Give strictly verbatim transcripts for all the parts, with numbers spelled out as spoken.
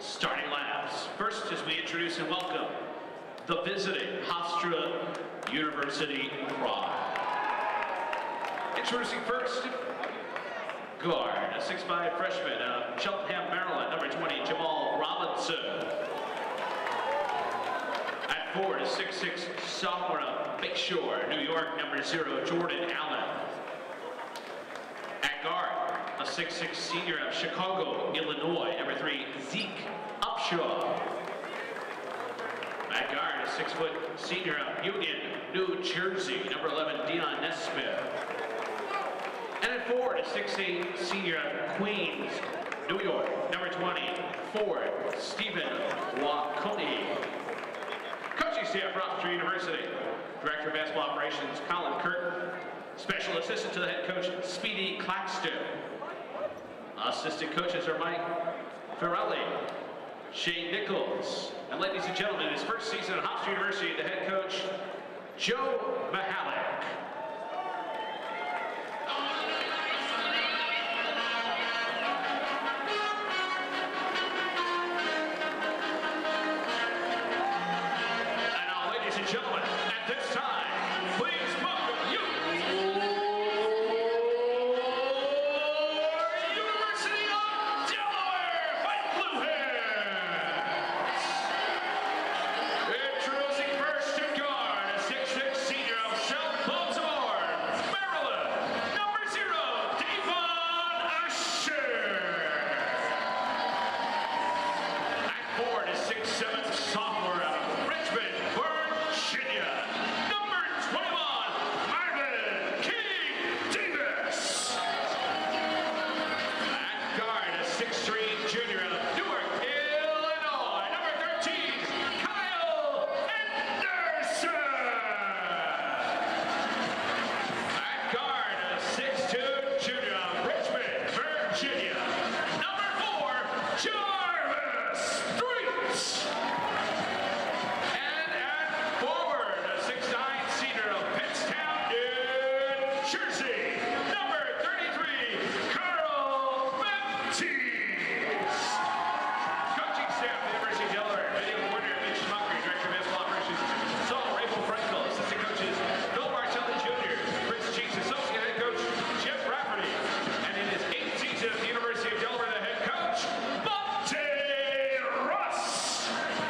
Starting lineups. First, as we introduce and welcome the visiting Hofstra University Pride. Introducing first, guard, a six five freshman out of Cheltenham, Maryland, number twenty, Jamal Robinson. At forward, a six six sophomore out of Bayshore, New York, number zero, Jordan Allen. At guard, a six six senior out of Chicago, Illinois, number three, Zeke Upshaw. At guard, a six foot senior out of Union, New Jersey, number eleven, Dion Nesmith. And at forward, a six eight senior out of Queens, New York, number twenty, Ford Stephen Wakoni. Coaching staff for Hofstra University, Director of Basketball Operations, Colin Curtin. Special Assistant to the head coach, Speedy Claxton. Assistant coaches are Mike Ferrelli, Shane Nichols, and ladies and gentlemen, his first season at Hofstra University, the head coach, Joe Mahalik. And now, ladies and gentlemen, at this time, please welcome you. University of Delaware, fight blue Hens. Introducing first to guard, a six six senior of South Baltimore, Maryland, number zero, Devon Usher. At forward, a six seven sophomore out of Richmond, Virginia, number twenty-one, Marvin King Davis. At guard, a six three junior out of Newark, Illinois, number thirteen, Kyle Anderson. At guard, a six two junior out of Richmond, Virginia, number four, Jarvis Streets. And at forward, a six nine senior of Pittstown, New Jersey, number thirty-three, Carl Baptiste. Coaching staff at the University of Delaware, video coordinator Mitch Schmuckery, Director of Basketball Operations, Saul Rachel Frankel, assistant coaches Bill Martelli Junior, Chris Cheeks, associate head coach Jeff Rafferty, and in his eighth season at the University of Delaware, the head coach, Monte Russ.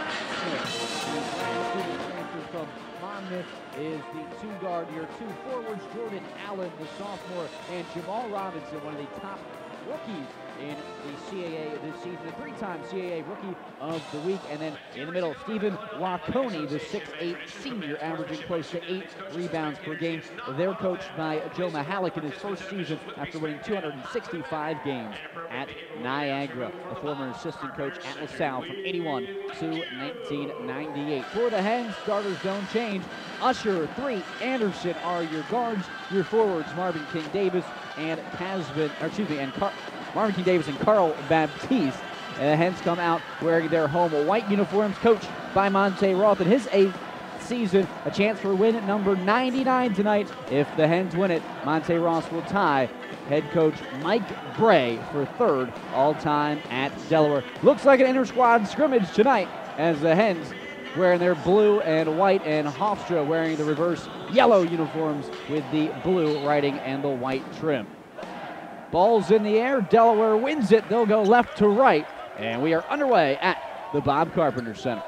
Transfer from Monmouth is the two guard here. Two forwards, Jordan Allen, the sophomore, and Jamal Robinson, one of the top rookies in the C A A this season, a three-time C A A Rookie of the Week. And then in the middle, Stephen Wakoni, the six eight senior, averaging close to eight rebounds per game. They're coached by Joe Mahalik in his first season after winning two hundred sixty-five games at Niagara, a former assistant coach at LaSalle from eighty-one to nineteen ninety-eight. For the Hens, starters don't change. Usher, three, Anderson are your guards. Your forwards, Marvin King Davis and Casvin, or excuse me, and Car Marvin King Davis and Carl Baptiste. And the Hens come out wearing their home white uniforms, coached by Monte Roth in his eighth season. A chance for win at number ninety-nine tonight. If the Hens win it, Monte Roth will tie head coach Mike Bray for third all-time at Delaware. Looks like an inter-squad scrimmage tonight as the Hens wearing their blue and white, and Hofstra wearing the reverse yellow uniforms with the blue writing and the white trim. Ball's in the air. Delaware wins it. They'll go left to right, and we are underway at the Bob Carpenter Center.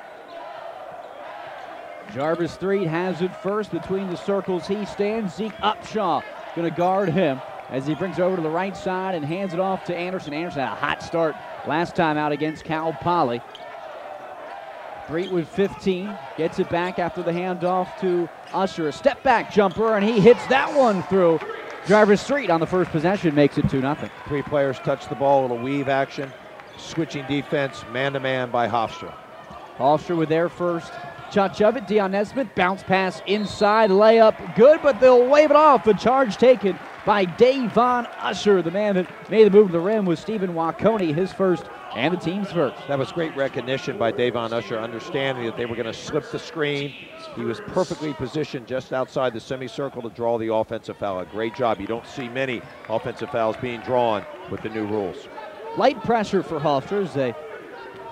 Jarvis Street has it first between the circles. He stands. Zeke Upshaw going to guard him as he brings it over to the right side and hands it off to Anderson. Anderson had a hot start last time out against Cal Poly. Street with fifteen, gets it back after the handoff to Usher. A step back jumper, and he hits that one through. Jarvis Street on the first possession makes it two nothing. Three players touch the ball, a little weave action, switching defense, man-to-man by Hofstra. Hofstra with their first touch of it. Dion Nesmith, bounce pass inside, layup good, but they'll wave it off. A charge taken by Devon Usher. The man that made the move to the rim was Stephen Wakoni, his first and the team's first. That was great recognition by Devon Usher, understanding that they were going to slip the screen. He was perfectly positioned just outside the semicircle to draw the offensive foul. A great job. You don't see many offensive fouls being drawn with the new rules. Light pressure for Hofstra as they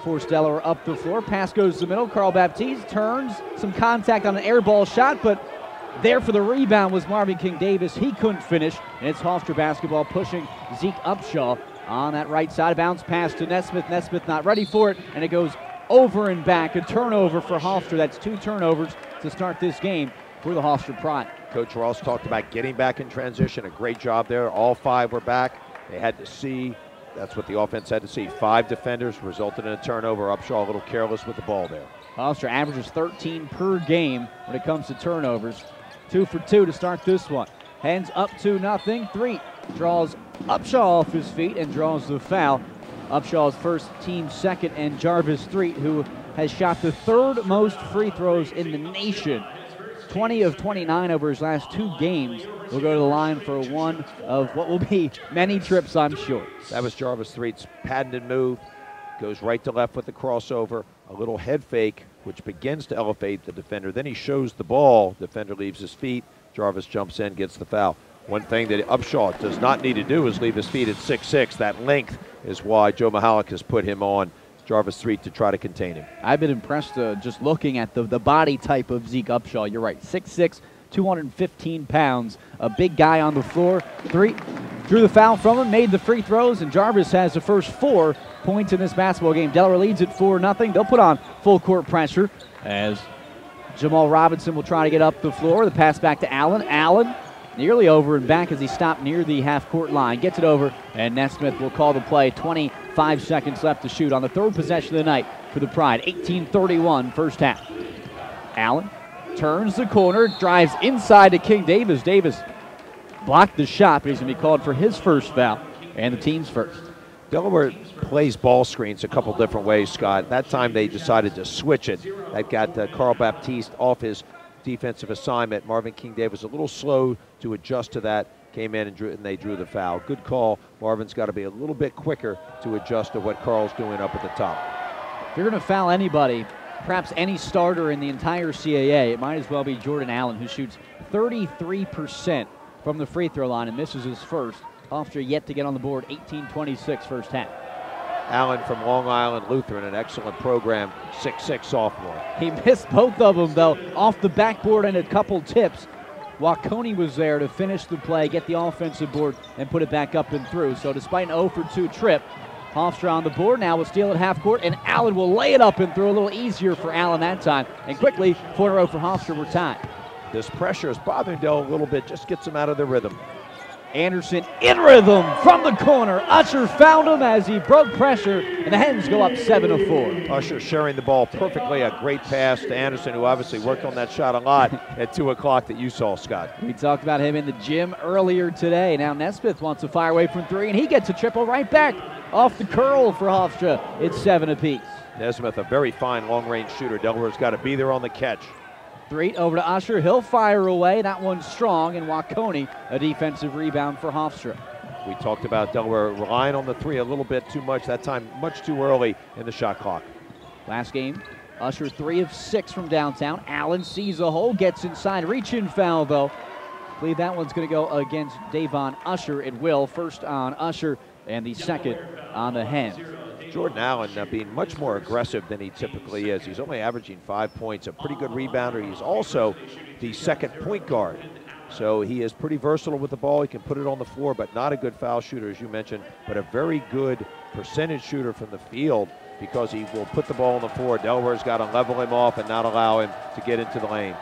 force Delaware up the floor. Pass goes to the middle. Carl Baptiste turns. Some contact on an air ball shot, but there for the rebound was Marvin King Davis. He couldn't finish, and it's Hofstra basketball pushing Zeke Upshaw on that right side. A bounce pass to Nesmith. Nesmith not ready for it, and it goes over and back. A turnover for Hofstra. That's two turnovers to start this game for the Hofstra Pride. Coach Ross talked about getting back in transition. A great job there. All five were back. They had to see. That's what the offense had to see. Five defenders resulted in a turnover. Upshaw a little careless with the ball there. Hofstra averages thirteen per game when it comes to turnovers. Two for two to start this one. Hens up to nothing. Three draws Upshaw off his feet and draws the foul. Upshaw's first, team second, and Jarvis Threet, who has shot the third most free throws in the nation. twenty of twenty-nine over his last two games. Will go to the line for one of what will be many trips, I'm sure. That was Jarvis Threet's patented move. Goes right to left with the crossover. A little head fake, which begins to elevate the defender. Then he shows the ball. Defender leaves his feet. Jarvis jumps in, gets the foul. One thing that Upshaw does not need to do is leave his feet at six six. That length is why Joe Mahalik has put him on Jarvis Threet to try to contain him. I've been impressed uh, just looking at the, the body type of Zeke Upshaw. You're right, six six, two hundred fifteen pounds, a big guy on the floor. Threet drew the foul from him, made the free throws, and Jarvis has the first four points in this basketball game. Delaware leads it four nothing. They'll put on full court pressure as Jamal Robinson will try to get up the floor. The pass back to Allen. Allen nearly over and back as he stopped near the half-court line. Gets it over, and Nesmith will call the play. twenty-five seconds left to shoot on the third possession of the night for the Pride. eighteen thirty-one first half. Allen turns the corner, drives inside to King Davis. Davis blocked the shot, but he's going to be called for his first foul and the team's first. Delaware plays ball screens a couple different ways, Scott. That time they decided to switch it. That got uh, Carl Baptiste off his defensive assignment. Marvin King Davis a little slow to adjust to that. Came in and, drew, and they drew the foul. Good call. Marvin's got to be a little bit quicker to adjust to what Carl's doing up at the top. If you're going to foul anybody, perhaps any starter in the entire C A A, it might as well be Jordan Allen, who shoots thirty-three percent from the free throw line and misses his first. Hofstra yet to get on the board, eighteen twenty-six first half. Allen from Long Island Lutheran, an excellent program, six six sophomore. He missed both of them, though, off the backboard and a couple tips. Wacconi was there to finish the play, get the offensive board, and put it back up and through. So despite an oh for two trip, Hofstra on the board now will steal at half court, and Allen will lay it up and through. A little easier for Allen that time. And quickly, four in a row for Hofstra, we're tied. This pressure is bothering Dell a little bit, just gets him out of the rhythm. Anderson in rhythm from the corner. Usher found him as he broke pressure, and the Hens go up seven to four. Usher sharing the ball perfectly. A great pass to Anderson, who obviously worked on that shot a lot at two o'clock that you saw, Scott. We talked about him in the gym earlier today. Now Nesmith wants to fire away from three, and he gets a triple right back off the curl for Hofstra. It's seven apiece. Nesmith, a very fine long-range shooter. Delaware's got to be there on the catch. Threet over to Usher. He'll fire away. That one's strong, and Wacconi, a defensive rebound for Hofstra. We talked about Delaware relying on the three a little bit too much. That time much too early in the shot clock. Last game, Usher three of six from downtown. Allen sees a hole, gets inside. Reach-in foul, though. I believe that one's going to go against Davon Usher. It will. First on Usher, and the second on the Hens. Jordan Allen uh, being much more aggressive than he typically is. He's only averaging five points, a pretty good rebounder. He's also the second point guard. So he is pretty versatile with the ball. He can put it on the floor, but not a good foul shooter, as you mentioned, but a very good percentage shooter from the field because he will put the ball on the floor. Delaware's got to level him off and not allow him to get into the lane.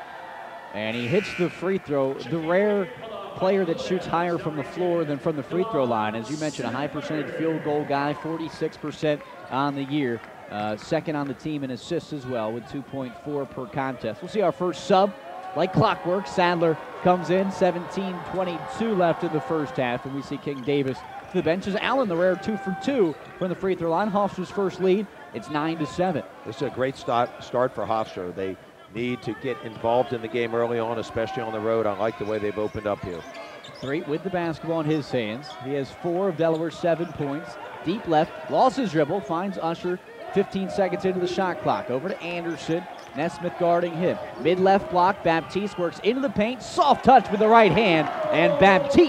And he hits the free throw. The rare player that shoots higher from the floor than from the free throw line. As you mentioned, a high percentage field goal guy, forty-six percent on the year. Uh, second on the team in assists as well with two point four per contest. We'll see our first sub. Like clockwork, Sadler comes in, seventeen twenty-two left in the first half, and we see King Davis to the bench. As Allen, the rare two for two from the free throw line. Hofstra's first lead, it's nine to seven. This is a great start, start for Hofstra. They need to get involved in the game early on, especially on the road. I like the way they've opened up here. Threet with the basketball in his hands. He has four of Delaware's seven points. Deep left, lost his dribble, finds Usher fifteen seconds into the shot clock. Over to Anderson, Nesmith guarding him. Mid-left block, Baptiste works into the paint, soft touch with the right hand, and Baptiste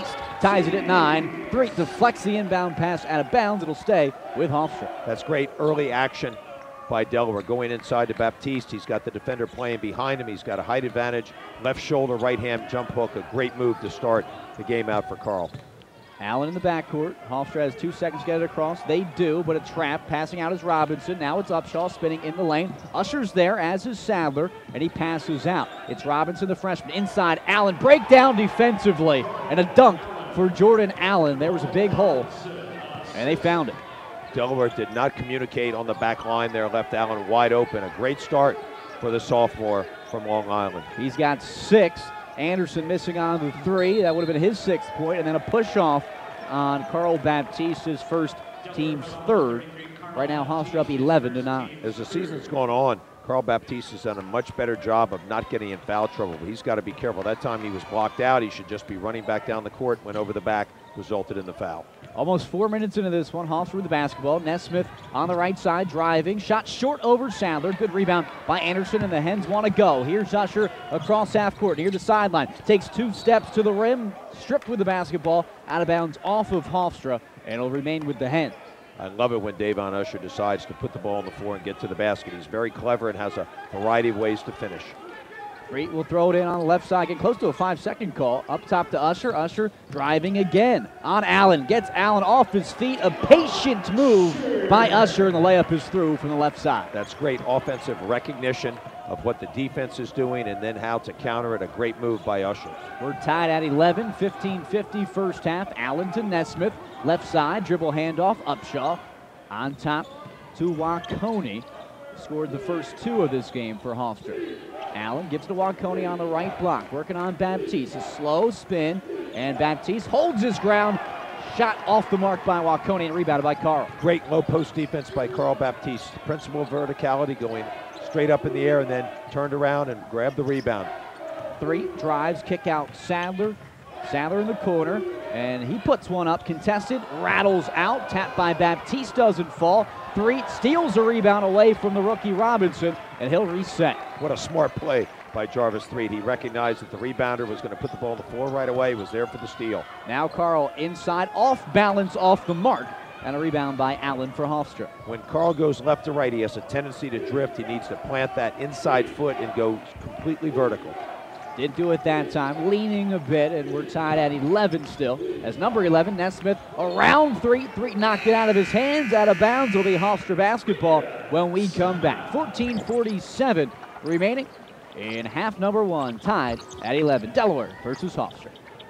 ties it at nine. Three deflects the inbound pass out of bounds. It'll stay with Hofstra. That's great early action by Delaware. Going inside to Baptiste. He's got the defender playing behind him. He's got a height advantage. Left shoulder, right hand jump hook. A great move to start the game out for Carl. Allen in the backcourt. Hofstra has two seconds to get it across. They do, but a trap. Passing out is Robinson. Now it's Upshaw spinning in the lane. Usher's there, as is Sadler, and he passes out. It's Robinson, the freshman. Inside, Allen. Breakdown defensively, and a dunk for Jordan Allen. There was a big hole, and they found it. Delaware did not communicate on the back line there. Left Allen wide open. A great start for the sophomore from Long Island. He's got six. Anderson missing on the three. That would have been his sixth point, and then a push-off on Carl Baptiste, his first, team's third. Right now, Hofstra up eleven to nine. As the season's gone on, Carl Baptiste has done a much better job of not getting in foul trouble, but he's got to be careful. That time he was blocked out. He should just be running back down the court, went over the back, resulted in the foul. Almost four minutes into this one, Hofstra with the basketball. Nesmith on the right side, driving. Shot short over Sadler. Good rebound by Anderson, and the Hens want to go. Here's Usher across half court, near the sideline. Takes two steps to the rim, stripped with the basketball, out of bounds off of Hofstra, and it'll remain with the Hens. I love it when Davon Usher decides to put the ball on the floor and get to the basket. He's very clever and has a variety of ways to finish. Reed will throw it in on the left side, getting close to a five-second call. Up top to Usher. Usher driving again on Allen. Gets Allen off his feet. A patient move by Usher, and the layup is through from the left side. That's great offensive recognition of what the defense is doing and then how to counter it. A great move by Usher. We're tied at eleven, fifteen fifty first half. Allen to Nesmith. Left side, dribble handoff. Upshaw on top to Wacconi. Scored the first two of this game for Hofstra. Allen gives to Wacconi on the right block, working on Baptiste. A slow spin, and Baptiste holds his ground. Shot off the mark by Wacconi and rebounded by Carl. Great low post defense by Carl Baptiste. Principal verticality, going straight up in the air and then turned around and grabbed the rebound. Three drives, kick out Sadler. Sadler in the corner, and he puts one up, contested, rattles out, tapped by Baptiste, doesn't fall. Three, steals a rebound away from the rookie Robinson, and he'll reset. What a smart play by Jarvis Threed. He recognized that the rebounder was going to put the ball on the floor right away. He was there for the steal. Now Carl inside, off balance, off the mark, and a rebound by Allen for Hofstra. When Carl goes left to right, he has a tendency to drift. He needs to plant that inside foot and go completely vertical. Didn't do it that time, leaning a bit, and we're tied at eleven still. As number eleven, Nesmith around three, three knocked it out of his hands, out of bounds. Will be Hofstra basketball when we come back. fourteen forty-seven remaining in half number one, tied at eleven. Delaware versus Hofstra.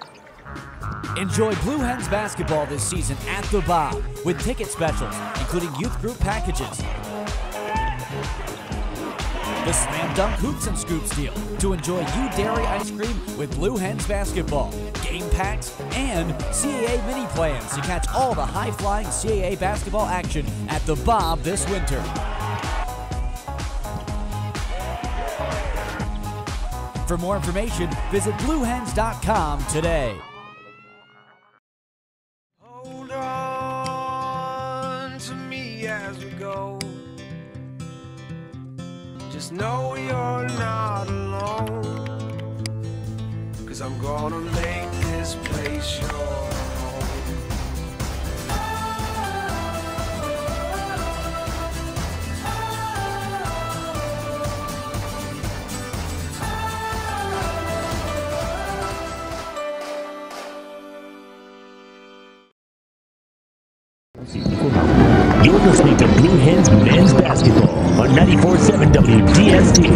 Enjoy Blue Hens basketball this season at the Bob with ticket specials, including youth group packages, the Slam Dunk Hoops and Scoops deal to enjoy you dairy ice cream with Blue Hens basketball, game packs, and C A A mini plans to catch all the high-flying C A A basketball action at the Bob this winter. For more information, visit blue hens dot com today. Hold on to me as we go. Just know you're not alone, 'cause I'm gonna make this place your home. You're listening to Blue Hens Men's Basketball on ninety-four point seven W D S T.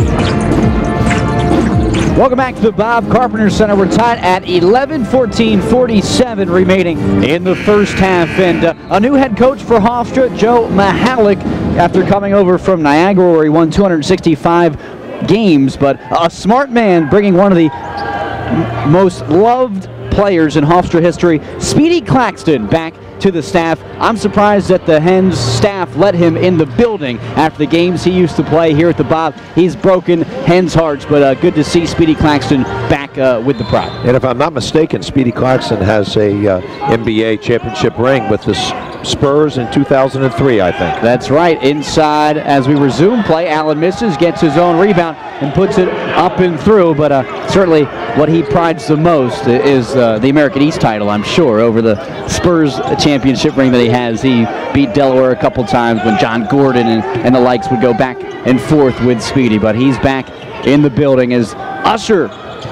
Welcome back to the Bob Carpenter Center. We're tied at eleven, fourteen forty-seven remaining in the first half. And uh, a new head coach for Hofstra, Joe Mahalik, after coming over from Niagara, where he won two hundred sixty-five games. But a smart man, bringing one of the m most loved players in Hofstra history, Speedy Claxton, back to the staff. I'm surprised that the Hens staff let him in the building after the games he used to play here at the Bob. He's broken Hens hearts, but uh, good to see Speedy Claxton back uh, with the Pride. And if I'm not mistaken, Speedy Claxton has a uh, N B A championship ring with this Spurs in two thousand three, I think. That's right. Inside as we resume play, Allen misses, gets his own rebound, and puts it up and through. But uh, certainly what he prides the most is uh, the American East title, I'm sure, over the Spurs championship ring that he has. He beat Delaware a couple times when John Gordon and, and the likes would go back and forth with Speedy. But he's back in the building as Usher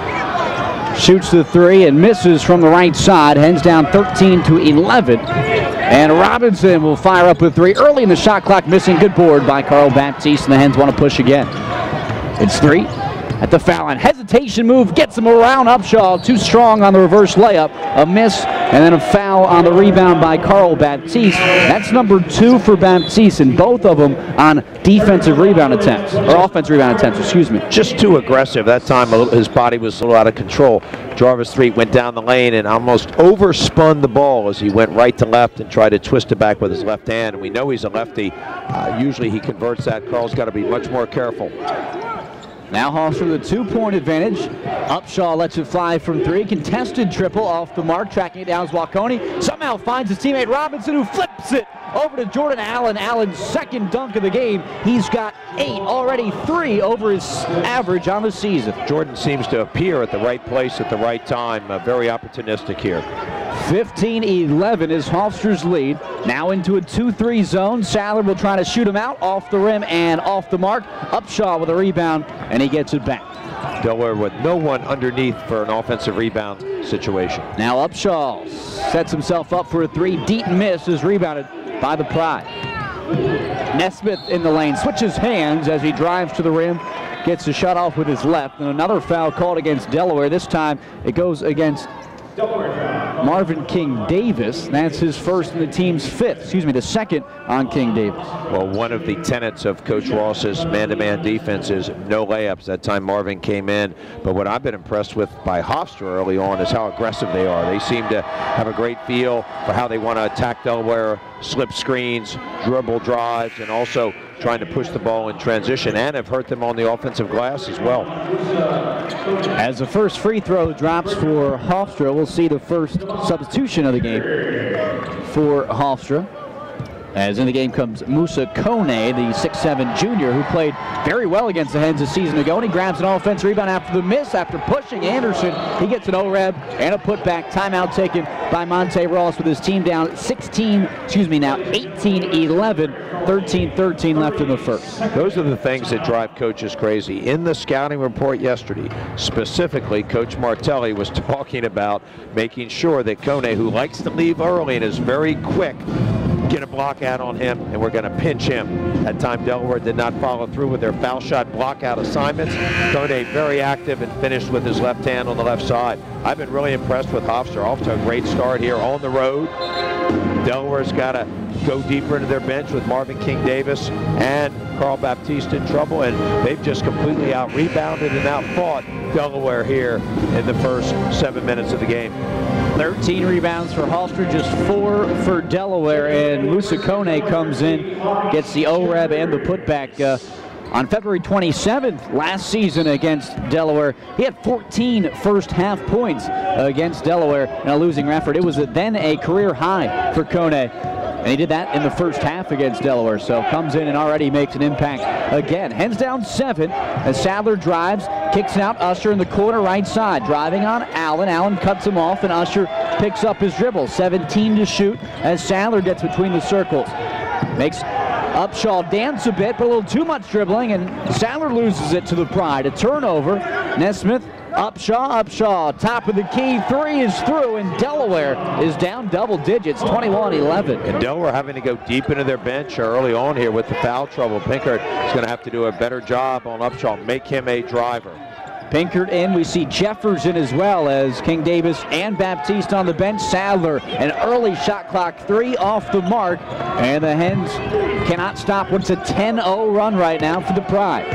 shoots the three and misses from the right side. Hens down thirteen to eleven. And Robinson will fire up with three early in the shot clock, missing. Good board by Carl Baptiste, and the Hens want to push again. It's three at the foul line. Hesitation move gets him around Upshaw. Too strong on the reverse layup. A miss, and then a foul on the rebound by Carl Baptiste. That's number two for Baptiste, and both of them on defensive rebound attempts, or offensive rebound attempts, excuse me. Just too aggressive. That time his body was a little out of control. Jarvis Street went down the lane and almost overspun the ball as he went right to left and tried to twist it back with his left hand. And we know he's a lefty. Uh, usually he converts that. Carl's got to be much more careful. Now Hofstra with a two-point advantage. Upshaw lets it fly from three. Contested triple off the mark. Tracking it down is Walcone. Somehow finds his teammate Robinson, who flips it over to Jordan Allen. Allen's second dunk of the game. He's got eight, already three over his average on the season. Jordan seems to appear at the right place at the right time. Uh, very opportunistic here. fifteen eleven is Hofstra's lead. Now into a two three zone. Sadler will try to shoot him out off the rim and off the mark. Upshaw with a rebound, and he gets it back. Delaware with no one underneath for an offensive rebound situation. Now Upshaw sets himself up for a three. Deep miss is rebounded by the Pride. Nesmith in the lane, switches hands as he drives to the rim. Gets a shot off with his left, and another foul called against Delaware. This time it goes against Marvin King Davis. That's his first and the team's fifth, excuse me, the second on King Davis. Well, one of the tenets of Coach Ross's man-to-man defense is no layups. That time Marvin came in. But what I've been impressed with by Hofstra early on is how aggressive they are. They seem to have a great feel for how they want to attack Delaware, slip screens, dribble drives, and also trying to push the ball in transition, and have hurt them on the offensive glass as well. As the first free throw drops for Hofstra, we'll see the first substitution of the game for Hofstra. As in the game comes Musa Kone, the six seven junior, who played very well against the Hens a season ago. And he grabs an offense rebound after the miss, after pushing Anderson. He gets an O-Reb and a putback. Timeout taken by Monte Ross with his team down sixteen, excuse me now, eighteen eleven, thirteen thirteen left in the first. Those are the things that drive coaches crazy. In the scouting report yesterday, specifically, Coach Martelli was talking about making sure that Kone, who likes to leave early and is very quick, get a block out on him, and we're going to pinch him. That time Delaware did not follow through with their foul shot block out assignments. Kone very active and finished with his left hand on the left side. I've been really impressed with Hofstra. Off to a great start here on the road. Delaware's got to go deeper into their bench with Marvin King Davis and Carl Baptiste in trouble, and they've just completely out-rebounded and out-fought Delaware here in the first seven minutes of the game. thirteen rebounds for Hofstra, just four for Delaware, and Musa Kone comes in, gets the O-Reb and the putback. Uh, on February twenty-seventh last season against Delaware, he had fourteen first half points against Delaware in a losing effort. It was a, then a career high for Kone, and he did that in the first half against Delaware, so comes in and already makes an impact again. Hens down seven as Sadler drives, kicks it out. Usher in the corner right side, driving on Allen. Allen cuts him off, and Usher picks up his dribble. seventeen to shoot as Sadler gets between the circles. Makes Upshaw dance a bit, but a little too much dribbling, and Sadler loses it to the Pride. A turnover. Nesmith, Upshaw, Upshaw, top of the key. Three is through, and Delaware is down double digits, twenty-one eleven. And Delaware having to go deep into their bench early on here with the foul trouble. Pinkert is going to have to do a better job on Upshaw, make him a driver. Pinkert in, we see Jeffers in as well as King Davis and Baptiste on the bench. Sadler, an early shot clock three off the mark, and the Hens cannot stop what's a ten oh run right now for the Pride.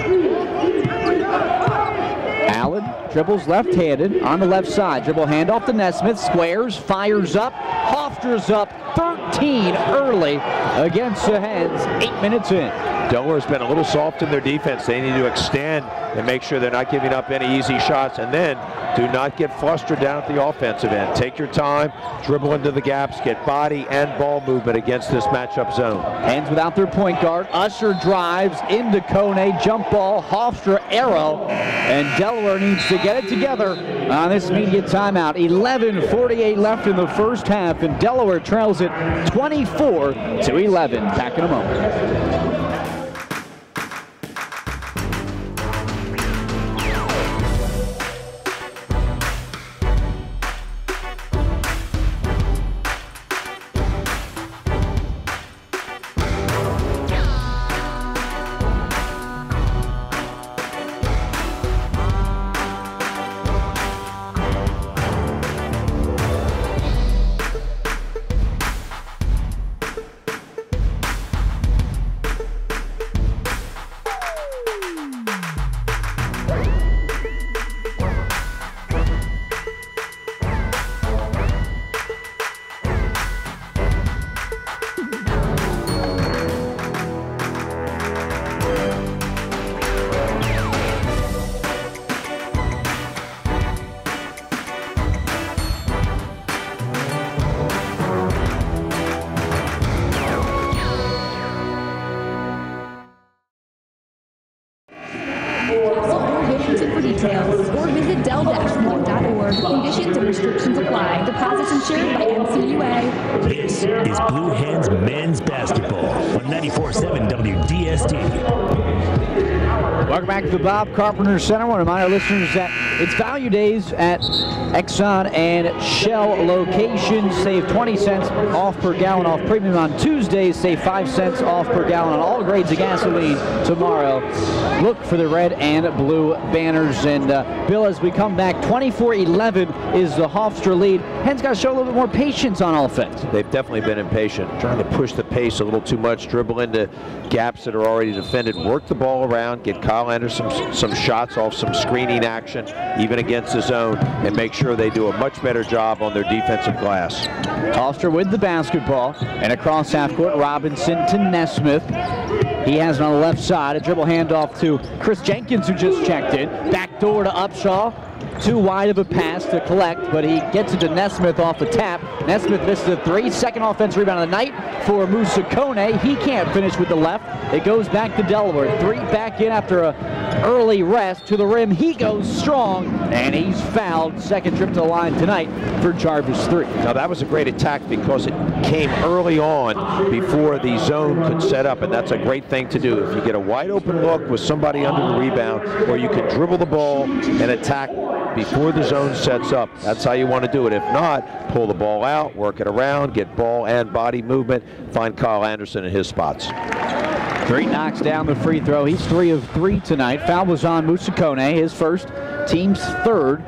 Allen dribbles left-handed on the left side. Dribble handoff to Nesmith, squares, fires up. Hofstra's up thirteen early against the Hens, eight minutes in. Delaware's been a little soft in their defense. They need to extend and make sure they're not giving up any easy shots. And then do not get flustered down at the offensive end. Take your time, dribble into the gaps, get body and ball movement against this matchup zone. Hens without their point guard. Usher drives into Kone, jump ball, Hofstra arrow, and Delaware needs to get it together on this media timeout. eleven forty-eight left in the first half, and Delaware trails it twenty-four to eleven. Back in a moment. For details, or visit del dash one dot org. Conditions and restrictions apply. Deposits insured by N C U A. This is Blue Hens Men's Basketball on ninety-four point seven W D S T. Welcome back to the Bob Carpenter Center. I want to remind our listeners that it's value days at Exxon and Shell locations. Save twenty cents off per gallon off premium on Tuesdays. Save five cents off per gallon on all grades of gasoline tomorrow. Look for the red and blue banners. And uh, Bill, as we come back, twenty-four eleven is the Hofstra lead. Hens got to show a little bit more patience on offense. They've definitely been impatient, trying to push the pace a little too much, dribble into gaps that are already defended, work the ball around, get Kyle Anderson some, some shots off some screening action, even against the zone, and make sure they do a much better job on their defensive glass. Hofstra with the basketball, and across half court, Robinson to Nesmith. He has it on the left side, a dribble handoff to Chris Jenkins, who just checked in. Back door to Upshaw. Too wide of a pass to collect, but he gets it to Nesmith off the tap. Nesmith misses a three. Second offensive rebound of the night for Musa Kone. He can't finish with the left. It goes back to Delaware. Three back in after a early rest to the rim. He goes strong, and he's fouled. Second trip to the line tonight for Jarvis three. Now that was a great attack because it came early on before the zone could set up, and that's a great thing to do. If you get a wide open look with somebody under the rebound, or you can dribble the ball and attack before the zone sets up, that's how you want to do it. If not, pull the ball out, work it around, get ball and body movement, find Kyle Anderson in his spots. Three knocks down the free throw. He's three of three tonight. Foul was on Musa Kone, his first, team's third.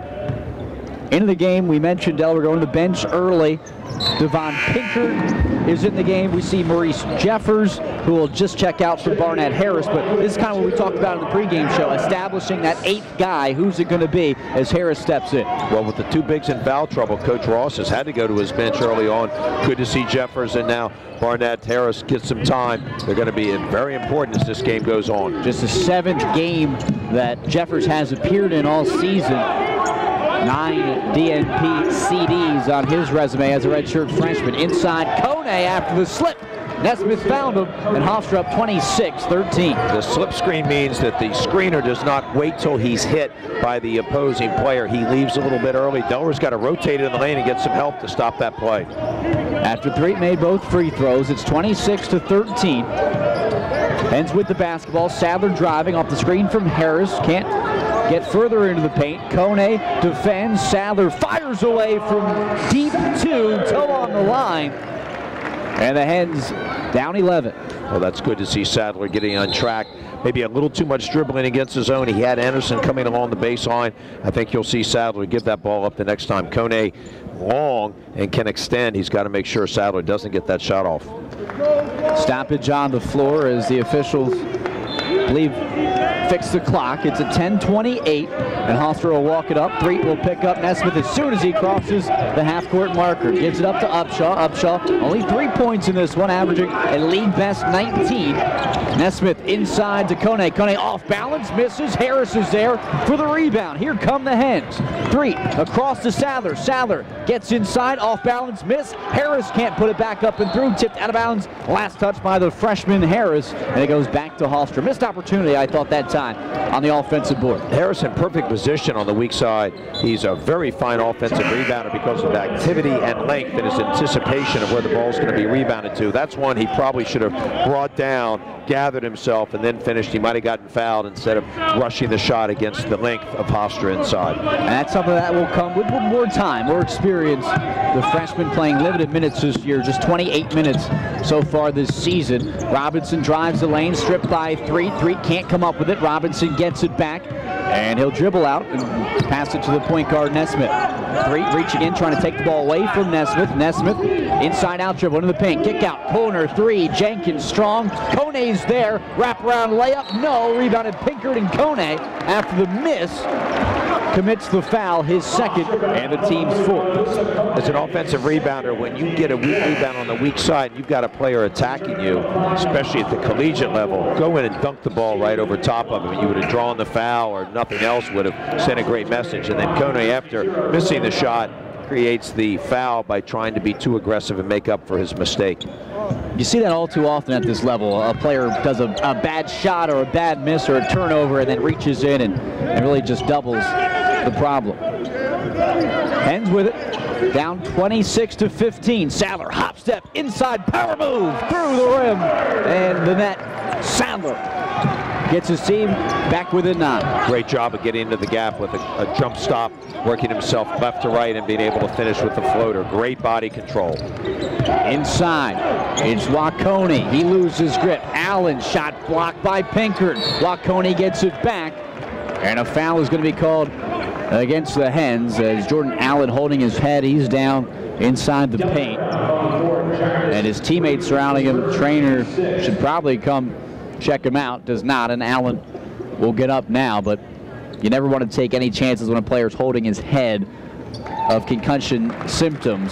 Into the game, we mentioned Delaware going to the bench early. Devon Pinkard is in the game. We see Maurice Jeffers, who will just check out for Barnett Harris. But this is kind of what we talked about in the pregame show, establishing that eighth guy. Who's it going to be as Harris steps in? Well, with the two bigs in foul trouble, Coach Ross has had to go to his bench early on. Good to see Jeffers, and now Barnett Harris gets some time. They're going to be very important as this game goes on. Just the seventh game that Jeffers has appeared in all season. Nine D N P C Ds on his resume as a redshirt freshman. Inside Kone after the slip. Nesmith found him, and Hofstra up twenty-six thirteen. The slip screen means that the screener does not wait till he's hit by the opposing player. He leaves a little bit early. Delaware's got to rotate in the lane and get some help to stop that play. After three made both free throws, it's twenty-six to thirteen. Hens with the basketball. Sadler driving off the screen from Harris. Can't get further into the paint. Kone defends. Sadler fires away from deep two. Toe on the line. And the Hens down eleven. Well, that's good to see Sadler getting on track. Maybe a little too much dribbling against his zone. He had Anderson coming along the baseline. I think you'll see Sadler give that ball up the next time. Kone long and can extend. He's got to make sure Sadler doesn't get that shot off. Stoppage on the floor as the officials believe, fix the clock. It's a ten twenty-eight, and Hofstra will walk it up. Threet will pick up Nesmith as soon as he crosses the half-court marker. Gives it up to Upshaw. Upshaw only three points in this one, averaging a league best nineteen. Nesmith inside to Kone. Kone off balance, misses. Harris is there for the rebound. Here come the Hens. Threet across to Sadler. Sadler gets inside, off balance, miss. Harris can't put it back up and through. Tipped out of bounds. Last touch by the freshman Harris, and it goes back to Hofstra. Missed opportunity, I thought, that time on the offensive board. Harris in perfect position on the weak side. He's a very fine offensive rebounder because of the activity and length and his anticipation of where the ball's going to be rebounded to. That's one he probably should have brought down, gathered himself, and then finished. He might have gotten fouled instead of rushing the shot against the length of Hofstra inside. And that's something that will come with more time, more experience. The freshman playing limited minutes this year, just twenty-eight minutes so far this season. Robinson drives the lane, stripped by Threet. Threet can't come up with it. Robinson gets it back, and he'll dribble out and pass it to the point guard, Nesmith. Threet reaching in, trying to take the ball away from Nesmith. Nesmith inside out dribble into the paint. Kick out, corner three. Jenkins strong. Kone's there. Wraparound layup. No. Rebounded Pinkard, and Kone, after the miss, commits the foul, his second, and the team's fourth. As an offensive rebounder, when you get a weak rebound on the weak side, you've got a player attacking you, especially at the collegiate level. Go in and dunk the ball right over top of him. You would have drawn the foul, or nothing else would have sent a great message. And then Kone, after missing the shot, creates the foul by trying to be too aggressive and make up for his mistake. You see that all too often at this level. A player does a, a bad shot or a bad miss or a turnover and then reaches in and, and really just doubles the problem. Hens with it, down twenty-six to fifteen. Sadler, hop step, inside, power move, through the rim, and the net. Sadler gets his team back within nine. Great job of getting into the gap with a, a jump stop, working himself left to right and being able to finish with the floater. Great body control. Inside, it's Wakone. He loses grip. Allen, shot blocked by Pinkard. Wakone gets it back, and a foul is going to be called against the Hens as Jordan Allen holding his head. He's down inside the paint, and his teammates surrounding him. The trainer should probably come check him out. Does not, and Allen will get up now, but you never want to take any chances when a player's holding his head of concussion symptoms.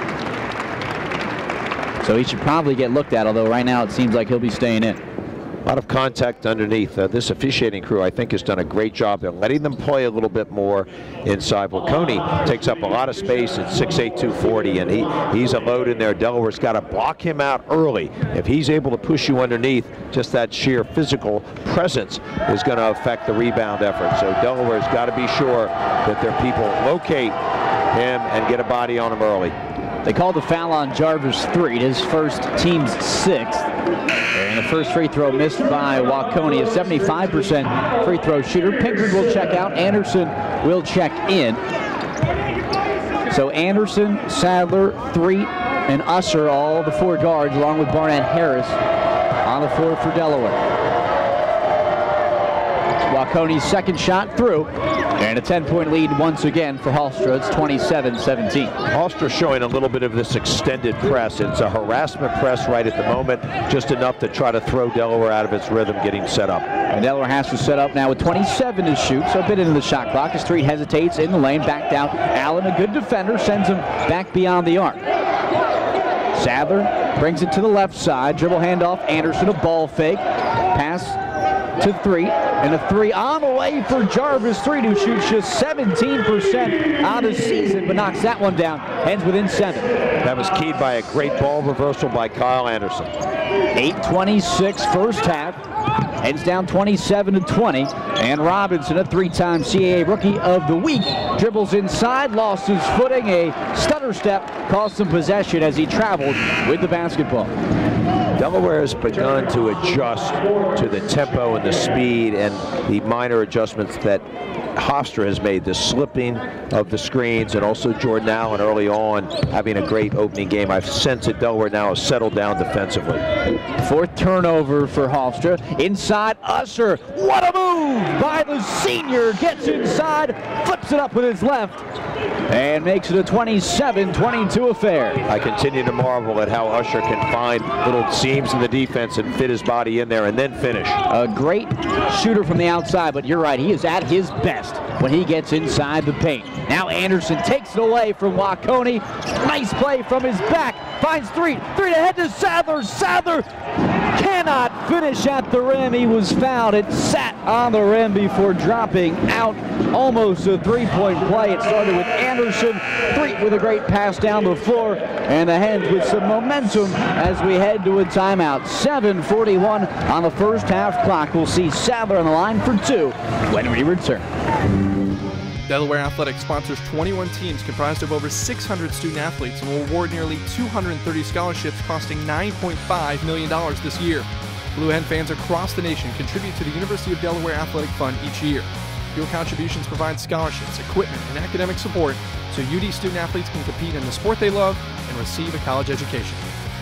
So he should probably get looked at, although right now it seems like he'll be staying in. A lot of contact underneath. Uh, this officiating crew, I think, has done a great job of letting them play a little bit more inside. Well, Kone takes up a lot of space at six eight, two forty, and he, he's a load in there. Delaware's got to block him out early. If he's able to push you underneath, just that sheer physical presence is going to affect the rebound effort. So Delaware's got to be sure that their people locate him and get a body on him early. They called the foul on Jarvis Threet, his first, team's sixth. And the first free throw missed by Wakone, a seventy-five percent free throw shooter. Pinkard will check out. Anderson will check in. So Anderson, Sadler, Threet, and Usser, all the four guards, along with Barnett Harris, on the floor for Delaware. Wakone's second shot through, and a ten-point lead once again for Hofstra. It's twenty-seven seventeen. Hofstra showing a little bit of this extended press. It's a harassment press right at the moment, just enough to try to throw Delaware out of its rhythm getting set up. And Delaware has to set up now with twenty-seven to shoot, so a bit into the shot clock as Threet hesitates in the lane, backed out. Allen, a good defender, sends him back beyond the arc. Sadler brings it to the left side, dribble handoff, Anderson, a ball fake, pass to Threet, and a three on the way for Jarvis Threet, who shoots just seventeen percent on the season, but knocks that one down. Ends within seven. That was keyed by a great ball reversal by Kyle Anderson. eight twenty-six first half. Ends down twenty-seven to twenty. And Robinson, a three-time C A A Rookie of the Week, dribbles inside, lost his footing, a stutter step, cost him possession as he traveled with the basketball. Delaware has begun to adjust to the tempo and the speed and the minor adjustments that Hofstra has made, the slipping of the screens, and also Jordan Allen early on having a great opening game. I've sensed that Delaware now has settled down defensively. Fourth turnover for Hofstra. Inside, Usser. What a move by the senior. Gets inside, flips it up with his left, and makes it a twenty-seven twenty-two affair. I continue to marvel at how Usher can find little seams seams in the defense and fit his body in there and then finish. A great shooter from the outside, but you're right, he is at his best when he gets inside the paint. Now Anderson takes it away from Wacconi. Nice play from his back. Finds three. Three ahead to Sadler. Sadler cannot finish at the rim. He was fouled. It sat on the rim before dropping out. Almost a three-point play. It started with Anderson. Three with a great pass down the floor. And the Hens with some momentum as we head to a timeout. seven forty-one on the first half clock. We'll see Sadler on the line for two when we return. Delaware Athletics sponsors twenty-one teams comprised of over six hundred student athletes and will award nearly two hundred thirty scholarships costing nine point five million dollars this year. Blue Hen fans across the nation contribute to the University of Delaware Athletic Fund each year. Your contributions provide scholarships, equipment, and academic support so U D student athletes can compete in the sport they love and receive a college education.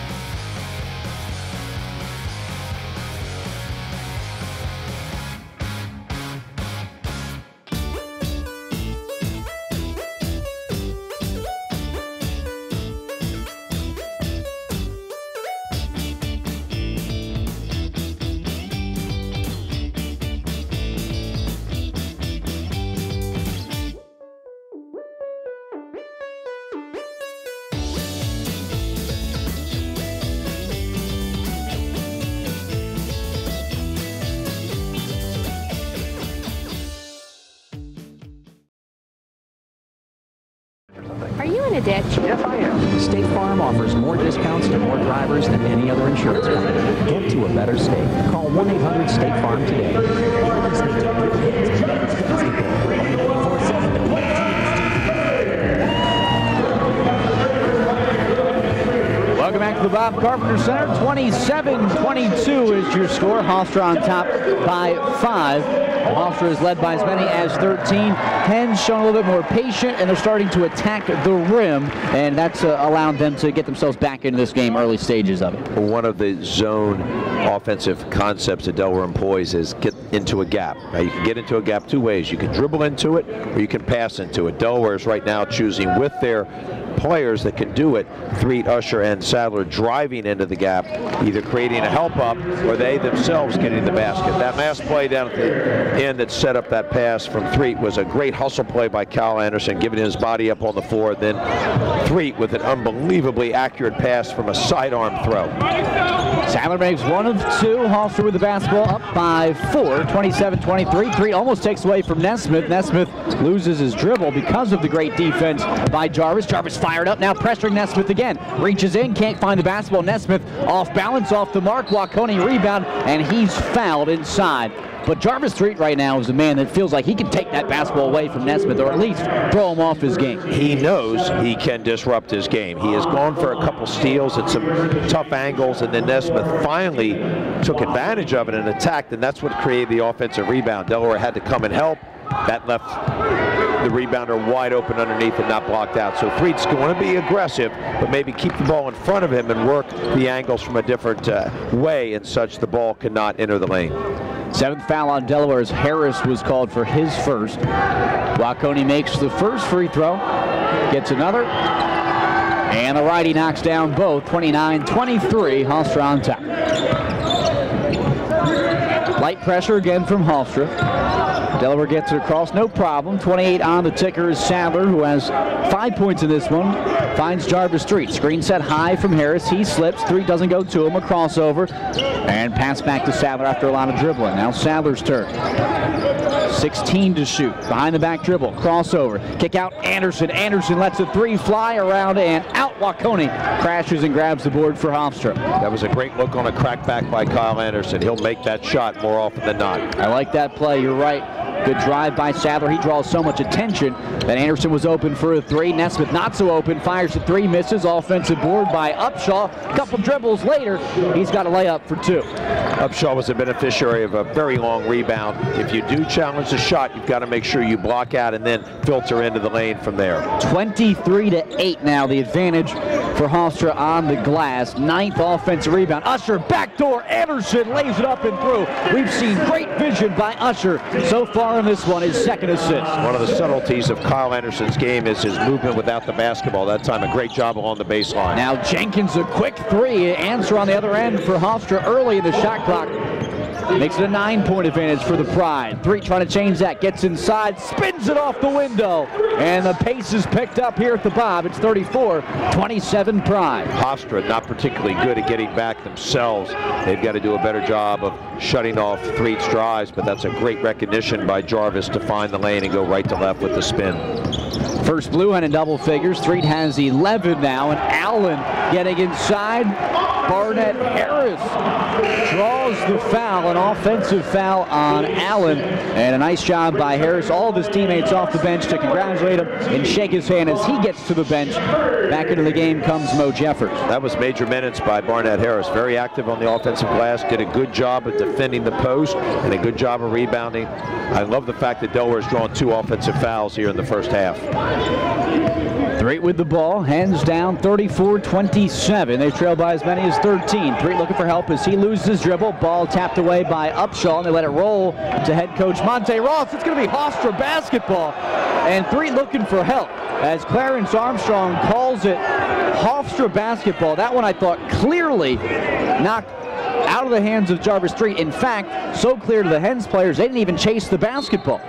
Are you in a ditch? Yes, I am. State Farm offers more discounts to more drivers than any other insurance company. Get to a better state. Call one eight hundred state farm today. Welcome back to the Bob Carpenter Center. twenty-seven twenty-two is your score. Hofstra on top by five. Hofstra is led by as many as thirteen. Hens shown a little bit more patient, and they're starting to attack the rim, and that's uh, allowed them to get themselves back into this game early stages of it. One of the zone offensive concepts that Delaware employs is get into a gap. Now you can get into a gap two ways. You can dribble into it, or you can pass into it. Delaware is right now choosing with their players that can do it, Threet, Usher, and Sadler driving into the gap, either creating a help up or they themselves getting the basket. That last play down at the end that set up that pass from Threet was a great hustle play by Kyle Anderson, giving his body up on the floor. Then Threet with an unbelievably accurate pass from a sidearm throw. Sadler makes one of two. Hofstra with the basketball up by four, twenty-seven twenty-three. Threet almost takes away from Nesmith. Nesmith loses his dribble because of the great defense by Jarvis. Jarvis fired up, now pressuring Nesmith again. Reaches in, can't find the basketball. Nesmith off balance, off the mark. Wacconi rebound, and he's fouled inside. But Jarvis Threet right now is a man that feels like he can take that basketball away from Nesmith, or at least throw him off his game. He knows he can disrupt his game. He has gone for a couple steals at some tough angles, and then Nesmith finally took advantage of it and attacked, and that's what created the offensive rebound. Delaware had to come and help. That left the rebounder wide open underneath and not blocked out. So Threet's going to be aggressive, but maybe keep the ball in front of him and work the angles from a different uh, way, and such the ball cannot enter the lane. Seventh foul on Delaware as Harris was called for his first. Wacconi makes the first free throw, gets another, and the righty knocks down both. twenty-nine twenty-three, Hofstra on top. Light pressure again from Hofstra. Delaware gets it across, no problem. twenty-eight on the ticker is Sadler, who has five points in this one. Finds Jarvis Threet. Screen set high from Harris. He slips. Threet doesn't go to him. A crossover. And pass back to Sadler after a lot of dribbling. Now Sadler's turn. sixteen to shoot. Behind the back dribble. Crossover. Kick out Anderson. Anderson lets a three fly around and out. Wacconi crashes and grabs the board for Hofstra. That was a great look on a crackback by Kyle Anderson. He'll make that shot more often than not. I like that play. You're right. Good drive by Sadler. He draws so much attention that Anderson was open for a three. Nesmith not so open. Fires a three. Misses. Offensive board by Upshaw. A couple dribbles later, he's got a layup for two. Upshaw was a beneficiary of a very long rebound. If you do challenge the shot, you've got to make sure you block out and then filter into the lane from there. twenty-three to eight now, the advantage for Hofstra on the glass. Ninth offensive rebound. Usher, backdoor, Anderson lays it up and through. We've seen great vision by Usher so far in this one, his second assist. One of the subtleties of Kyle Anderson's game is his movement without the basketball. That time a great job along the baseline. Now Jenkins, a quick three. Answer on the other end for Hofstra early in the shot clock. Makes it a nine-point advantage for the Pride. Three trying to change that. Gets inside, spins it off the window. And the pace is picked up here at the Bob. It's thirty-four twenty-seven Pride. Hofstra not particularly good at getting back themselves. They've got to do a better job of shutting off Threet's drives, but that's a great recognition by Jarvis to find the lane and go right to left with the spin. First Blue Hen in double figures. Threet has eleven now, and Allen getting inside. Barnett Harris draws the foul, an offensive foul on Allen, and a nice job by Harris. All of his teammates off the bench to congratulate him and shake his hand as he gets to the bench. Back into the game comes Mo Jeffers. That was major minutes by Barnett Harris. Very active on the offensive glass, did a good job of defending the post and a good job of rebounding. I love the fact that Delaware's drawn two offensive fouls here in the first half. Threet with the ball, hands down thirty-four twenty-seven. They trail by as many as thirteen. Threet looking for help as he loses his dribble. Ball tapped away by Upshaw, and they let it roll to head coach Monte Ross. It's going to be Hofstra basketball. And Threet looking for help as Clarence Armstrong calls it Hofstra basketball. That one I thought clearly knocked out of the hands of Jarvis Threet. In fact, so clear to the Hens players, they didn't even chase the basketball.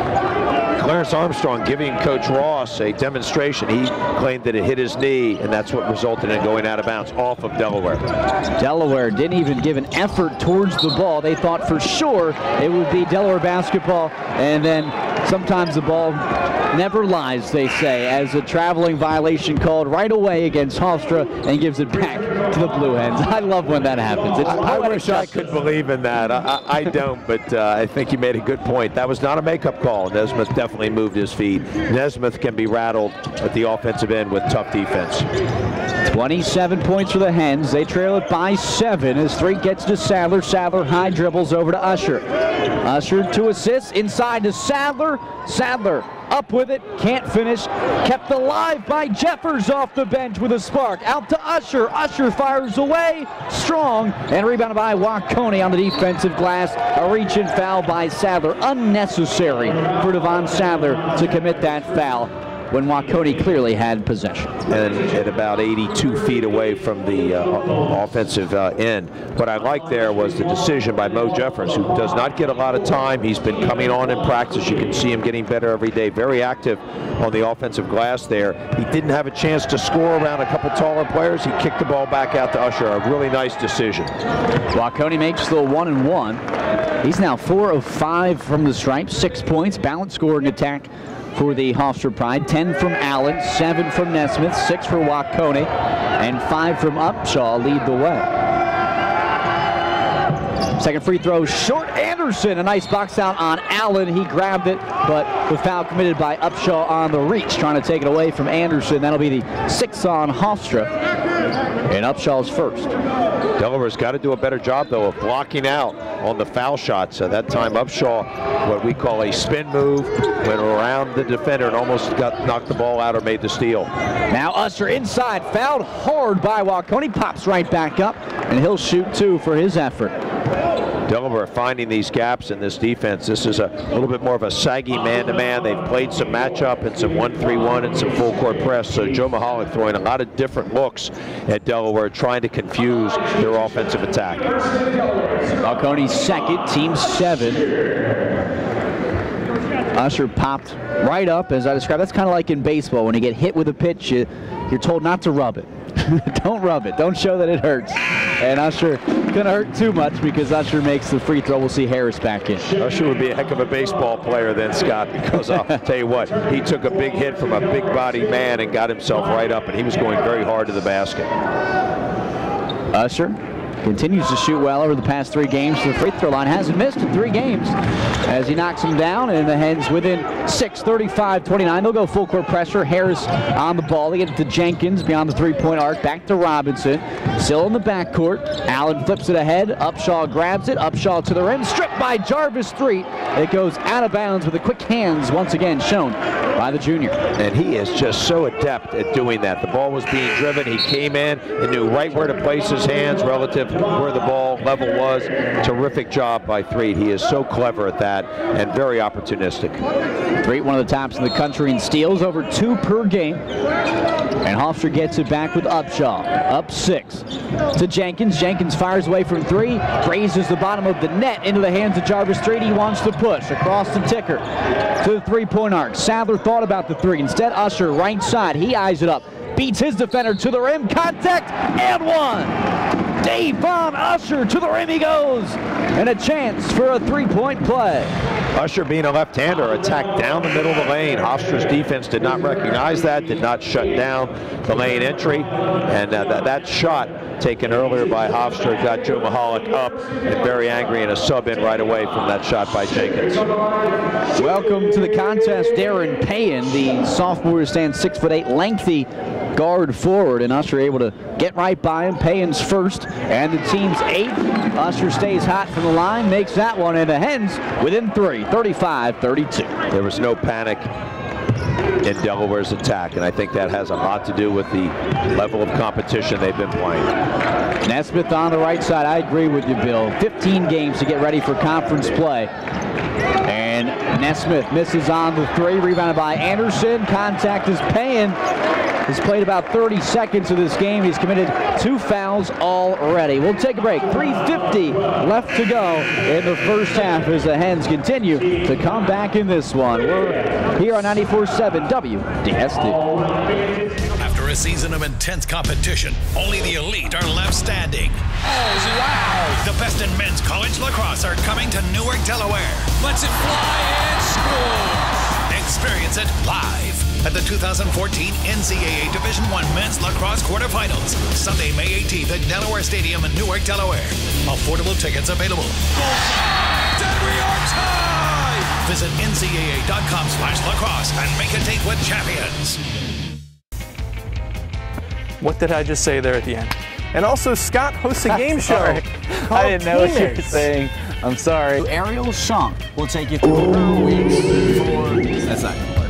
Clarence Armstrong giving Coach Ross a demonstration. He claimed that it hit his knee, and that's what resulted in going out of bounds off of Delaware. Delaware didn't even give an effort towards the ball. They thought for sure it would be Delaware basketball, and then sometimes the ball never lies, they say, as a traveling violation called right away against Hofstra and gives it back to the Blue Hens. I love when that happens. It's I, I wish I could believe in that. I, I, I don't, but uh, I think you made a good point. That was not a makeup call. Nesmith definitely moved his feet. Nesmith can be rattled at the offensive end with tough defense. twenty-seven points for the Hens. They trail it by seven as Threet gets to Sadler. Sadler high dribbles over to Usher. Usher two assists inside to Sadler. Sadler up with it, can't finish. Kept alive by Jeffers off the bench with a spark. Out to Usher. Usher fires away. Strong. And rebounded by Wacconi on the defensive glass. A reach-in foul by Sadler. Unnecessary for Devon Sadler to commit that foul when Wacconi clearly had possession. And at about eighty-two feet away from the uh, offensive uh, end. What I liked there was the decision by Mo Jeffers, who does not get a lot of time. He's been coming on in practice. You can see him getting better every day. Very active on the offensive glass there. He didn't have a chance to score around a couple taller players. He kicked the ball back out to Usher. A really nice decision. Wacconi makes the one and one. He's now four of five from the stripe. Six points. Balanced scoring attack for the Hofstra Pride. ten from Allen, seven from Nesmith, six for Wacconi, and five from Upshaw lead the way. Second free throw, short. Anderson, a nice box out on Allen. He grabbed it, but the foul committed by Upshaw on the reach, trying to take it away from Anderson. That'll be the sixth on Hofstra, and Upshaw's first. Delaware's got to do a better job, though, of blocking out on the foul shots. So that time Upshaw, what we call a spin move, went around the defender and almost got knocked the ball out or made the steal. Now Usher inside, fouled hard by Wacconi, pops right back up, and he'll shoot two for his effort. Delaware finding these gaps in this defense. This is a little bit more of a saggy man-to-man. They've played some matchup and some one three one and some full-court press. So Joe Mahalik throwing a lot of different looks at Delaware, trying to confuse their offensive attack. Wacconi's second, team seven. Usher popped right up, as I described. That's kind of like in baseball. When you get hit with a pitch, you, you're told not to rub it. Don't rub it. Don't show that it hurts. And Usher gonna hurt too much because Usher makes the free throw. We'll see Harris back in. Usher would be a heck of a baseball player then, Scott, because I'll tell you what, he took a big hit from a big-bodied man and got himself right up, and he was going very hard to the basket. Usher continues to shoot well over the past three games. The free throw line hasn't missed in three games as he knocks him down, and the Hens within six, thirty-five twenty-nine. They'll go full court pressure. Harris on the ball. They get it to Jenkins beyond the three-point arc. Back to Robinson. Still in the backcourt. Allen flips it ahead. Upshaw grabs it. Upshaw to the rim. Stripped by Jarvis Street. It goes out of bounds with the quick hands once again shown by the junior. And he is just so adept at doing that. The ball was being driven. He came in and knew right where to place his hands relative to where the ball level was. Terrific job by Threet. He is so clever at that and very opportunistic. Threet, one of the tops in the country in steals, over two per game. And Hofstra gets it back with Upshaw. Up six to Jenkins. Jenkins fires away from three. Raises the bottom of the net into the hands of Jarvis Street. He wants to push across the ticker to the three-point arc. Sadler thought about the three. Instead, Usher, right side. He eyes it up. Beats his defender to the rim. Contact and one. Davon Usher to the rim he goes. And a chance for a three-point play. Usher, being a left-hander, attacked down the middle of the lane. Hofstra's defense did not recognize that, did not shut down the lane entry. And uh, that, that shot taken earlier by Hofstra got Joe Mahalik up and very angry, and a sub in right away from that shot by Jenkins. Welcome to the contest, Darren Payen, the sophomore who stands six foot eight, lengthy guard forward, and Usher able to get right by him. Payen's first, and the team's eighth. Usher stays hot from the line, makes that one, and the Hens within three, thirty-five thirty-two. There was no panic in Delaware's attack, and I think that has a lot to do with the level of competition they've been playing. Nesmith on the right side. I agree with you, Bill. fifteen games to get ready for conference play. And Nesmith misses on the three, rebounded by Anderson. Contact is Payen. He's played about thirty seconds of this game. He's committed two fouls already. We'll take a break. three fifty left to go in the first half as the Hens continue to come back in this one. We're here on ninety-four point seven W D S D. After a season of intense competition, only the elite are left standing. Oh, wow! The best in men's college lacrosse are coming to Newark, Delaware. Lets it fly and scores! Experience it live at the two thousand fourteen N C A A Division one Men's Lacrosse Quarterfinals, Sunday, May eighteenth at Delaware Stadium in Newark, Delaware. Affordable tickets available. And we are tied! Visit N C A A dot com slash lacrosse and make a date with champions. What did I just say there at the end? And also, Scott hosts a game show. I didn't know what you were saying. I'm sorry. Ariel Song will take you through her weeks for... That's not going to work.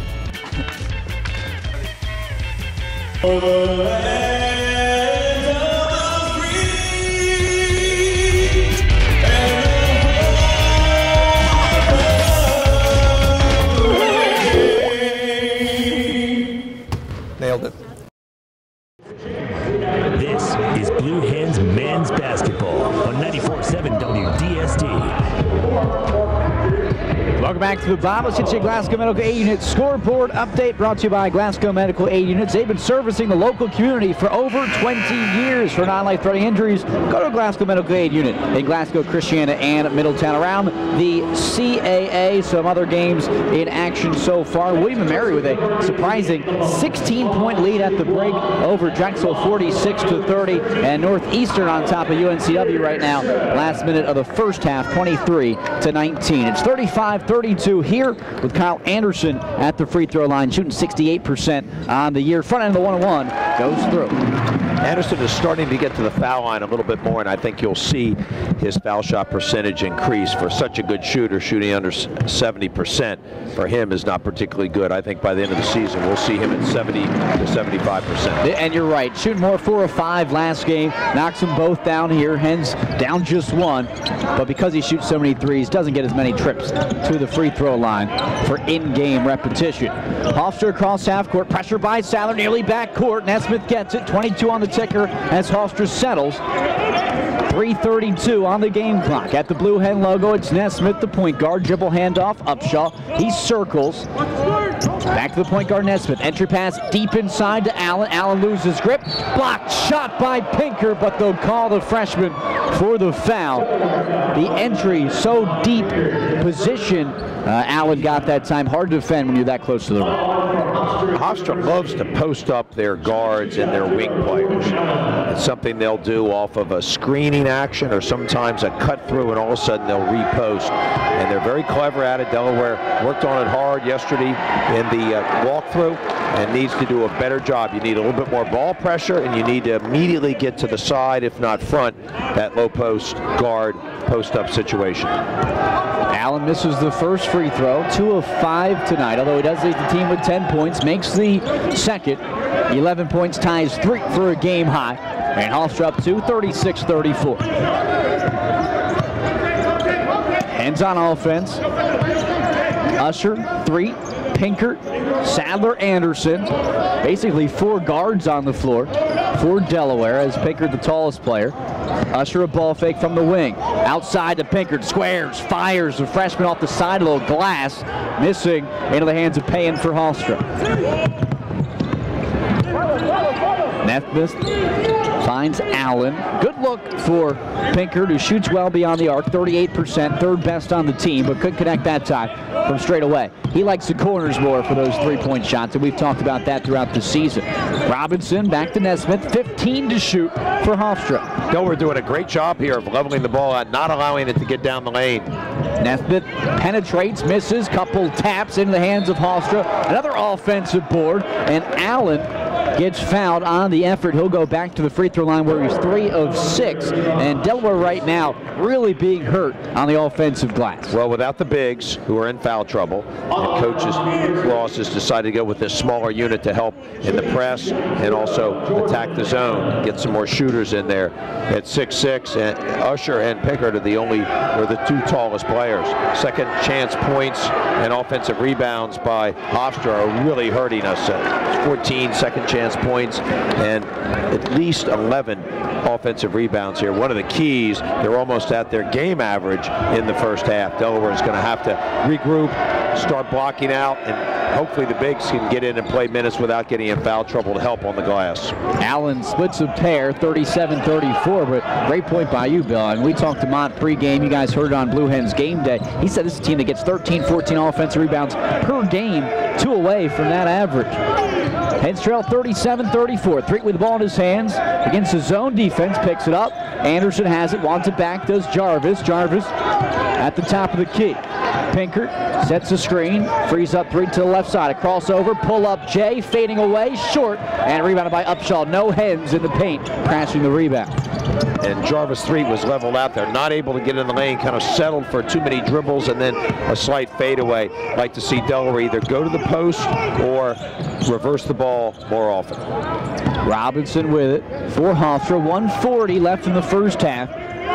Nailed it. This is Blue Hens Men's Basketball on ninety-four point seven W D S D. Welcome back to the Bob City Glasgow Medical Aid Unit scoreboard update brought to you by Glasgow Medical Aid Units. They've been servicing the local community for over twenty years. For non-life-threatening injuries, go to Glasgow Medical Aid Unit in Glasgow, Christiana, and Middletown. Around the C A A, some other games in action so far. William and Mary with a surprising sixteen point lead at the break over Drexel, forty-six to thirty, and Northeastern on top of U N C W right now. Last minute of the first half, twenty-three to nineteen. It's thirty-five thirty-two here with Kyle Anderson at the free throw line, shooting sixty-eight percent on the year. Front end of the one oh one goes through. Anderson is starting to get to the foul line a little bit more, and I think you'll see his foul shot percentage increase. For such a good shooter, shooting under seventy percent for him is not particularly good. I think by the end of the season, we'll see him at seventy to seventy-five percent. And you're right, shooting more four or five last game, knocks them both down here. Hens down just one, but because he shoots so many threes, doesn't get as many trips to the free throw line for in-game repetition. Hofstra across half court, pressure by Sadler, nearly back court. Nesmith gets it, twenty-two on the ticker as Hofstra settles. three thirty-two on the game clock. At the Blue Hen logo, it's Nesmith, the point guard. Dribble handoff, Upshaw. He circles. Back to the point guard, Nesmith. Entry pass deep inside to Allen. Allen loses grip. Blocked shot by Pinker, but they'll call the freshman for the foul. The entry so deep position, uh, Allen got that time. Hard to defend when you're that close to the rim. Hofstra loves to post up their guards and their wing players. It's something they'll do off of a screening action or sometimes a cut through, and all of a sudden they'll repost. And they're very clever at it. Delaware worked on it hard yesterday in the uh, walkthrough and needs to do a better job. You need a little bit more ball pressure, and you need to immediately get to the side, if not front, that low post guard post up situation. Allen misses the first free throw, two of five tonight, although he does lead the team with ten points, makes the second, eleven points, ties three for a game high, and Hofstra up two, thirty-six thirty-four. Hens on offense. Usher, three, Pinkert, Sadler, Anderson. Basically four guards on the floor for Delaware, as Pinkert the tallest player. Usher a ball fake from the wing. Outside to Pinkert, squares, fires the freshman off the side, a little glass, missing into the hands of Payen for Hofstra. Nesmith finds Allen. Good look for Pinkert, who shoots well beyond the arc, thirty-eight percent, third best on the team, but couldn't connect that time from straight away. He likes the corners more for those three-point shots, and we've talked about that throughout the season. Robinson back to Nesmith, fifteen to shoot for Hofstra. Delaware doing a great job here of leveling the ball out, not allowing it to get down the lane. Nesmith penetrates, misses, couple taps into the hands of Hofstra. Another offensive board, and Allen gets fouled on the effort. He'll go back to the free throw line where he's three of six. And Delaware right now really being hurt on the offensive glass. Well, without the bigs, who are in foul trouble, and coaches Ross has decided to go with this smaller unit to help in the press and also attack the zone, get some more shooters in there. At six six, and Usher and Pinkert are the only, or the two tallest players. Second chance points and offensive rebounds by Hofstra are really hurting us. fourteen second chance points and at least eleven offensive rebounds here. One of the keys, they're almost at their game average in the first half. Delaware is going to have to regroup, start blocking out, and hopefully the bigs can get in and play minutes without getting in foul trouble to help on the glass. Allen splits a pair, thirty-seven thirty-four, but great point by you, Bill. And we talked to Mont pregame. You guys heard it on Blue Hens game day. He said this is a team that gets thirteen, fourteen offensive rebounds per game, two away from that average. Hens trail thirty-seven thirty-four. Threet with the ball in his hands against his zone defense, picks it up. Anderson has it, wants it back, does Jarvis. Jarvis at the top of the key. Pinkert sets a screen, frees up three to the left side. A crossover, pull up Jay, fading away, short, and rebounded by Upshaw. No Hens in the paint, crashing the rebound. And Jarvis three was leveled out there, not able to get in the lane, kind of settled for too many dribbles and then a slight fadeaway. Like to see Delaware either go to the post or reverse the ball more often. Robinson with it for Hofstra, one forty left in the first half.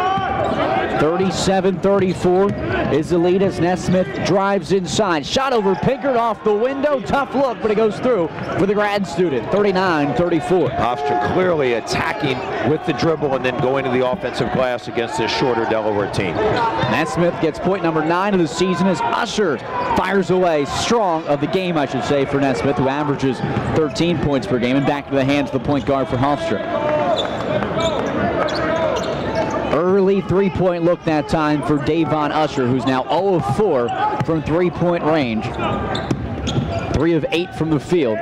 thirty-seven thirty-four is the lead as Nesmith drives inside. Shot over Pinkert off the window. Tough look, but it goes through for the grad student. thirty-nine thirty-four. Hofstra clearly attacking with the dribble and then going to the offensive glass against this shorter Delaware team. Nesmith gets point number nine of the season as Usher fires away strong of the game, I should say, for Nesmith, who averages thirteen points per game, and back to the hands of the point guard for Hofstra. Early three-point look that time for Davon Usher, who's now zero of four from three-point range. three of eight from the field.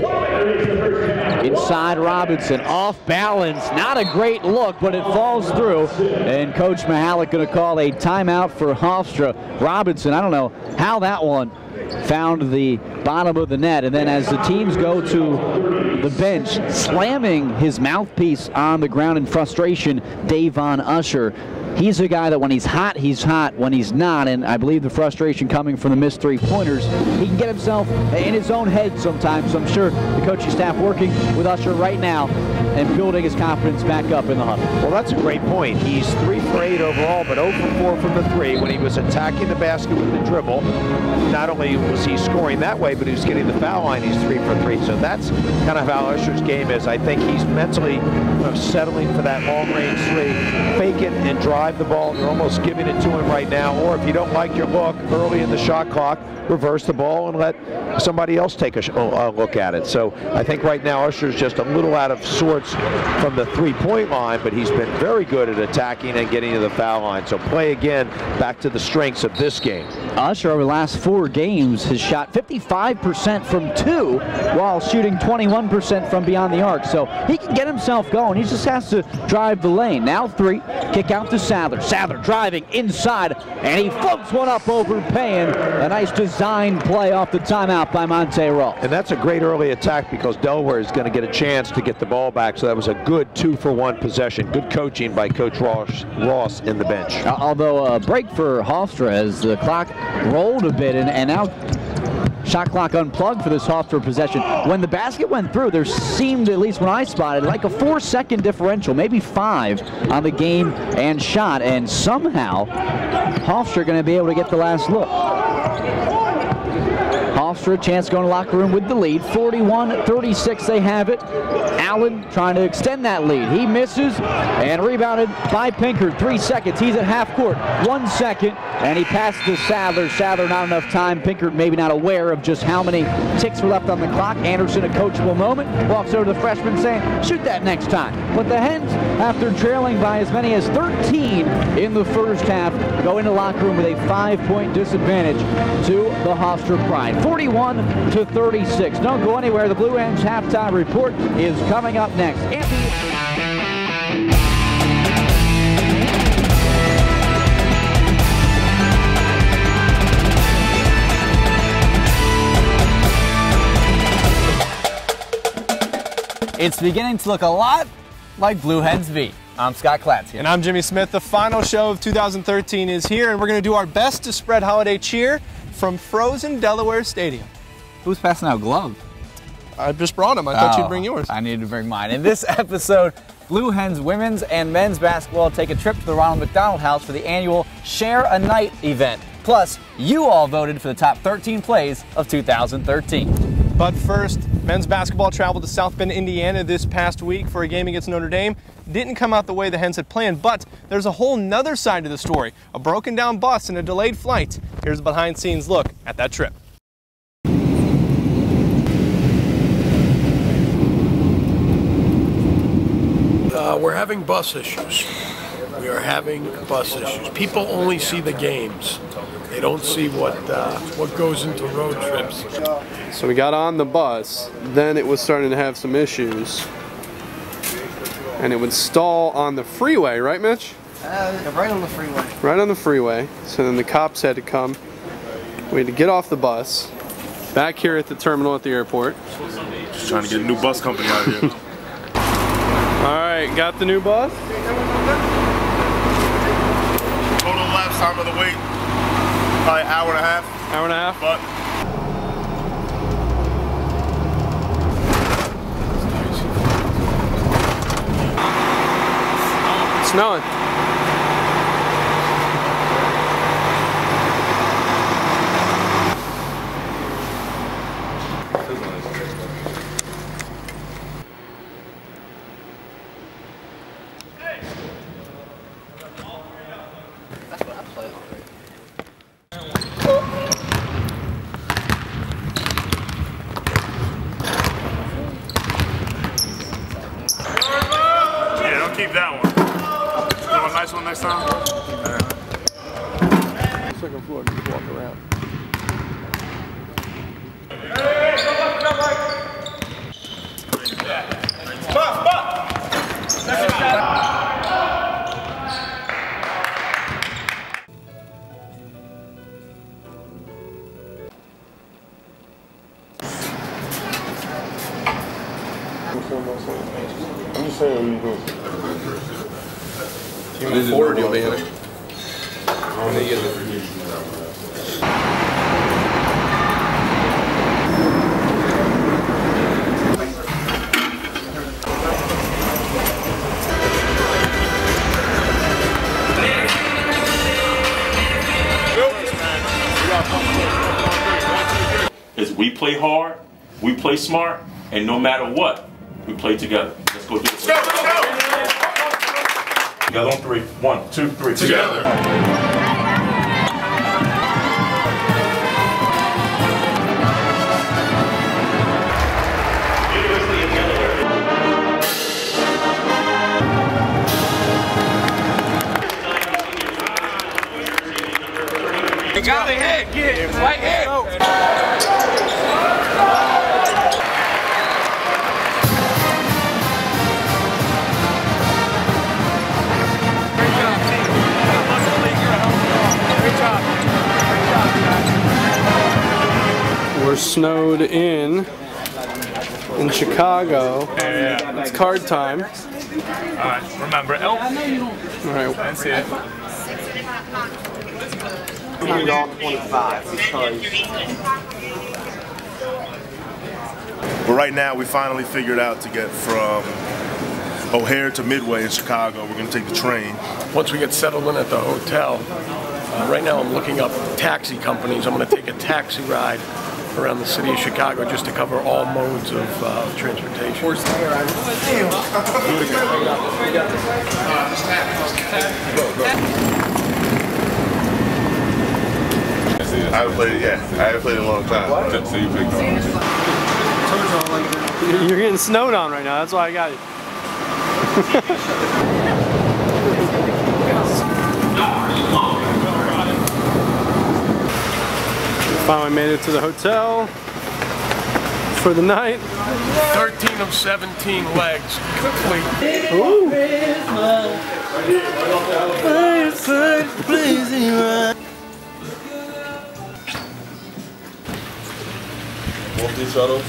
Inside Robinson, off balance. Not a great look, but it falls through. And Coach Mihalik going to call a timeout for Hofstra. Robinson, I don't know how that one found the bottom of the net. And then as the teams go to the bench, slamming his mouthpiece on the ground in frustration, Davon Usher. He's a guy that when he's hot, he's hot. When he's not, and I believe the frustration coming from the missed three-pointers, he can get himself in his own head sometimes. So I'm sure the coaching staff working with Usher right now and building his confidence back up in the huddle. Well, that's a great point. He's three for eight overall, but zero for four from the three. When he was attacking the basket with the dribble, not only was he scoring that way, but he was getting the foul line. He's three for three. So that's kind of how Usher's game is. I think he's mentally kind of settling for that long-range three, fake it and drop drive the ball. They're almost giving it to him right now. Or if you don't like your look early in the shot clock, reverse the ball and let somebody else take a, sh a look at it. So I think right now Usher's just a little out of sorts from the three-point line, but he's been very good at attacking and getting to the foul line. So play again, back to the strengths of this game. Usher over the last four games has shot fifty-five percent from two while shooting twenty-one percent from beyond the arc. So he can get himself going. He just has to drive the lane. Now three, kick out to Sadler. Sadler driving inside, and he floats one up over Payne. A nice design play off the timeout by Monte Ross. And that's a great early attack because Delaware is going to get a chance to get the ball back. So that was a good two for one possession. Good coaching by Coach Ross, Ross in the bench. Uh, although a break for Hofstra as the clock rolled a bit, and, and now shot clock unplugged for this Hofstra possession. When the basket went through, there seemed, at least when I spotted, like a four-second differential, maybe five on the game and shot, and somehow Hofstra going to be able to get the last look. Hofstra, chance to go in the locker room with the lead. forty-one thirty-six, they have it. Allen trying to extend that lead. He misses, and rebounded by Pinkard. Three seconds. He's at half court. One second, and he passes to Sadler. Sadler not enough time. Pinkard maybe not aware of just how many ticks were left on the clock. Anderson, a coachable moment, walks over to the freshman saying, shoot that next time. But the Hens, after trailing by as many as thirteen in the first half, go into the locker room with a five-point disadvantage to the Hofstra Pride. forty-one to thirty-six. Don't go anywhere. The Blue Hens halftime report is coming up next. Anthony It's beginning to look a lot like Blue Hens V. I'm Scott Clancy. And I'm Jimmy Smith. The final show of two thousand thirteen is here, and we're going to do our best to spread holiday cheer from frozen Delaware Stadium. Who's passing out gloves? I just brought them. I thought oh, you'd bring yours. I needed to bring mine. In this episode, Blue Hens women's and men's basketball take a trip to the Ronald McDonald House for the annual Share a Night event. Plus, you all voted for the top thirteen plays of two thousand thirteen. But first, men's basketball traveled to South Bend, Indiana this past week for a game against Notre Dame. Didn't come out the way the Hens had planned, but there's a whole nother side to the story. A broken down bus and a delayed flight. Here's a behind the scenes look at that trip. Uh, we're having bus issues. We are having bus issues. People only see the games. They don't see what uh, what goes into road trips. So we got on the bus, then it was starting to have some issues. And it would stall on the freeway, right, Mitch? Uh, right on the freeway. Right on the freeway. So then the cops had to come. We had to get off the bus. Back here at the terminal at the airport. Just trying to get a new bus company out here. Alright, got the new bus. Total elapsed time of the wait, probably an hour and a half. Hour and a half? But it's snowing. keep that one. You want a nice one next time? Second floor, you can walk around. Spot, spot! Second shot. I'm just saying what you doing. Team forward, you'll be in it. Is we play hard, we play smart, and no matter what, we play together. Let's go do it. Together on three. One, two, three. Together. You got the head, get it. Right here. We're snowed in in Chicago. Yeah, yeah. It's card time. All right, remember, elk. All right. That's it. But right now, we finally figured out to get from O'Hare to Midway in Chicago. We're going to take the train. Once we get settled in at the hotel, uh, right now I'm looking up taxi companies. I'm going to take a taxi ride around the city of Chicago just to cover all modes of uh, transportation. I haven't played it yet. I haven't played it in a long time. So you picked on. You're getting snowed on right now. That's why I got it. Finally made it to the hotel for the night. thirteen of seventeen legs complete. Ooh. Multi shuttles.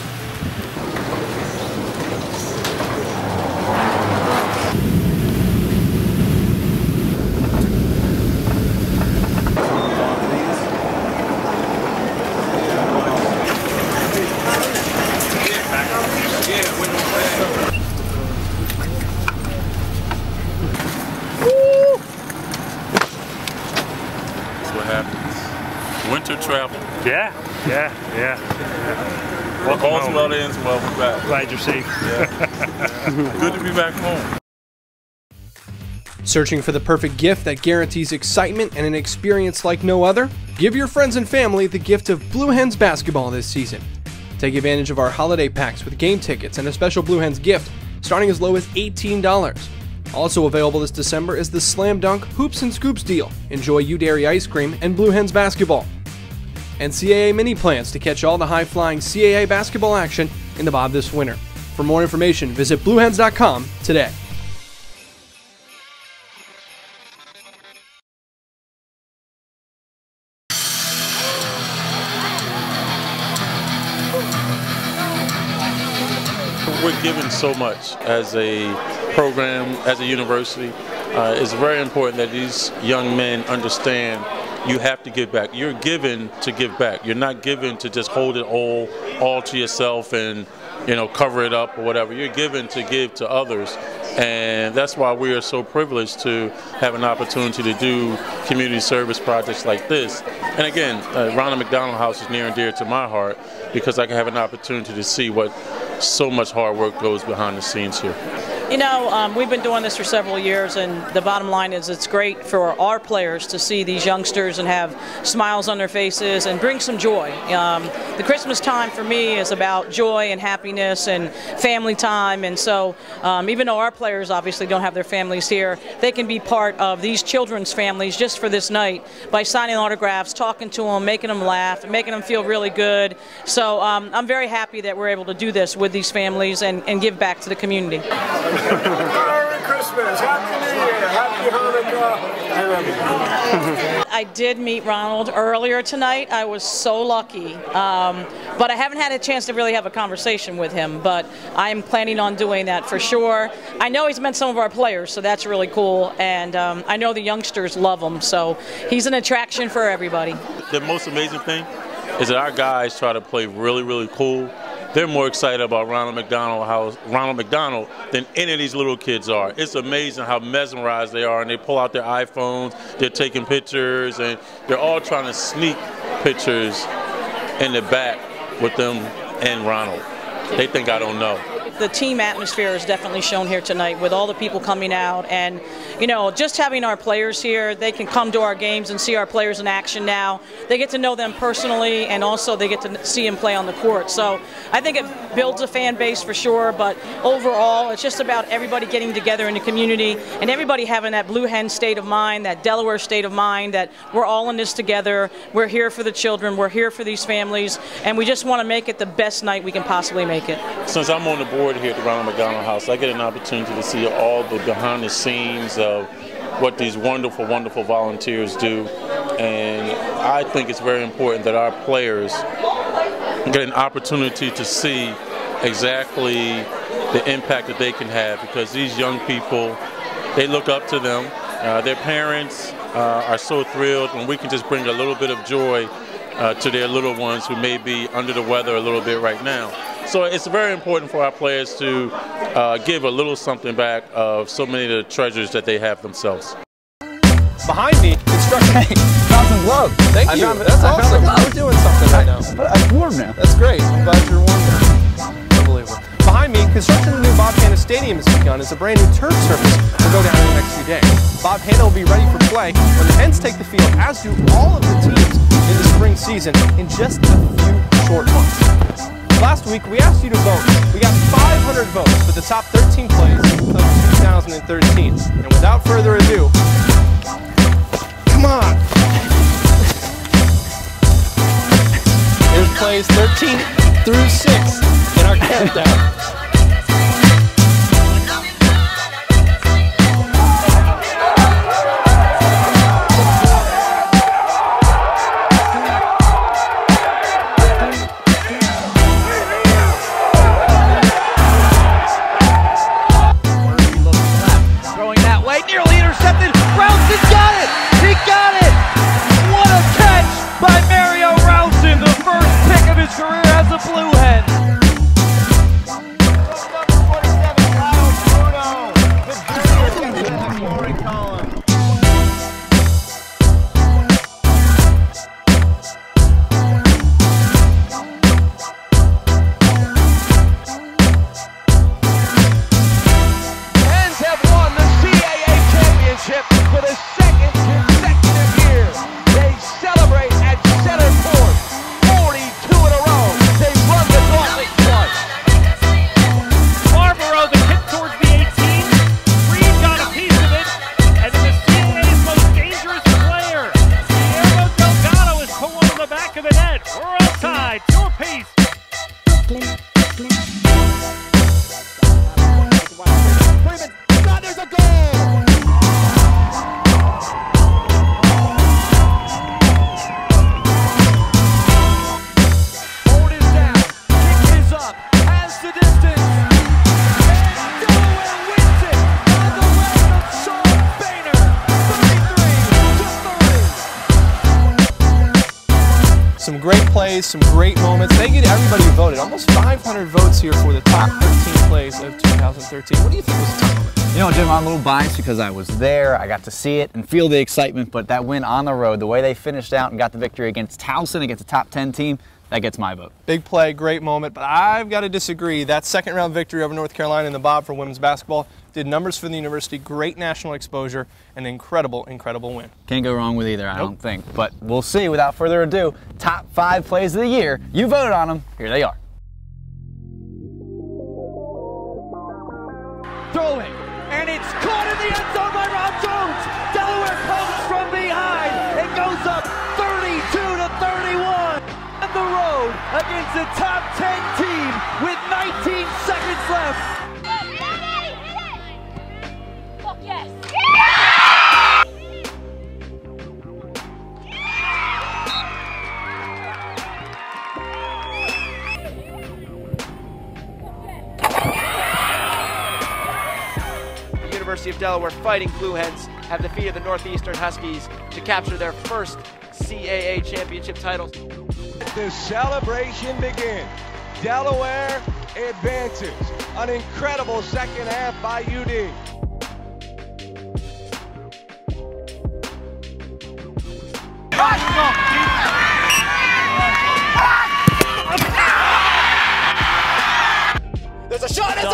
Winter travel. Yeah, yeah, yeah. Welcome All's home. Well ends well, we're back. Glad you're safe. Yeah. Good to be back home. Searching for the perfect gift that guarantees excitement and an experience like no other? Give your friends and family the gift of Blue Hens basketball this season. Take advantage of our holiday packs with game tickets and a special Blue Hens gift starting as low as eighteen dollars. Also available this December is the Slam Dunk Hoops and Scoops deal. Enjoy U Dairy ice cream and Blue Hens basketball. And C A A mini plans to catch all the high-flying C A A basketball action in the Bob this winter. For more information, visit blue hens dot com today. We're given so much as a program, as a university. Uh, it's very important that these young men understand you have to give back. You're given to give back. You're not given to just hold it all, all to yourself and, you know, cover it up or whatever. You're given to give to others. And that's why we are so privileged to have an opportunity to do community service projects like this. And again, uh, Ronald McDonald House is near and dear to my heart because I can have an opportunity to see what so much hard work goes behind the scenes here. You know, um, we've been doing this for several years, and the bottom line is it's great for our players to see these youngsters and have smiles on their faces and bring some joy. Um, the Christmas time for me is about joy and happiness and family time, and so um, even though our players obviously don't have their families here, they can be part of these children's families just for this night by signing autographs, talking to them, making them laugh, making them feel really good. So um, I'm very happy that we're able to do this with these families and, and give back to the community. Merry Christmas, Happy New Year, Happy Hanukkah. I love you. I did meet Ronald earlier tonight. I was so lucky, um, but I haven't had a chance to really have a conversation with him, but I'm planning on doing that for sure. I know he's met some of our players, so that's really cool, and um, I know the youngsters love him, so he's an attraction for everybody. The most amazing thing is that our guys try to play really, really cool. They're more excited about Ronald McDonald House, Ronald McDonald than any of these little kids are. It's amazing how mesmerized they are, and they pull out their iPhones, they're taking pictures, and they're all trying to sneak pictures in the back with them and Ronald. They think I don't know. the team atmosphere is definitely shown here tonight with all the people coming out, and you know, just having our players here, they can come to our games and see our players in action now. They get to know them personally, and also they get to see them play on the court. So I think it builds a fan base for sure, but overall it's just about everybody getting together in the community and everybody having that Blue Hen state of mind, that Delaware state of mind, that we're all in this together, we're here for the children, we're here for these families, and we just want to make it the best night we can possibly make it. Since I'm on the board here at the Ronald McDonald House, I get an opportunity to see all the behind the scenes of what these wonderful, wonderful volunteers do. And I think it's very important that our players get an opportunity to see exactly the impact that they can have, because these young people, they look up to them. Uh, their parents uh, are so thrilled when we can just bring a little bit of joy uh, to their little ones who may be under the weather a little bit right now. So it's very important for our players to uh, give a little something back of so many of the treasures that they have themselves. Behind me, instructor. Hey, found some gloves. Thank I you. found, That's I awesome. Found We're doing something right now. But I'm warm now. That's great. I'm glad you're warm now. Unbelievable. Behind me, construction of the new Bob Hanna Stadium has begun as a brand new turf surface will go down in the next few days. Bob Hanna will be ready for play when the Hens take the field, as do all of the teams in the spring season, in just a few short months. Last week, we asked you to vote. We got five hundred votes for the top thirteen plays of two thousand thirteen. And without further ado, come on. Here's plays thirteen through six in our countdown. Some great plays, some great moments. Thank you to everybody who voted. Almost five hundred votes here for the top thirteen plays of two thousand thirteen. What do you think was the top moment? You know, Jim, I'm a little biased because I was there. I got to see it and feel the excitement, but that win on the road, the way they finished out and got the victory against Towson, against a top ten team, that gets my vote. Big play, great moment, but I've got to disagree. That second round victory over North Carolina in the Bob for women's basketball did numbers for the university, great national exposure, an incredible, incredible win. Can't go wrong with either, I Nope. don't think. But we'll see. Without further ado, top five plays of the year. You voted on them. Here they are. Throwing, and it's caught in the end zone by Rob Jones. Delaware comes from behind. It goes up thirty-two to thirty-one. On the road against a top ten team with nineteen seconds left. Yes. The University of Delaware Fighting Blue Hens have defeated the Northeastern Huskies to capture their first C A A championship title. The celebration begins. Delaware advances. An incredible second half by U D. There's a shot. It's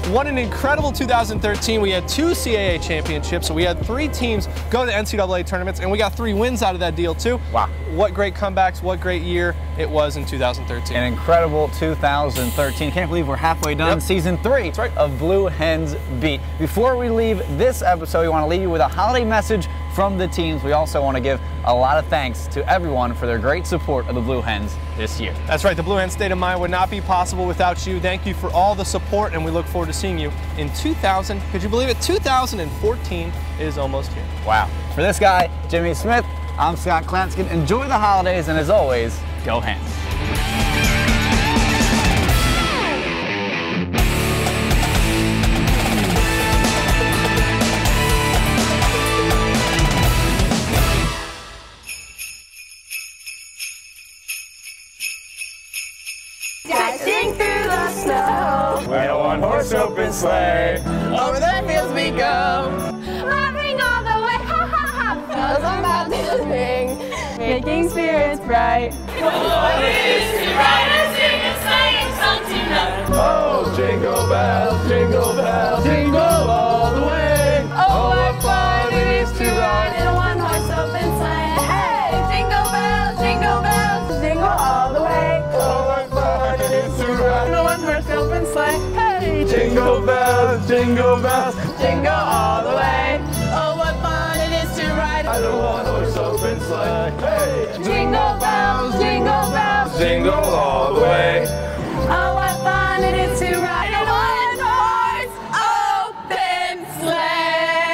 What an incredible two thousand thirteen. We had two C A A championships, so we had three teams go to N C double A tournaments, and we got three wins out of that deal too. Wow. What great comebacks, what great year it was in two thousand thirteen. An incredible two thousand thirteen. Can't believe we're halfway done. Yep. Season three That's right. of Blue Hens Beat. Before we leave this episode, we want to leave you with a holiday message from the teams. We also want to give a lot of thanks to everyone for their great support of the Blue Hens this year. That's right. The Blue Hens State of Mind would not be possible without you. Thank you for all the support, and we look forward to seeing you in two thousand. Could you believe it? two thousand fourteen is almost here. Wow. For this guy, Jimmy Smith, I'm Scott Klanskin. Enjoy the holidays, and as always, go Hens. Dashing through the snow, with a one-horse open sleigh, over the fields we go, laughing all the way, ha ha ha, bells on bobtails ring, making spirits bright. Oh, it is to ride and sing a sleighing song tonight. Oh, jingle bells, jingle bells, jingle all the way. Oh, what fun it is to ride in a one-horse open sleigh. Hey, jingle bells, jingle bells, jingle all the way. Oh, what fun it is to ride in a one-horse open sleigh. Hey, jingle bells, jingle bells, jingle all the way. Oh, what fun it is to ride in a one-horse open sleigh. Hey, jingle bells, jingle bells, jingle all the way. Oh, what fun it is to ride in a one-horse open sleigh.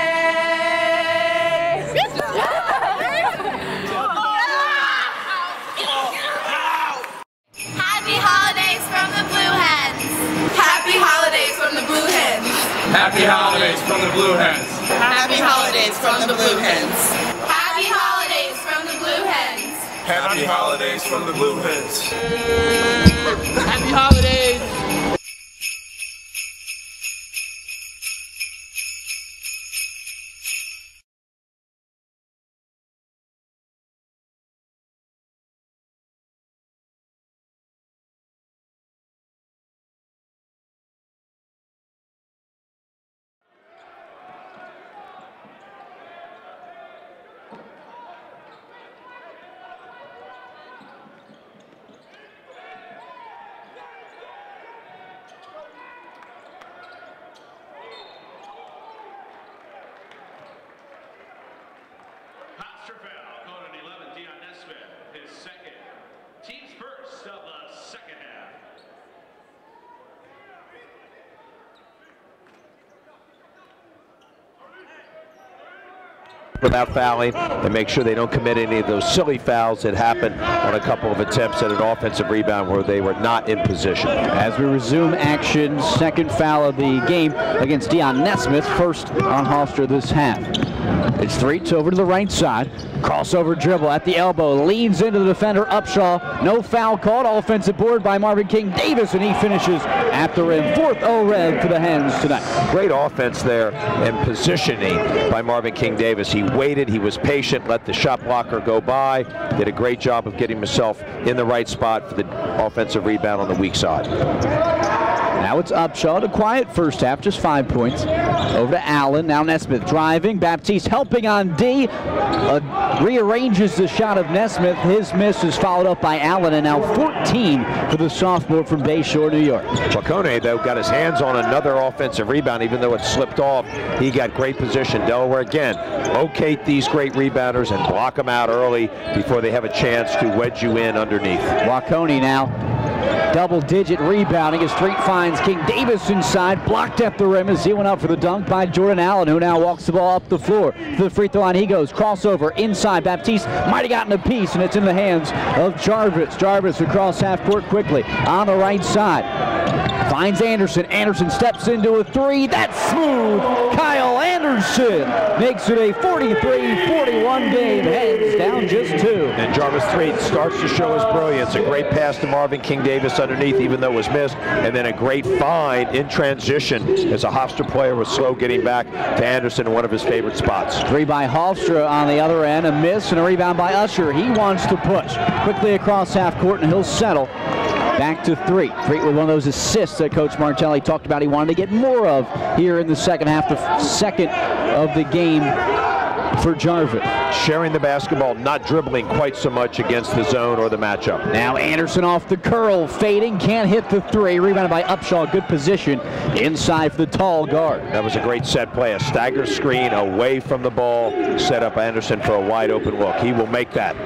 Happy holidays from the Blue Hens. Happy holidays from the Blue Hens. Happy holidays from the Blue Hens. Happy holidays from the Blue Hens. Happy holidays from the Blue Hens. Happy holidays from the Blue Hens. Happy holidays. Hofstra foul, called an eleven, Dion Nesmith, his second. Team's first of the second half. Without fouling, and make sure they don't commit any of those silly fouls that happened on a couple of attempts at an offensive rebound where they were not in position. As we resume action, second foul of the game against Dion Nesmith, first on Hofstra this half. It's three, it's over to the right side. Crossover dribble at the elbow, leans into the defender, Upshaw. No foul called, offensive board by Marvin King Davis, and he finishes at the rim. Fourth O-Rev for the Hens tonight. Great offense there and positioning by Marvin King Davis. He waited, he was patient, let the shot blocker go by, did a great job of getting himself in the right spot for the offensive rebound on the weak side. Now it's Upshaw, a quiet first half, just five points. Over to Allen, now Nesmith driving, Baptiste helping on D, uh, rearranges the shot of Nesmith. His miss is followed up by Allen, and now fourteen for the sophomore from Bayshore, New York. Chacone, though, got his hands on another offensive rebound, even though it slipped off. He got great position. Delaware, again, locate these great rebounders and block them out early before they have a chance to wedge you in underneath. Waconey now, double-digit rebounding as Street finds King Davis inside, blocked at the rim as he went up for the dunk by Jordan Allen, who now walks the ball up the floor. To the free throw line he goes, crossover inside. Baptiste might have gotten a piece, and it's in the hands of Jarvis. Jarvis across half court quickly on the right side. Finds Anderson. Anderson steps into a three. That's smooth. Kyle Anderson makes it a forty-three forty-one game. Hens down just two. And Jarvis three starts to show his brilliance. A great pass to Marvin King Davis underneath, even though it was missed. And then a great find in transition as a Hofstra player was slow getting back to Anderson in one of his favorite spots. Three by Hofstra on the other end. A miss and a rebound by Usher. He wants to push quickly across half court, and he'll settle. back to Threet. Threet with one of those assists that Coach Martelli talked about he wanted to get more of here in the second half, the second of the game for Jarvis. Sharing the basketball, not dribbling quite so much against the zone or the matchup. Now Anderson off the curl, fading, can't hit the three. Rebounded by Upshaw, good position inside for the tall guard. That was a great set play, a stagger screen away from the ball, set up Anderson for a wide open look. He will make that.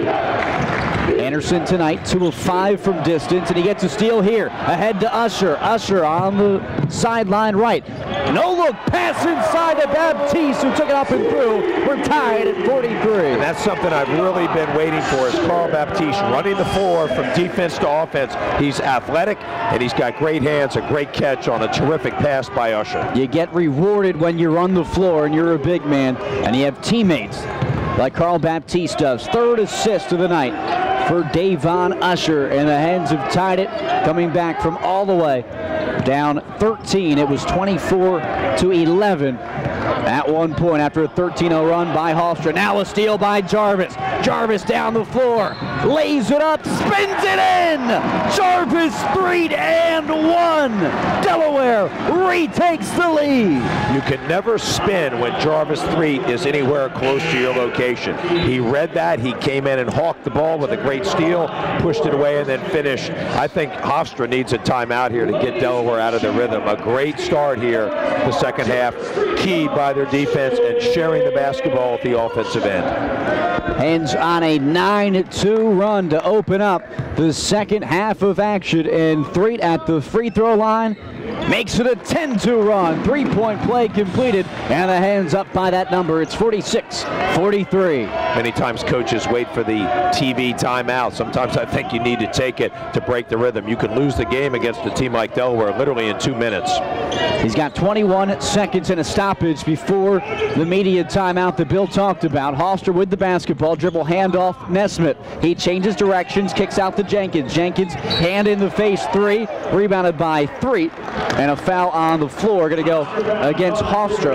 Anderson tonight, two of five from distance, and he gets a steal here. Ahead to Usher. Usher on the sideline right. No look pass inside to Baptiste, who took it up and through. We're tied at forty-three. And that's something I've really been waiting for, is Carl Baptiste running the floor from defense to offense. He's athletic, and he's got great hands, a great catch on a terrific pass by Usher. You get rewarded when you're on the floor and you're a big man, and you have teammates like Carl Baptiste does. Third assist of the night for Davon Usher, and the Hens have tied it, coming back from all the way down thirteen. It was twenty-four to eleven at one point after a thirteen oh run by Hofstra. Now a steal by Jarvis. Jarvis down the floor, lays it up, spins it in. Jarvis three and one. Delaware retakes the lead. You can never spin when Jarvis three is anywhere close to your location. He read that. He came in and hawked the ball with a great steal, pushed it away, and then finished. I think Hofstra needs a timeout here to get Delaware out of the rhythm. A great start here, the second half, keyed by their defense and sharing the basketball at the offensive end. Hens on a nine two run to open up the second half of action, and Threet at the free throw line makes it a ten two run. Three-point play completed, and the Hens up by that number. It's forty-six forty-three. Many times coaches wait for the T V timeout. Sometimes I think you need to take it to break the rhythm. You can lose the game against a team like Delaware literally in two minutes. He's got twenty-one seconds and a stoppage before the media timeout that Bill talked about. Hofstra with the basketball, dribble handoff, Nesmith. He changes directions, kicks out to Jenkins. Jenkins, hand in the face three, rebounded by Threet, and a foul on the floor. Going to go against Hofstra.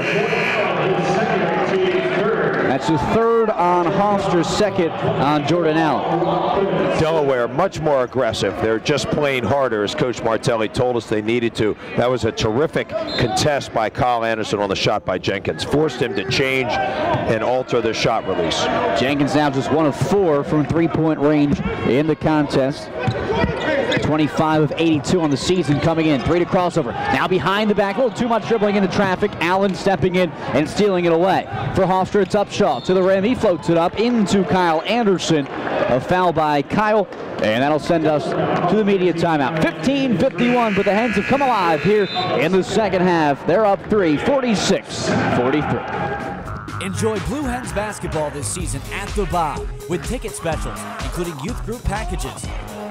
That's the third on Hofstra, second on Jordan Allen. Delaware much more aggressive. They're just playing harder, as Coach Martelli told us they needed to. That was a terrific contest by Kyle Anderson on the shot by Jenkins. Forced him to change and alter the shot release. Jenkins now just one of four from three-point range in the contest. twenty-five of eighty-two on the season coming in. Three to crossover. Now behind the back. A little too much dribbling into traffic. Allen stepping in and stealing it away. For Hofstra, it's Upshaw to the rim. He floats it up into Kyle Anderson. A foul by Kyle, and that'll send us to the media timeout. fifteen fifty-one, but the Hens have come alive here in the second half. They're up three, forty-six forty-three. Enjoy Blue Hens basketball this season at the Bob with ticket specials, including youth group packages,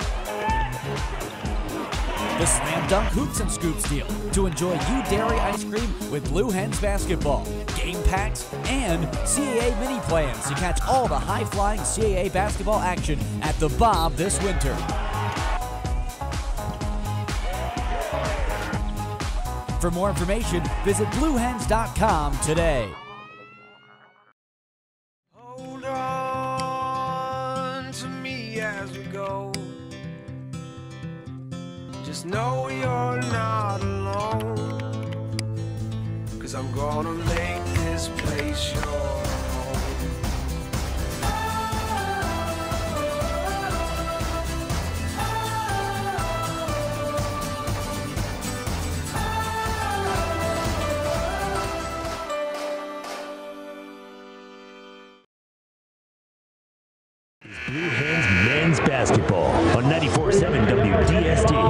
the Slam Dunk Hoops and Scoops deal to enjoy U Dairy ice cream with Blue Hens basketball, game packs, and C A A mini plans to catch all the high-flying C A A basketball action at the Bob this winter. For more information, visit blue hens dot com today. Hold on to me as we go. Just know you're not alone, 'cause I'm gonna make this place your home. Blue Hens men's basketball on ninety-four point seven W D S D.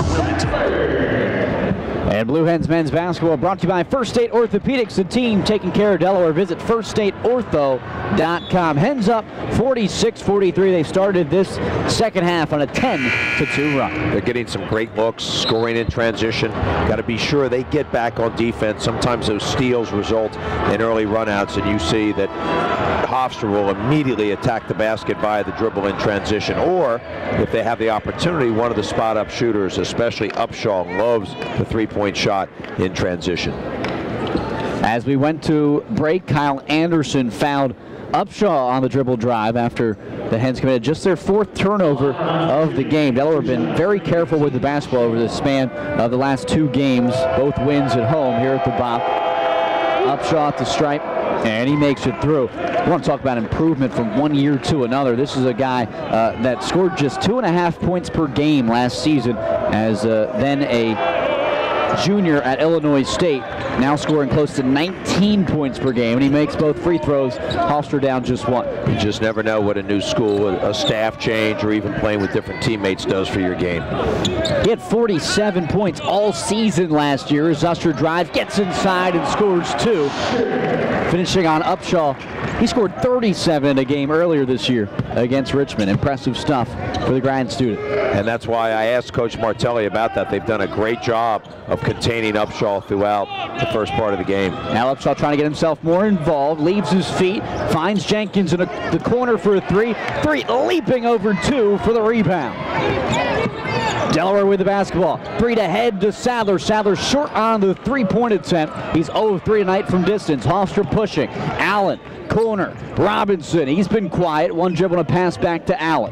And Blue Hens men's basketball brought to you by First State Orthopedics, the team taking care of Delaware. Visit first state ortho dot com. Hens up forty-six forty-three. They started this second half on a ten to two run. They're getting some great looks, scoring in transition. Got to be sure they get back on defense. Sometimes those steals result in early runouts, and you see that Hofstra will immediately attack the basket via the dribble in transition, or if they have the opportunity, one of the spot-up shooters, especially Upshaw, loves the three-point shot in transition. As we went to break, Kyle Anderson fouled Upshaw on the dribble drive after the Hens committed just their fourth turnover of the game. Delaware have been very careful with the basketball over the span of the last two games, both wins at home here at the Bob. Upshaw at the stripe, and he makes it through. We want to talk about improvement from one year to another. This is a guy uh, that scored just two and a half points per game last season as uh, then a junior at Illinois State, now scoring close to nineteen points per game, and he makes both free throws. Hofstra down just one. You just never know what a new school, a staff change, or even playing with different teammates does for your game. He had forty-seven points all season last year as Usher drives, gets inside, and scores two. Finishing on Upshaw, he scored thirty-seven a game earlier this year against Richmond. Impressive stuff for the grad student. And that's why I asked Coach Martelli about that. They've done a great job of containing Upshaw throughout the first part of the game. Now Upshaw trying to get himself more involved, leaves his feet, finds Jenkins in a, the corner for a three. Three, leaping over two for the rebound. Delaware with the basketball. Three to head to Sadler. Sadler short on the three-point attempt. He's zero of three tonight from distance. Hofstra pushing. Allen, corner. Robinson, he's been quiet. One dribble and a pass back to Allen.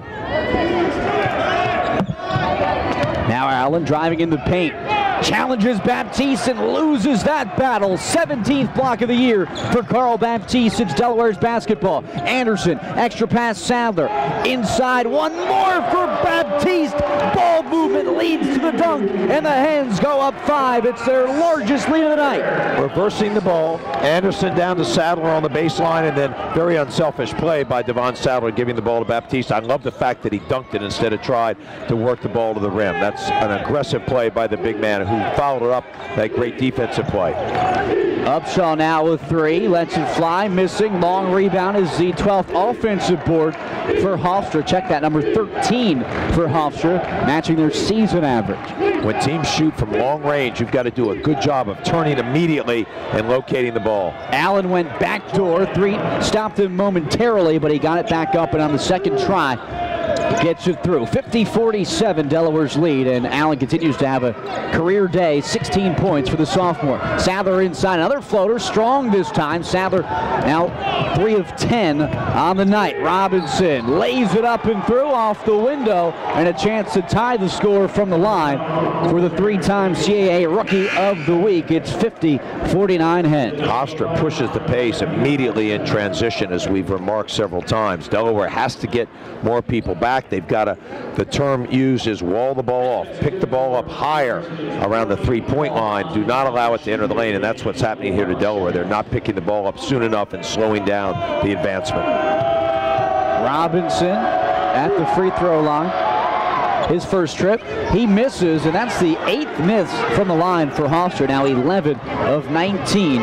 Now Allen driving in the paint. Challenges Baptiste and loses that battle. seventeenth block of the year for Carl Baptiste. It's Delaware's basketball. Anderson, extra pass Sadler. Inside, one more for Baptiste. Ball movement leads to the dunk, and the Hens go up five. It's their largest lead of the night. Reversing the ball. Anderson down to Sadler on the baseline, and then very unselfish play by Devon Sadler giving the ball to Baptiste. I love the fact that he dunked it instead of tried to work the ball to the rim. That's an aggressive play by the big man who followed it up that great defensive play. Upshaw now with three, lets it fly, missing. Long rebound is the twelfth offensive board for Hofstra. Check that, number thirteen for Hofstra, matching their season average. When teams shoot from long range, you've got to do a good job of turning immediately and locating the ball. Allen went backdoor, three, stopped him momentarily, but he got it back up, and on the second try, gets it through. fifty forty-seven Delaware's lead, and Allen continues to have a career day. sixteen points for the sophomore. Sadler inside, another floater, strong this time. Sadler now three of ten on the night. Robinson lays it up and through off the window, and a chance to tie the score from the line for the three-time C A A Rookie of the Week. It's fifty forty-nine Hens. Hofstra pushes the pace immediately in transition, as we've remarked several times. Delaware has to get more people back. They've got to, the term used is wall the ball off, pick the ball up higher around the three-point line, do not allow it to enter the lane, and that's what's happening here to Delaware. They're not picking the ball up soon enough and slowing down the advancement. Robinson at the free throw line. His first trip, he misses, and that's the eighth miss from the line for Hofstra, now eleven of nineteen.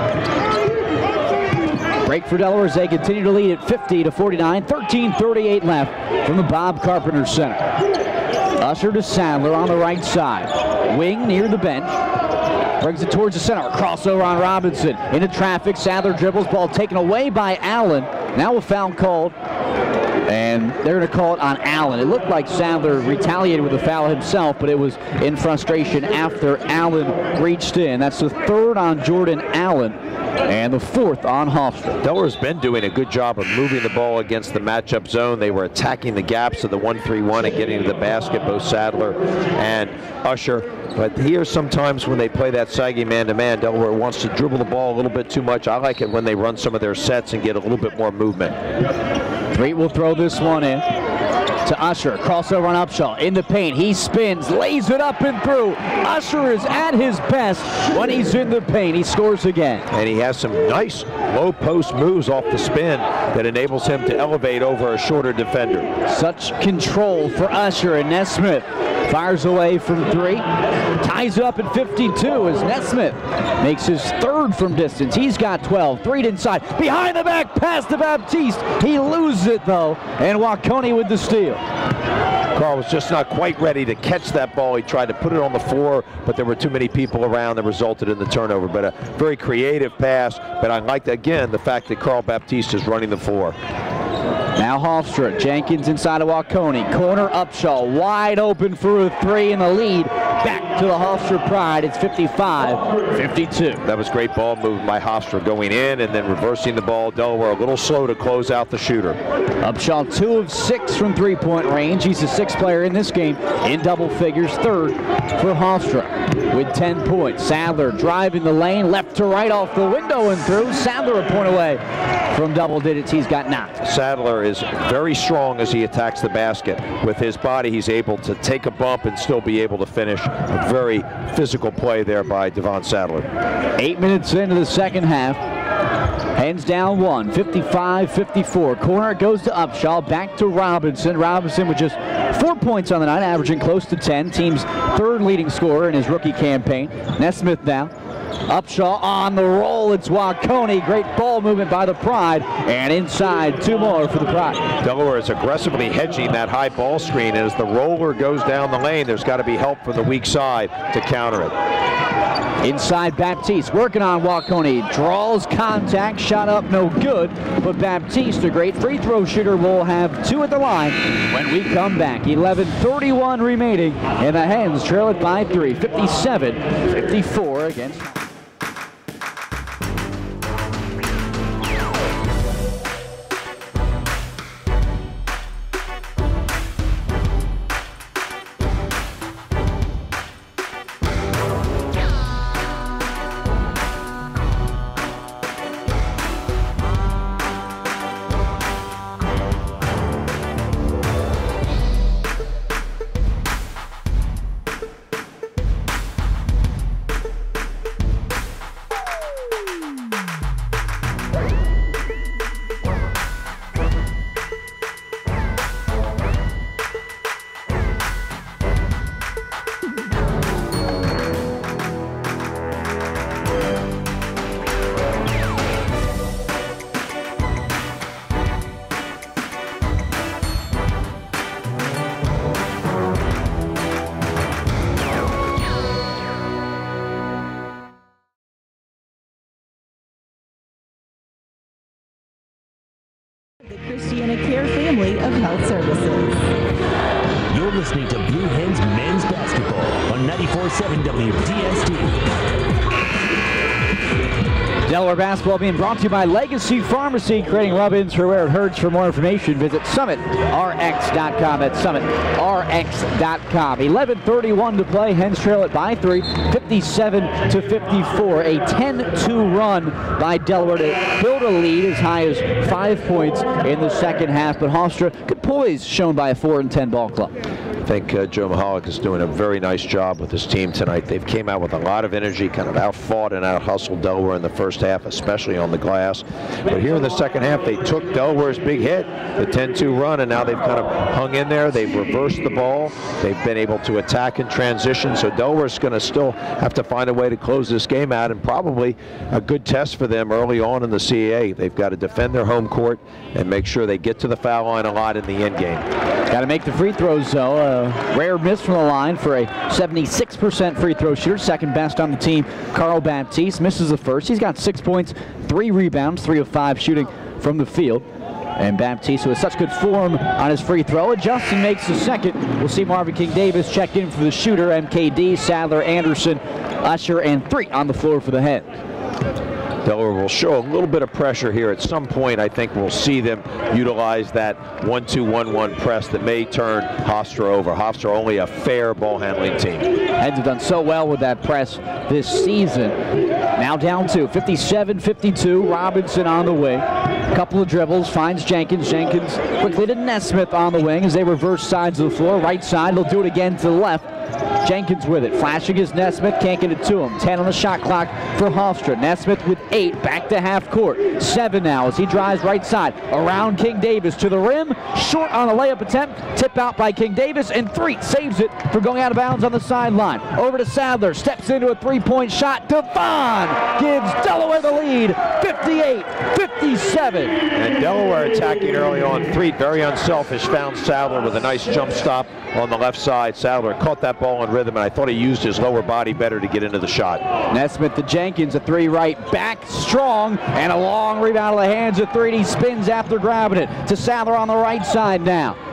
Break for Delaware as they continue to lead at fifty to forty-nine, thirteen thirty-eight left from the Bob Carpenter Center. Usher to Sadler on the right side. Wing near the bench. Brings it towards the center. A crossover on Robinson. Into traffic. Sadler dribbles. Ball taken away by Allen. Now a foul called. And they're going to call it on Allen. It looked like Sadler retaliated with a foul himself, but it was in frustration after Allen reached in. That's the third on Jordan Allen and the fourth on Hofstra. Delaware's been doing a good job of moving the ball against the matchup zone. They were attacking the gaps of the one three one and getting to the basket, both Sadler and Usher. But here sometimes when they play that sagging man-to-man, Delaware wants to dribble the ball a little bit too much. I like it when they run some of their sets and get a little bit more movement. Three will throw this one in to Usher. Crossover on Upshaw. In the paint. He spins, lays it up and through. Usher is at his best when he's in the paint. He scores again. And he has some nice low post moves off the spin that enables him to elevate over a shorter defender. Such control for Usher, and Nesmith fires away from three. Ties it up at fifty-two as Nesmith makes his third from distance. He's got twelve. Three inside. Behind the back pass to Baptiste. He loses it though, and Waukoni with the steal. Carl was just not quite ready to catch that ball. He tried to put it on the floor, but there were too many people around that resulted in the turnover. But a very creative pass. But I liked, again, the fact that Carl Baptiste is running the floor. Now Hofstra. Jenkins inside of Waukoni. Corner Upshaw. Wide open for a three, and the lead back to the Hofstra Pride. It's fifty-five fifty-two. That was great ball movement by Hofstra going in and then reversing the ball. Delaware a little slow to close out the shooter. Upshaw two of six from three-point range. He's the sixth player in this game in double figures, third for Hofstra with ten points. Sadler driving the lane, left to right off the window and through. Sadler a point away from double digits. He's got nine. Sadler is very strong as he attacks the basket. With his body, he's able to take a bump and still be able to finish. A very physical play there by Devon Sadler. Eight minutes into the second half. Hens down one, fifty-five fifty-four. Corner goes to Upshaw, back to Robinson. Robinson with just four points on the night, averaging close to ten. Team's third leading scorer in his rookie campaign. Nesmith now. Upshaw on the roll. It's Waukoni. Great ball movement by the Pride. And inside, two more for the Pride. Delaware is aggressively hedging that high ball screen. As the roller goes down the lane, there's got to be help from the weak side to counter it. Inside, Baptiste working on Waukoni. Draws contact, shot up, no good. But Baptiste, a great free throw shooter, will have two at the line when we come back. eleven thirty-one remaining, and the Hens trail it by three, fifty-seven fifty-four against. The Christiana Care family of health services. You're listening to Blue Hens Men's Basketball on ninety-four point seven W D S D. Delaware basketball being brought to you by Legacy Pharmacy, creating rub-ins for where it hurts. For more information, visit summit R X dot com. That's summit R X dot com. eleven thirty-one to play. Hens trail it by three, fifty-seven to fifty-four. A ten two run by Delaware to build a lead as high as five points in the second half. But Hofstra, good poise shown by a four and ten ball club. I think uh, Joe Mahalik is doing a very nice job with his team tonight. They've came out with a lot of energy, kind of outfought and out-hustled Delaware in the first half, especially on the glass. But here in the second half, they took Delaware's big hit, the ten two run, and now they've kind of hung in there. They've reversed the ball. They've been able to attack in transition. So Delaware's going to still have to find a way to close this game out, and probably a good test for them early on in the C A A. They've got to defend their home court and make sure they get to the foul line a lot in the end game. Got to make the free throws, though. A rare miss from the line for a seventy-six percent free throw shooter, second best on the team. Carl Baptiste misses the first. He's got six points, three rebounds, three of five shooting from the field. And Baptiste, who has such good form on his free throw, adjusts and makes the second. We'll see Marvin King Davis check in for the shooter. M K D, Sadler, Anderson, Usher, and three on the floor for the Hens. Delaware will show a little bit of pressure here. At some point, I think we'll see them utilize that one two one one press that may turn Hofstra over. Hofstra only a fair ball handling team. Hens have done so well with that press this season. Now down to fifty-seven fifty-two. Robinson on the wing. A couple of dribbles, finds Jenkins. Jenkins quickly to Nesmith on the wing as they reverse sides of the floor. Right side, they'll do it again to the left. Jenkins with it, flashing his Nesmith, can't get it to him. ten on the shot clock for Hofstra. Nesmith with eight, back to half court. Seven now as he drives right side, around King Davis to the rim. Short on a layup attempt, tip out by King Davis, and three, saves it for going out of bounds on the sideline. Over to Sadler, steps into a three-point shot. Devon gives Delaware the lead, fifty-eight fifty-seven. And Delaware attacking early on. Three, very unselfish, found Sadler with a nice jump stop on the left side. Sadler caught that ball in rhythm, and I thought he used his lower body better to get into the shot. Nesmith to Jenkins, a three right, back strong, and a long rebound of the hands of three, and he spins after grabbing it. To Sadler on the right side now.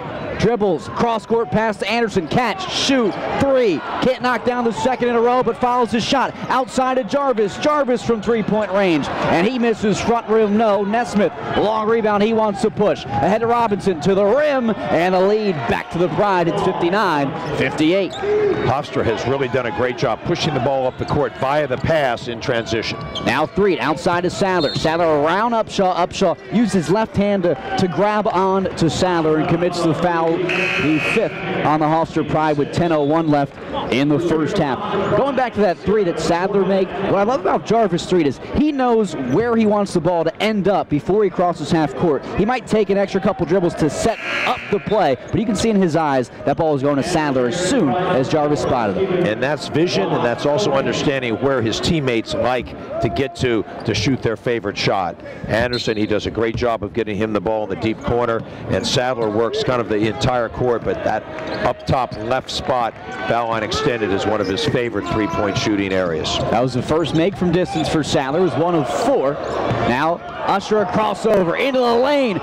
dribbles, cross-court pass to Anderson, catch, shoot, three. Can't knock down the second in a row, but follows his shot. Outside of Jarvis. Jarvis from three-point range, and he misses front rim, no. Nesmith, long rebound, he wants to push. Ahead to Robinson, to the rim, and a lead back to the Pride. It's fifty-nine fifty-eight. Hofstra has really done a great job pushing the ball up the court via the pass in transition. Now three, outside to Sadler. Sadler around Upshaw. Upshaw uses his left hand to, to grab on to Sadler and commits the foul, the fifth on the Hofstra Pride with ten oh one left in the first half. Going back to that three that Sadler made, what I love about Jarvis Street is he knows where he wants the ball to end up before he crosses half court. He might take an extra couple dribbles to set up the play, but you can see in his eyes that ball is going to Sadler as soon as Jarvis spotted him. And that's vision, and that's also understanding where his teammates like to get to to shoot their favorite shot. Anderson, he does a great job of getting him the ball in the deep corner, and Sadler works kind of the entire court, but that up top left spot, foul line extended, is one of his favorite three-point shooting areas. That was the first make from distance for Sadler. It was one of four. Now Usher a crossover into the lane.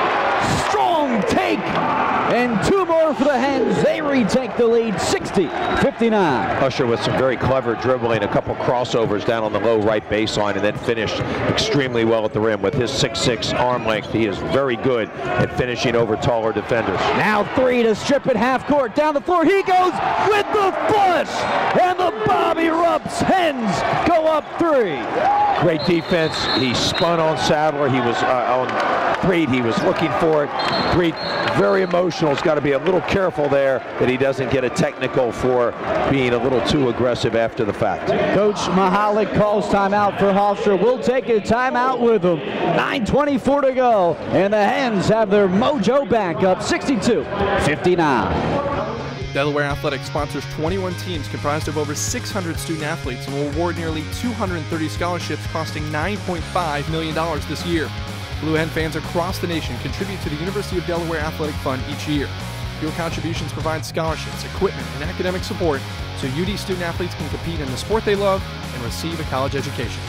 Strong take, and two more for the Hens. They retake the lead, sixty fifty-nine. Usher with some very clever dribbling, a couple crossovers down on the low right baseline, and then finished extremely well at the rim with his six six arm length. He is very good at finishing over taller defenders. Now three to strip it half court. Down the floor, he goes with the flush, and the Bobby Rups Hens go up three. Great defense. He spun on Sadler. He was uh, on three. He was looking for it. Three, very emotional. He's got to be a little careful there that he doesn't get a technical for being a little too aggressive after the fact. Coach Mahalik calls timeout for Hofstra. We'll take a timeout with him. nine twenty-four to go, and the Hens have their mojo back up, sixty-two fifty-nine. Delaware Athletics sponsors twenty-one teams comprised of over six hundred student athletes and will award nearly two hundred thirty scholarships costing nine point five million dollars this year. Blue Hen fans across the nation contribute to the University of Delaware Athletic Fund each year. Your contributions provide scholarships, equipment, and academic support so U D student athletes can compete in the sport they love and receive a college education.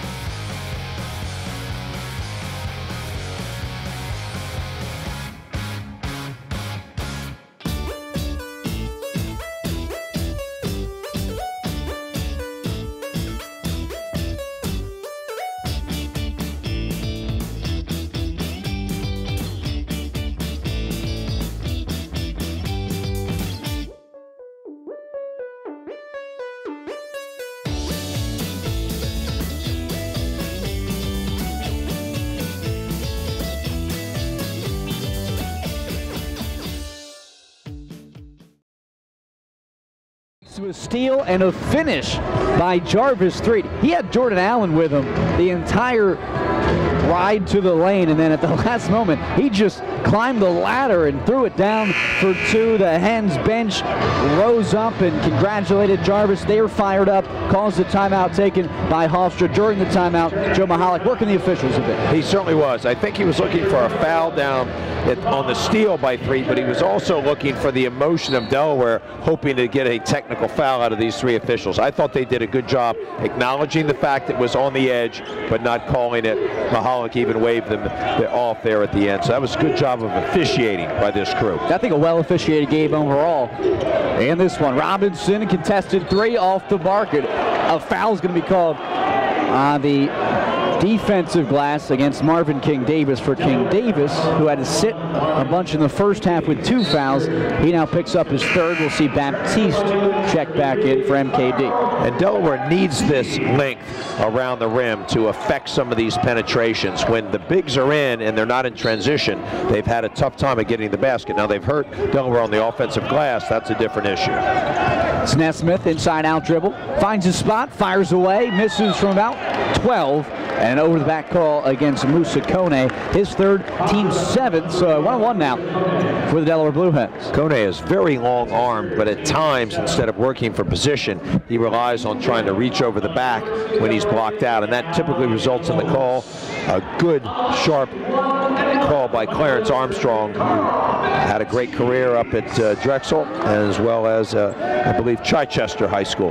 To a steal and a finish by Jarvis Street. He had Jordan Allen with him the entire ride to the lane, and then at the last moment he just climbed the ladder and threw it down for two. The Hens bench rose up and congratulated Jarvis. They were fired up. Calls the timeout taken by Hofstra. During the timeout, Joe Mahalik working the officials a bit. He certainly was. I think he was looking for a foul down at, on the steal by three, but he was also looking for the emotion of Delaware, hoping to get a technical foul out of these three officials. I thought they did a good job acknowledging the fact it was on the edge, but not calling it. Mahalik even waved them off there at the end. So that was a good job of officiating by this crew. I think a well-officiated game overall. And this one, Robinson, contested three off the mark. A foul's going to be called on the defensive glass against Marvin King Davis for King Davis, who had to sit a bunch in the first half with two fouls. He now picks up his third. We'll see Baptiste check back in for M K D. And Delaware needs this length around the rim to affect some of these penetrations. When the bigs are in and they're not in transition, they've had a tough time of getting the basket. Now they've hurt Delaware on the offensive glass. That's a different issue. Nesmith, inside out dribble, finds his spot, fires away, misses from about twelve. And an over-the-back call against Musa Kone, his third, team seventh, so one on one now for the Delaware Blue Hens. Kone is very long-armed, but at times, instead of working for position, he relies on trying to reach over the back when he's blocked out, and that typically results in the call. A good, sharp call by Clarence Armstrong, who had a great career up at uh, Drexel, as well as, uh, I believe, Chichester High School.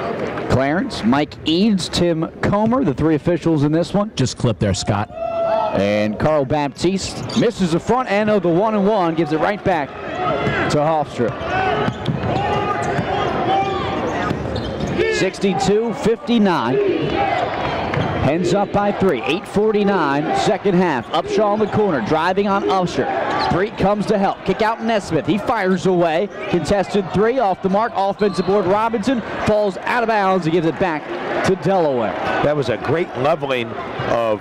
Clarence, Mike Eads, Tim Comer, the three officials in this one. Just clip there, Scott. And Carl Baptiste misses the front end of the one and one, gives it right back to Hofstra. sixty-two fifty-nine. Hens up by three. eight forty-nine, second half. Upshaw in the corner, driving on Usher. Three comes to help. Kick out Nesmith. He fires away. Contested three off the mark. Offensive board. Robinson falls out of bounds. He gives it back to Delaware. That was a great leveling of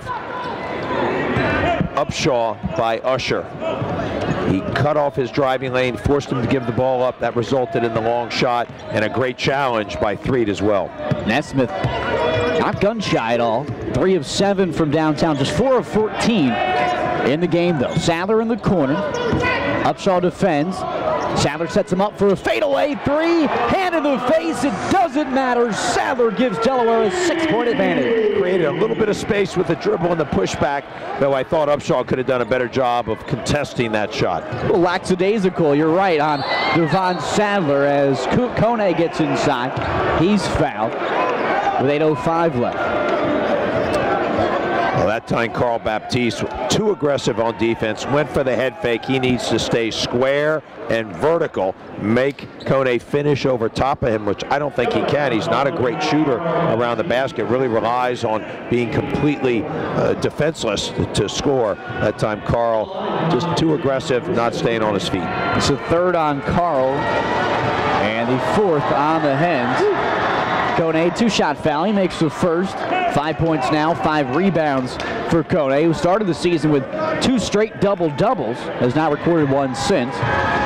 Upshaw by Usher. He cut off his driving lane, forced him to give the ball up. That resulted in the long shot and a great challenge by Threed as well. Nesmith not gun shy at all. Three of seven from downtown, just four of fourteen in the game though. Sadler in the corner. Upshaw defends. Sadler sets him up for a fadeaway three. Hand in the face, it doesn't matter. Sadler gives Delaware a six-point advantage. Created a little bit of space with the dribble and the pushback, though I thought Upshaw could have done a better job of contesting that shot. Well, lackadaisical, you're right, on Devon Sadler as Kone gets inside. He's fouled with eight oh five left. Well, that time Carl Baptiste, too aggressive on defense, went for the head fake. He needs to stay square and vertical, make Kone finish over top of him, which I don't think he can. He's not a great shooter around the basket, really relies on being completely uh, defenseless to, to score. That time Carl just too aggressive, not staying on his feet. It's a third on Carl and the fourth on the Hens. Kone, two-shot foul. He makes the first. Five points now, five rebounds for Kone, who started the season with two straight double-doubles, has not recorded one since.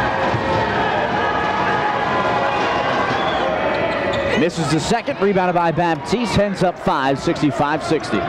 Misses the second, rebounded by Baptiste. Hens up five, sixty-five sixty.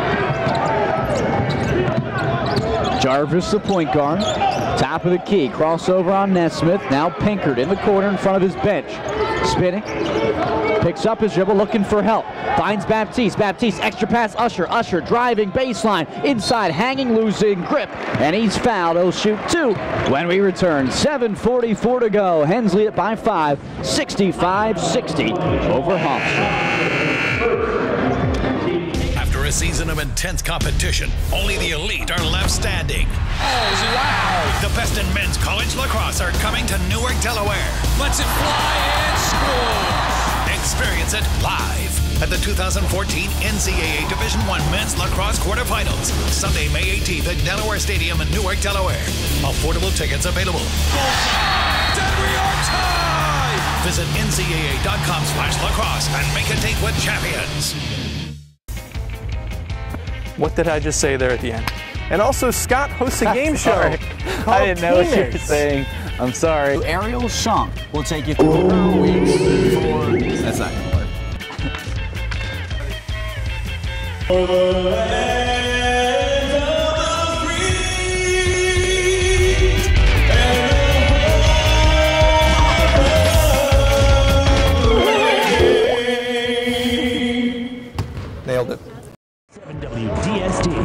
Jarvis, the point guard. Top of the key, crossover on Nesmith. Now Pinkard in the corner in front of his bench. Spinning. Picks up his dribble, looking for help. Finds Baptiste. Baptiste, extra pass, Usher. Usher driving baseline. Inside, hanging, losing grip. And he's fouled. He'll shoot two when we return. seven forty-four to go. Hens lead it by five. sixty-five sixty over Hofstra. After a season of intense competition, only the elite are left standing. Oh, wow! The best in men's college lacrosse are coming to Newark, Delaware. Let's it fly and score! Experience it live at the two thousand fourteen N C double A Division one Men's Lacrosse Quarterfinals, Sunday, May eighteenth at Delaware Stadium in Newark, Delaware. Affordable tickets available. And we are tied! Visit N C double A dot com slash lacrosse and make a date with champions. What did I just say there at the end? And also, Scott hosts a game show. I didn't know what you were saying. I'm sorry. Ariel Song will take you through the weeks for... That's not going to work. Nailed it. seven W D S D.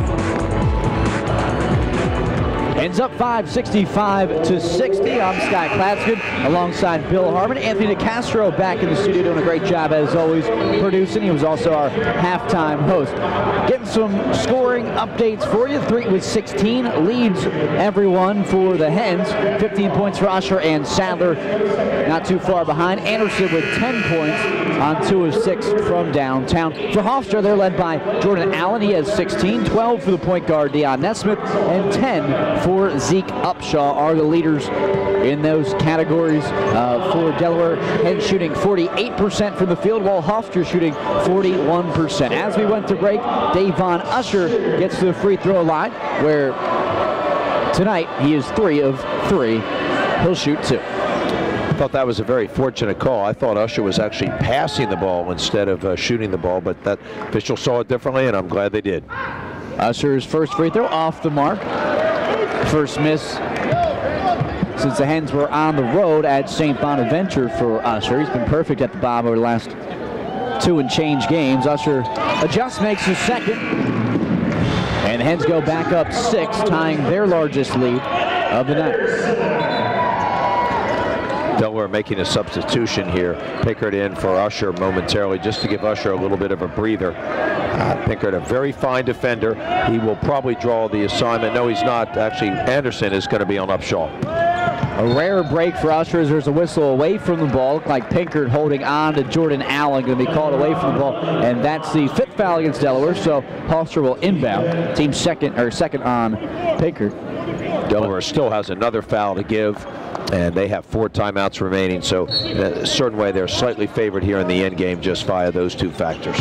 Ends up five, sixty-five to sixty. I'm Scott Klatskin alongside Bill Harmon. Anthony DeCastro back in the studio doing a great job as always producing. He was also our halftime host. Getting some scoring updates for you. Three with sixteen leads everyone for the Hens. fifteen points for Usher and Sadler. Not too far behind. Anderson with ten points on two of six from downtown. For Hofstra, they're led by Jordan Allen. He has sixteen. twelve for the point guard Deion Nesmith, and ten for Zeke Upshaw are the leaders in those categories. Uh, for Delaware, Hens shooting forty-eight percent from the field, while Hofstra shooting forty-one percent. As we went to break, Davon Usher gets to the free throw line, where tonight he is three of three. He'll shoot two. I thought that was a very fortunate call. I thought Usher was actually passing the ball instead of uh, shooting the ball, but that official saw it differently, and I'm glad they did. Usher's first free throw off the mark. First miss since the Hens were on the road at Saint Bonaventure for Usher. He's been perfect at the bomb over the last two and change games. Usher adjusts, makes his second. And the Hens go back up six, tying their largest lead of the night. Delaware making a substitution here. Pickard in for Usher momentarily, just to give Usher a little bit of a breather. Uh, Pinkert, a very fine defender. He will probably draw the assignment. No, he's not. Actually, Anderson is going to be on Upshaw. A rare break for Ushers. There's a whistle away from the ball. Looked like Pinkert holding on to Jordan Allen, going to be called away from the ball, and that's the fifth foul against Delaware. So Hofstra will inbound. Team second or second on Pinkert. Delaware still has another foul to give, and they have four timeouts remaining. So in a certain way, they're slightly favored here in the end game just via those two factors.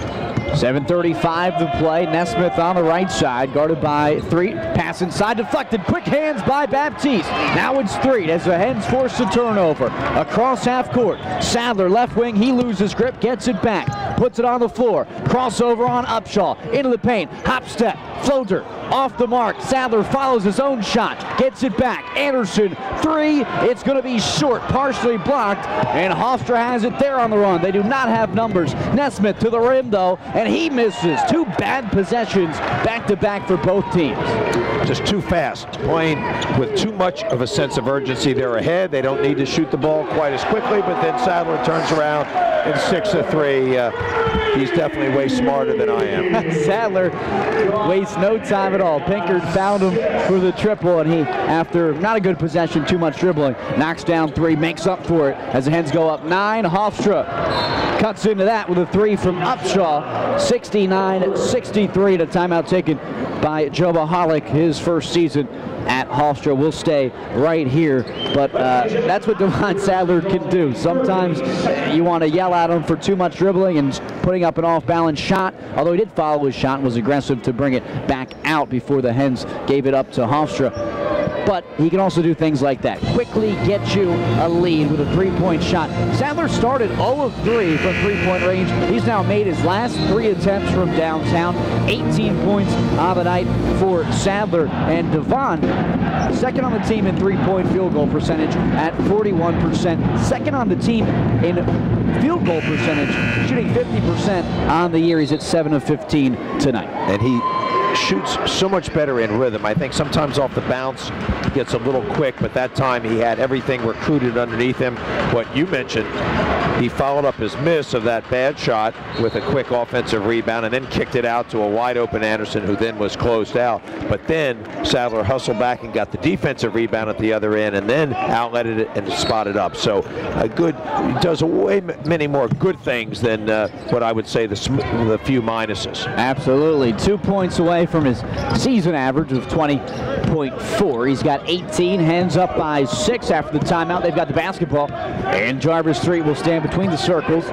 seven thirty-five to play. Nesmith on the right side, guarded by Three. Pass inside, deflected. Quick hands by Baptiste. Now it's Three as the Hens force a turnover. Across half court. Sadler, left wing, he loses grip, gets it back. Puts it on the floor. Crossover on Upshaw. Into the paint. Hop step. Floater. Off the mark. Sadler follows his own shot. Gets it back. Anderson, three. It's going to be short, partially blocked. And Hofstra has it there on the run. They do not have numbers. Nesmith to the rim, though, and he misses. Two bad possessions back-to-back for both teams. Just too fast. Playing with too much of a sense of urgency. They're ahead. They don't need to shoot the ball quite as quickly, but then Sadler turns around and six to three. Uh, he's definitely way smarter than I am. Sadler wastes no time at all. Pinkert found him for the triple, and he, after not a good possession, too much dribbling, knocks down Three, makes up for it as the Hens go up nine. Hofstra cuts into that with a three from Upshaw. sixty-nine sixty-three, to timeout taken by Joe Mahalik, his first season at Hofstra. Will stay right here, but uh, that's what Devon Sadler can do. Sometimes you want to yell at him for too much dribbling and putting up an off-balance shot, although he did follow his shot and was aggressive to bring it back out before the Hens gave it up to Hofstra. But he can also do things like that. Quickly get you a lead with a three-point shot. Sadler started zero of three from three-point range. He's now made his last three attempts from downtown. eighteen points on the night for Sadler. And Devon, second on the team in three-point field goal percentage at forty-one percent. Second on the team in field goal percentage, shooting fifty percent on the year. He's at seven of fifteen tonight. And he shoots so much better in rhythm. I think sometimes off the bounce he gets a little quick, but that time he had everything recruited underneath him. What you mentioned, he followed up his miss of that bad shot with a quick offensive rebound and then kicked it out to a wide open Anderson, who then was closed out. But then Sadler hustled back and got the defensive rebound at the other end and then outletted it and spotted up. So a good, he does way many more good things than uh, what I would say the, the few minuses. Absolutely. Two points away from his season average of twenty point four. He's got eighteen. Hens up by six after the timeout. They've got the basketball, and Jarvis Three will stand between the circles.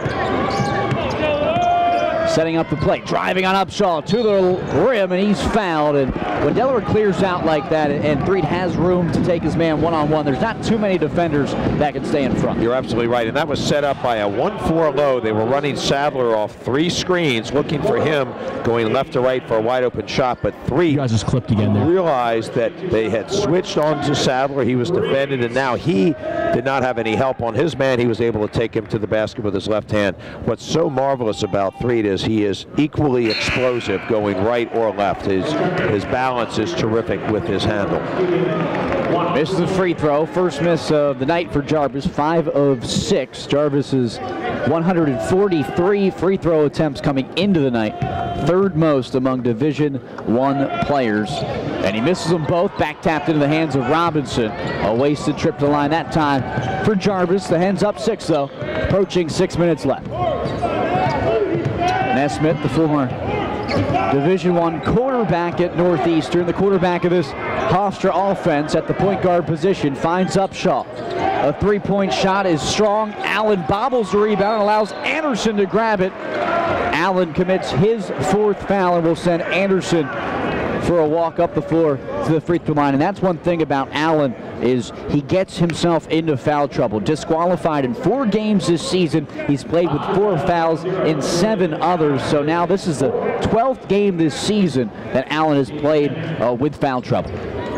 Setting up the play, driving on Upshaw to the rim, and he's fouled. And when Delaware clears out like that, and Threed has room to take his man one-on-one, there's not too many defenders that can stay in front. You're absolutely right, and that was set up by a one four low. They were running Sadler off three screens, looking for him, going left to right for a wide-open shot, but Three you guys just clipped again there. Realized that they had switched on to Sadler. He was defended, and now he did not have any help on his man. He was able to take him to the basket with his left hand. What's so marvelous about Threed is he is equally explosive going right or left. His, his balance is terrific with his handle. Misses a free throw. First miss of the night for Jarvis, five of six. Jarvis's one hundred forty-three free throw attempts coming into the night, third most among Division One players. And he misses them both, back tapped into the hands of Robinson. A wasted trip to the line that time for Jarvis. The Hens up six, though, approaching six minutes left. Nesmith, the former Division One quarterback at Northeastern, the quarterback of this Hofstra offense at the point guard position, finds Upshaw. A three-point shot is strong. Allen bobbles the rebound, allows Anderson to grab it. Allen commits his fourth foul and will send Anderson for a walk up the floor to the free throw line. And that's one thing about Allen, is he gets himself into foul trouble. Disqualified in four games this season. He's played with four fouls in seven others. So now this is the twelfth game this season that Allen has played uh, with foul trouble.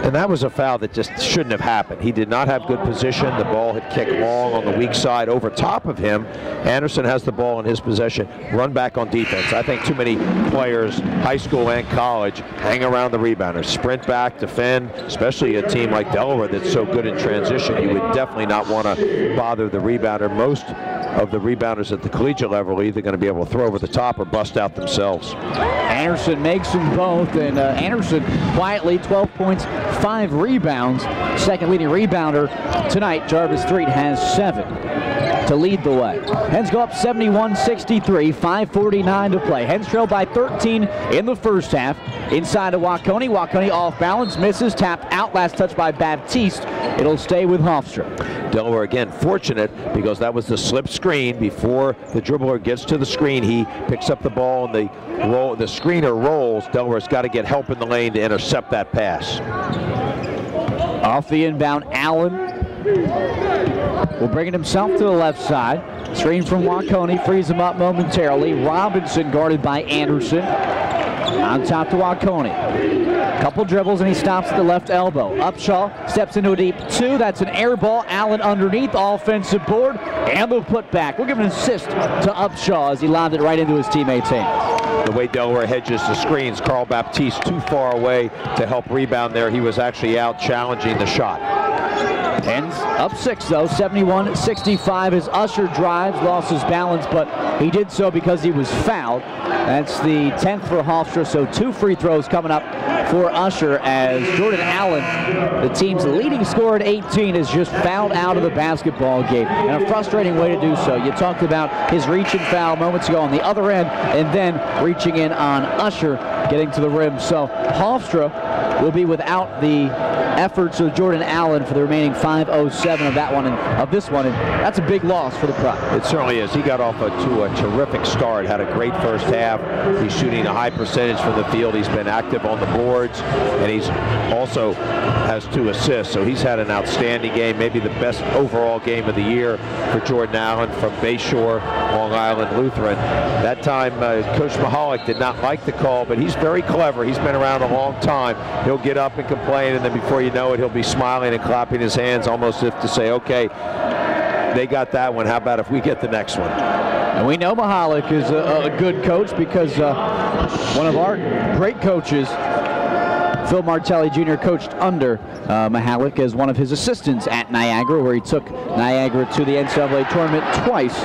And that was a foul that just shouldn't have happened. He did not have good position. The ball had kicked long on the weak side over top of him. Anderson has the ball in his possession. Run back on defense. I think too many players, high school and college, hang around the rebounder. Sprint back, defend, especially a team like Delaware that's so good in transition. You would definitely not want to bother the rebounder. Most of the rebounders at the collegiate level are either going to be able to throw over the top or bust out themselves. Anderson makes them both, and uh, Anderson quietly twelve points, five rebounds. Second leading rebounder tonight. Jarvis Street has seven to lead the way. Hens go up seventy-one sixty-three, five forty-nine to play. Hens trail by thirteen in the first half. Inside to Waukone. Waukone off balance, misses, tapped out, last touch by Baptiste. It'll stay with Hofstra. Delaware again fortunate because that was the slip screen. Before the dribbler gets to the screen, he picks up the ball and the roll, the screener rolls. Delaware's got to get help in the lane to intercept that pass. Off the inbound, Allen will bring it himself to the left side. Screen from Waukone, frees him up momentarily. Robinson guarded by Anderson. On top to Waukone. Couple dribbles and he stops at the left elbow. Upshaw steps into a deep two. That's an air ball. Allen underneath, offensive board, and the putback. We'll give an assist to Upshaw as he lobbed it right into his teammate's hands. The way Delaware hedges the screens, Carl Baptiste too far away to help rebound there. He was actually out challenging the shot. Hens up six though, seventy-one sixty-five as Usher drives, lost his balance, but he did so because he was fouled. That's the tenth for Hofstra, so two free throws coming up for Usher as Jordan Allen, the team's leading scorer at eighteen, is just fouled out of the basketball game. And a frustrating way to do so. You talked about his reach and foul moments ago on the other end, and then reaching in on Usher getting to the rim. So Hofstra will be without the efforts of Jordan Allen for the remaining five oh seven of that one and of this one, and that's a big loss for the Pride. It certainly is. He got off a, to a terrific start, had a great first half. He's shooting a high percentage from the field. He's been active on the boards, and he's also has two assists, so he's had an outstanding game, maybe the best overall game of the year for Jordan Allen from Bayshore, Long Island Lutheran. That time, uh, Coach Mahalik did not like the call, but he's very clever. He's been around a long time. He'll get up and complain, and then before you know it, he'll be smiling and clapping his hands almost as if to say, okay, they got that one. How about if we get the next one? And we know Mahalik is a, a good coach because uh, one of our great coaches, Phil Martelli Junior, coached under uh, Mahalik as one of his assistants at Niagara, where he took Niagara to the N C double A tournament twice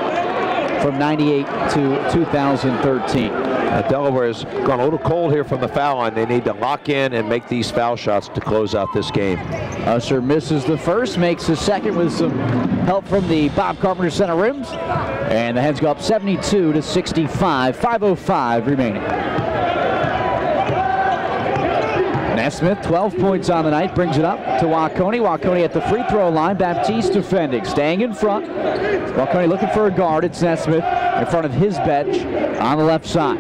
from ninety-eight to two thousand thirteen. Uh, Delaware's gone a little cold here from the foul line. They need to lock in and make these foul shots to close out this game. Usher misses the first, makes the second with some help from the Bob Carpenter center rims. And the Hens go up seventy-two to sixty-five, five oh five remaining. Nesmith, twelve points on the night, brings it up to Waukone. Waukone at the free throw line. Baptiste defending, staying in front. Waukone looking for a guard. It's Nesmith in front of his bench on the left side.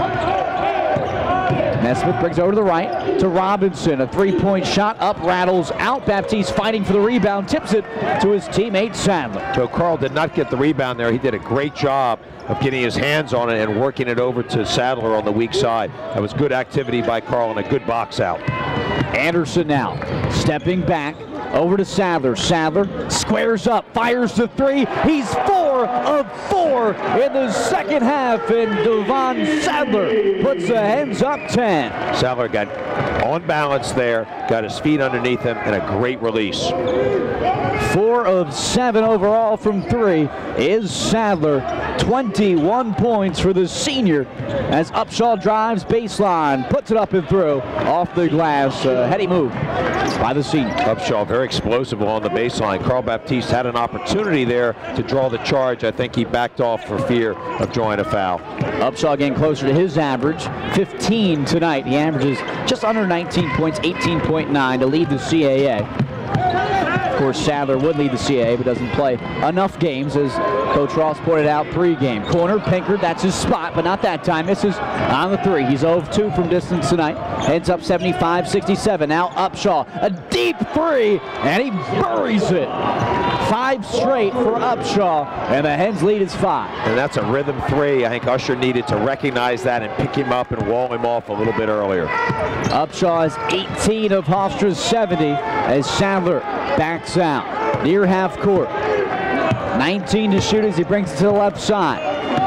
Nesmith brings over to the right to Robinson. A three-point shot up, rattles out. Baptiste fighting for the rebound, tips it to his teammate Sadler. So Carl did not get the rebound there. He did a great job of getting his hands on it and working it over to Sadler on the weak side. That was good activity by Carl and a good box out. Anderson now stepping back over to Sadler. Sadler squares up, fires the three. He's four of four in the second half, and Devon Sadler puts the Hens up ten. Sadler got on balance there, got his feet underneath him, and a great release. Four of seven overall from three is Sadler. twenty-one points for the senior as Upshaw drives baseline, puts it up and through off the glass. Uh, heady move by the senior. Upshaw very explosive on the baseline. Carl Baptiste had an opportunity there to draw the charge. I think he backed off for fear of drawing a foul. Upshaw getting closer to his average, fifteen tonight. He averages just under nineteen points, eighteen point nine to lead the C A A. Of course, Sadler would lead the C A A, but doesn't play enough games, as Coach Ross pointed out pregame. Corner, Pinkard, that's his spot, but not that time. Misses on the three. He's zero of two from distance tonight. Heads up seventy-five sixty-seven. Now Upshaw, a deep three, and he buries it. five straight for Upshaw, and the Hens lead is five. And that's a rhythm three. I think Usher needed to recognize that and pick him up and wall him off a little bit earlier. Upshaw is eighteen of Hofstra's seventy as Sadler backs out near half court. nineteen to shoot as he brings it to the left side.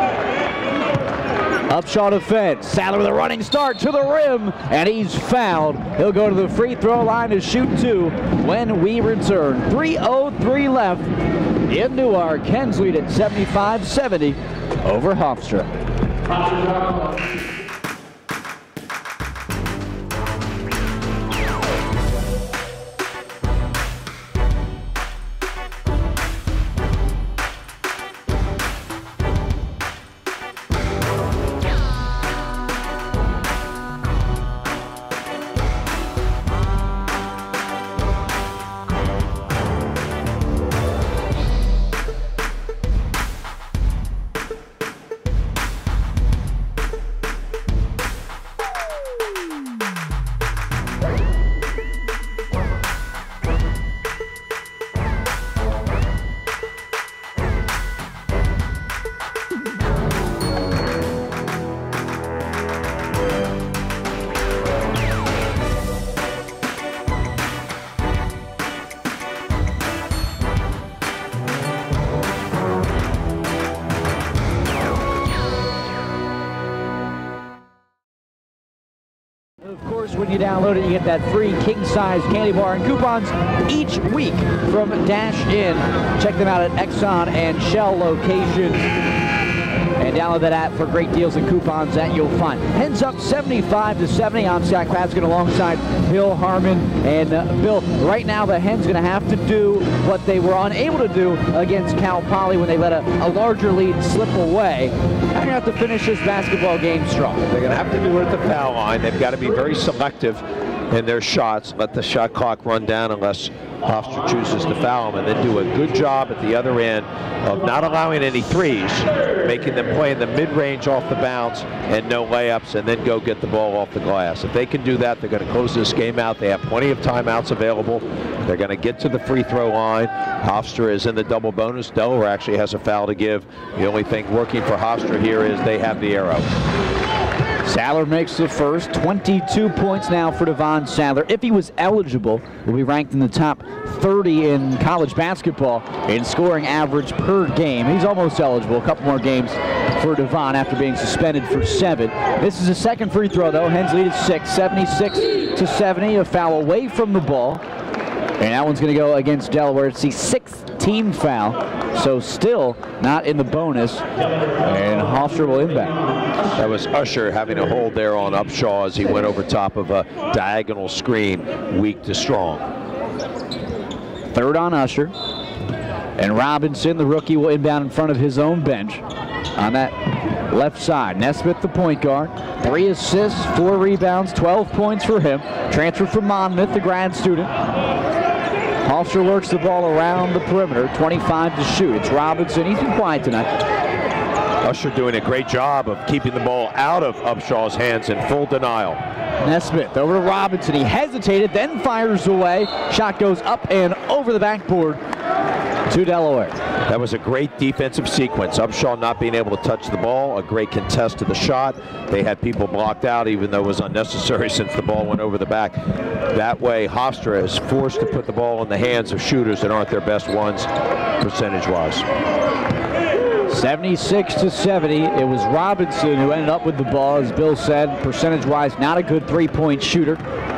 Upshaw defense. Sadler with a running start to the rim, and he's fouled. He'll go to the free throw line to shoot two when we return. three oh three left in Newark. Hens lead at seventy-five seventy over Hofstra. Of course, when you download it, you get that free king-size candy bar and coupons each week from Dash In. Check them out at Exxon and Shell locations. And download that app for great deals and coupons that you'll find. Hens up seventy-five to seventy. I'm Scott Kratzkin alongside Bill Harmon. And uh, Bill, right now the Hens going to have to do what they were unable to do against Cal Poly when they let a, a larger lead slip away. They're going to have to finish this basketball game strong. They're going to have to do it at the foul line. They've got to be very selective in their shots. Let the shot clock run down unless Hofstra chooses to foul them, and then do a good job at the other end of not allowing any threes, making them play in the mid-range off the bounce and no layups, and then go get the ball off the glass. If they can do that, they're going to close this game out. They have plenty of timeouts available. They're going to get to the free throw line. Hofstra is in the double bonus. Delaware actually has a foul to give. The only thing working for Hofstra here is they have the arrow. Sadler makes the first. twenty-two points now for Devon Sadler. If he was eligible, will be ranked in the top thirty in college basketball in scoring average per game. He's almost eligible. A couple more games for Devon after being suspended for seven. This is a second free throw, though. Hens lead is six, seventy-six to seventy. A foul away from the ball. And that one's going to go against Delaware. It's the sixth team foul, so still not in the bonus. And Hofstra will inbound. That was Usher having a hold there on Upshaw as he went over top of a diagonal screen, weak to strong. Third on Usher. And Robinson, the rookie, will inbound in front of his own bench on that left side. Nesmith, the point guard. Three assists, four rebounds, twelve points for him. Transfer from Monmouth, the grad student. Hofstra works the ball around the perimeter, twenty-five to shoot. It's Robinson. He's been quiet tonight. Usher doing a great job of keeping the ball out of Upshaw's hands in full denial. Nesmith over to Robinson. He hesitated, then fires away. Shot goes up and over the backboard to Delaware. That was a great defensive sequence. Upshaw not being able to touch the ball, a great contest to the shot. They had people blocked out, even though it was unnecessary since the ball went over the back. That way, Hofstra is forced to put the ball in the hands of shooters that aren't their best ones percentage-wise. seventy-six to seventy. It was Robinson who ended up with the ball, as Bill said, percentage-wise, not a good three-point shooter.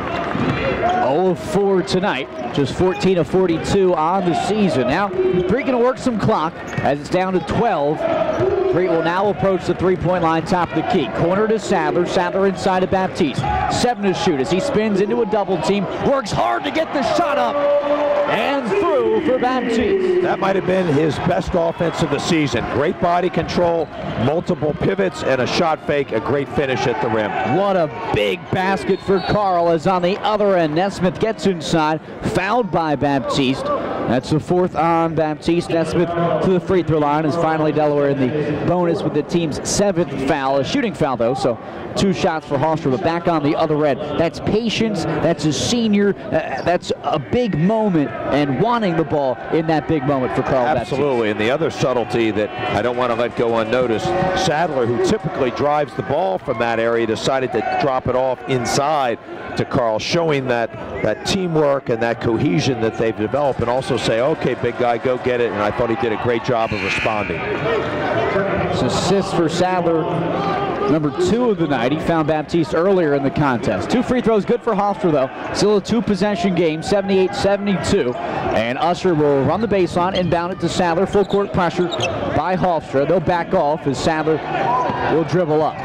oh of four tonight, just fourteen of forty-two on the season. Now, Bree going to work some clock as it's down to twelve. Bree will now approach the three-point line, top of the key. Corner to Sadler. Sadler inside of Baptiste. Seven to shoot as he spins into a double team. Works hard to get the shot up. And through for Baptiste. That might have been his best offense of the season. Great body control, multiple pivots, and a shot fake. A great finish at the rim. What a big basket for Carl, as on the other end, Nesmith gets inside, fouled by Baptiste. That's the fourth on Baptiste. Nesmith to the free throw line is finally Delaware in the bonus with the team's seventh foul. A shooting foul, though, so two shots for Hofstra, but back on the other end. That's patience. That's a senior. Uh, that's a big moment and wanting the ball in that big moment for Carl Baptiste. Absolutely, and the other subtlety that I don't want to let go unnoticed, Sadler, who typically drives the ball from that area, decided to drop it off inside to Carl, showing that, that teamwork and that cohesion that they've developed, and also say, okay, big guy, go get it, and I thought he did a great job of responding. It's assist for Sadler, number two of the night. He found Baptiste earlier in the contest. Two free throws good for Hofstra, though. Still a two-possession game, seventy-eight seventy-two. And Usher will run the baseline, inbound it to Sadler. Full court pressure by Hofstra. They'll back off as Sadler will dribble up.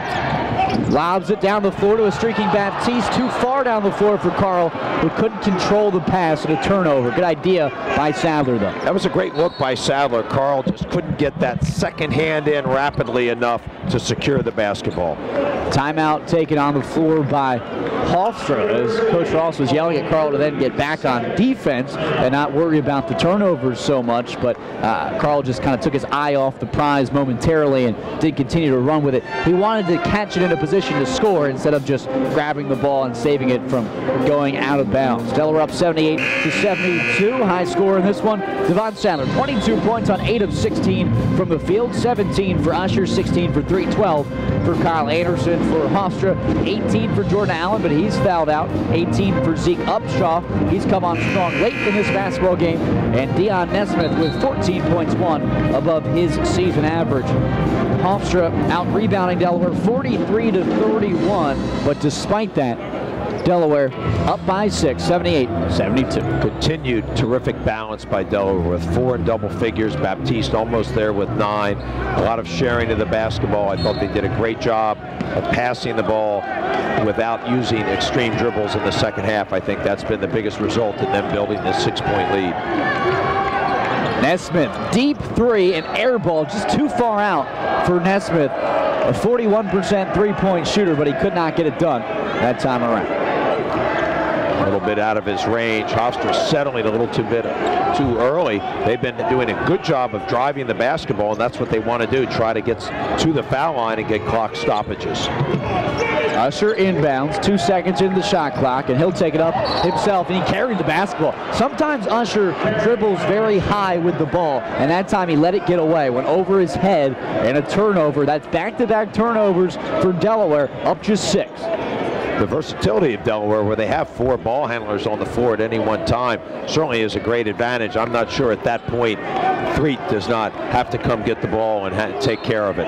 Lobs it down the floor to a streaking Baptiste. Too far down the floor for Carl, who couldn't control the pass and a turnover. Good idea by Sadler, though. That was a great look by Sadler. Carl just couldn't get that second hand in rapidly enough to secure the basketball. Timeout taken on the floor by Hofstra, as Coach Ross was yelling at Carl to then get back on defense and not worry about the turnovers so much, but uh, Carl just kind of took his eye off the prize momentarily and did continue to run with it. He wanted to catch it in a position to score instead of just grabbing the ball and saving it from going out of bounds. Delaware up seventy-eight to seventy-two. High score in this one. Devon Sadler, twenty-two points on eight of sixteen from the field, seventeen for Usher, sixteen for three, twelve for Kyle Anderson. For Hofstra, eighteen for Jordan Allen, but he's fouled out. eighteen for Zeke Upshaw. He's come on strong late in this basketball game. And Dion Nesmith with fourteen points, one above his season average. Hofstra out rebounding Delaware forty-three to thirty-one, but despite that, Delaware up by six, seventy-eight seventy-two. Continued terrific balance by Delaware with four in double figures. Baptiste almost there with nine. A lot of sharing of the basketball. I thought they did a great job of passing the ball without using extreme dribbles in the second half. I think that's been the biggest result in them building this six-point lead. Nesmith, deep three and air ball, just too far out for Nesmith. A forty-one percent three-point shooter, but he could not get it done that time around. A little bit out of his range. Hofstra settling a little too bit too early. They've been doing a good job of driving the basketball, and that's what they want to do, try to get to the foul line and get clock stoppages. Usher inbounds, two seconds in the shot clock, and he'll take it up himself, and he carried the basketball. Sometimes Usher dribbles very high with the ball, and that time he let it get away, went over his head, and a turnover. That's back-to-back turnovers for Delaware, up just six. The versatility of Delaware, where they have four ball handlers on the floor at any one time, certainly is a great advantage. I'm not sure at that point Threet does not have to come get the ball and ha take care of it.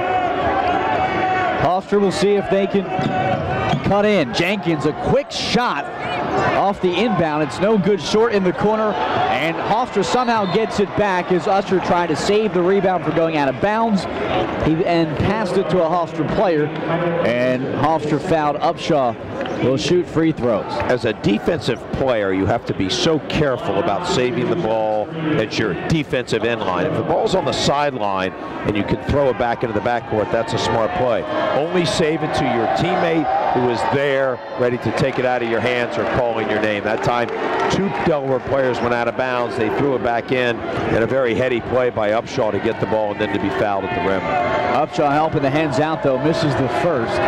Hofstra will see if they can cut in. Jenkins, a quick shot off the inbound. It's no good, short in the corner, and Hofstra somehow gets it back as Usher tried to save the rebound for going out of bounds. He and passed it to a Hofstra player, and Hofstra fouled Upshaw. Will shoot free throws. As a defensive player, you have to be so careful about saving the ball at your defensive end line. If the ball's on the sideline and you can throw it back into the backcourt, that's a smart play. Only save it to your teammate who is there, ready to take it out of your hands or calling your name. That time, two Delaware players went out of bounds. They threw it back in, and a very heady play by Upshaw to get the ball and then to be fouled at the rim. Upshaw helping the Hens out, though, misses the first.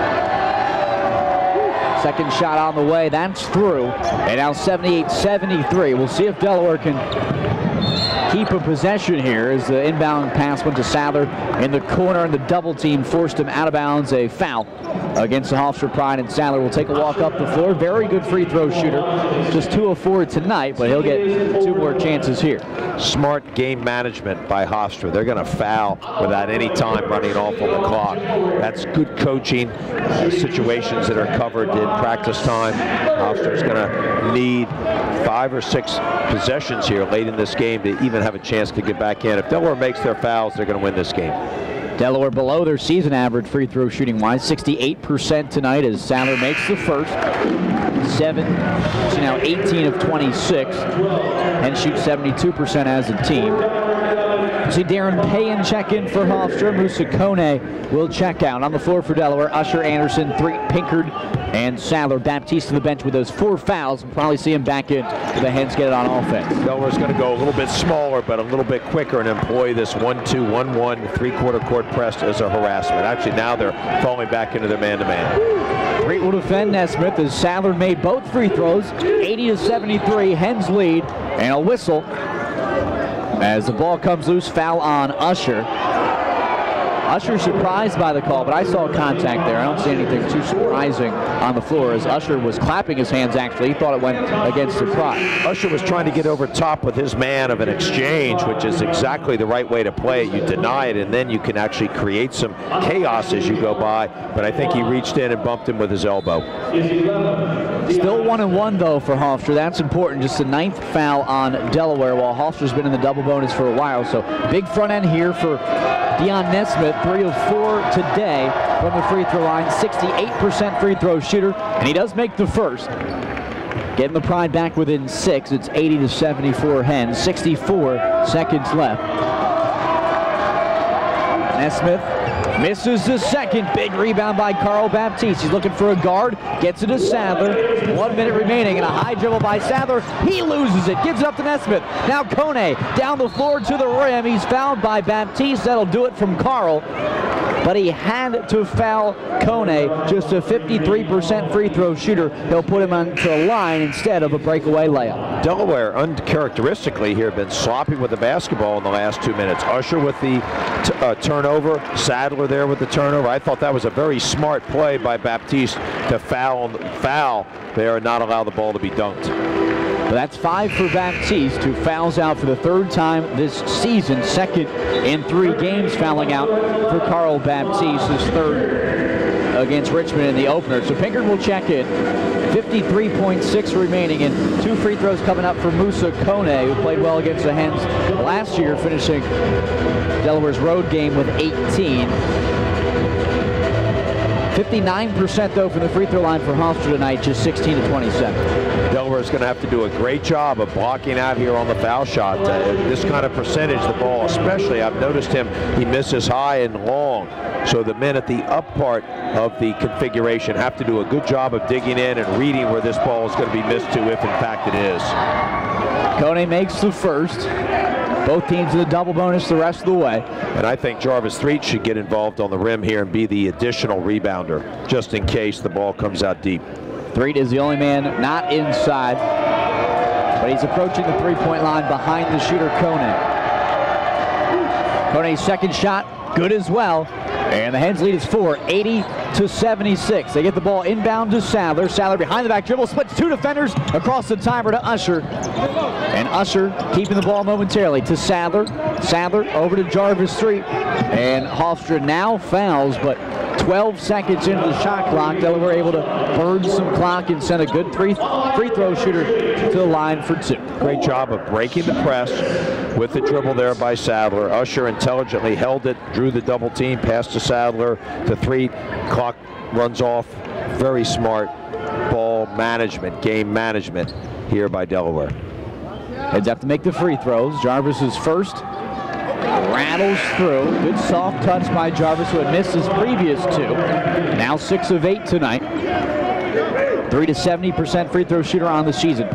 Second shot on the way, that's through. And now seventy-eight seventy-three. We'll see if Delaware can keep a possession here as the inbound pass went to Sadler in the corner, and the double team forced him out of bounds. A foul against the Hofstra Pride, and Sadler will take a walk up the floor. Very good free throw shooter. Just two of four tonight, but he'll get two more chances here. Smart game management by Hofstra. They're going to foul without any time running off on the clock. That's good coaching. Uh, situations that are covered in practice time. Hofstra's going to need five or six possessions here late in this game to even have a chance to get back in. If Delaware makes their fouls, they're going to win this game. Delaware below their season average free throw shooting wise, sixty-eight percent tonight as Sadler makes the first. Seven, so now eighteen of twenty-six, and shoots seventy-two percent as a team. See Darren Payen check in for Hofstra. Musa Kone will check out. On the floor for Delaware, Usher, Anderson, three, Pinkard, and Sadler. Baptiste to the bench with those four fouls. We'll probably see him back in to the Hens get it on offense. Delaware's going to go a little bit smaller, but a little bit quicker and employ this one two, one one, three-quarter court press as a harassment. Actually, now they're falling back into their man-to-man. Great will defend Nesmith as Sadler made both free throws. eighty to seventy-three, Hens lead, and a whistle as the ball comes loose. Foul on Usher. Usher surprised by the call, but I saw contact there. I don't see anything too surprising on the floor as Usher was clapping his hands, actually. He thought it went against the Pride. Usher was trying to get over top with his man of an exchange, which is exactly the right way to play it. You deny it, and then you can actually create some chaos as you go by. But I think he reached in and bumped him with his elbow. Still one and one, though, for Hofstra. That's important. Just the ninth foul on Delaware, while Hofstra's been in the double bonus for a while. So big front end here for Dion Nesmith. Three of four today from the free throw line. sixty-eight percent free throw shooter, and he does make the first. Getting the Pride back within six. It's eighty to seventy-four Hens. sixty-four seconds left. Nesmith misses the second. Big rebound by Carl Baptiste. He's looking for a guard. Gets it to Sadler. One minute remaining, and a high dribble by Sadler. He loses it. Gives it up to Nesmith. Now Kone down the floor to the rim. He's fouled by Baptiste. That'll do it from Carl. But he had to foul Kone, just a fifty-three percent free throw shooter. He'll put him onto the line instead of a breakaway layup. Delaware, uncharacteristically here, been sloppy with the basketball in the last two minutes. Usher with the t uh, turnover, Sadler there with the turnover. I thought that was a very smart play by Baptiste to foul, foul there and not allow the ball to be dunked. But that's five for Baptiste, who fouls out for the third time this season. Second in three games fouling out for Carl Baptiste, his third against Richmond in the opener. So Pinkard will check in. fifty-three point six remaining, and two free throws coming up for Musa Kone, who played well against the Hens last year, finishing Delaware's road game with eighteen. fifty-nine percent though from the free throw line for Hofstra tonight, just sixteen to twenty-seven. Delaware's going to have to do a great job of blocking out here on the foul shot. Uh, this kind of percentage, the ball especially, I've noticed him, he misses high and long. So the men at the up part of the configuration have to do a good job of digging in and reading where this ball is going to be missed to, if in fact it is. Kone makes the first. Both teams in the double bonus the rest of the way. And I think Jarvis Threet should get involved on the rim here and be the additional rebounder, just in case the ball comes out deep. Threet is the only man not inside, but he's approaching the three-point line behind the shooter, Kone. Kone's second shot, good as well. And the Hens lead is four, eighty to seventy-six. They get the ball inbound to Sadler. Sadler behind the back dribble, splits two defenders across the timer to Usher. And Usher keeping the ball momentarily to Sadler. Sadler over to Jarvis Threet. And Hofstra now fouls, but twelve seconds into the shot clock, Delaware able to burn some clock and send a good three free throw shooter to the line for two. Great job of breaking the press with the dribble there by Sadler. Usher intelligently held it, drew the double team, passed to Sadler to Threet. Clock runs off. Very smart ball management, game management here by Delaware. Heads have to make the free throws. Jarvis is first. Rattles through. Good soft touch by Jarvis, who had missed his previous two. Now six of eight tonight. three to seventy percent free throw shooter on the season.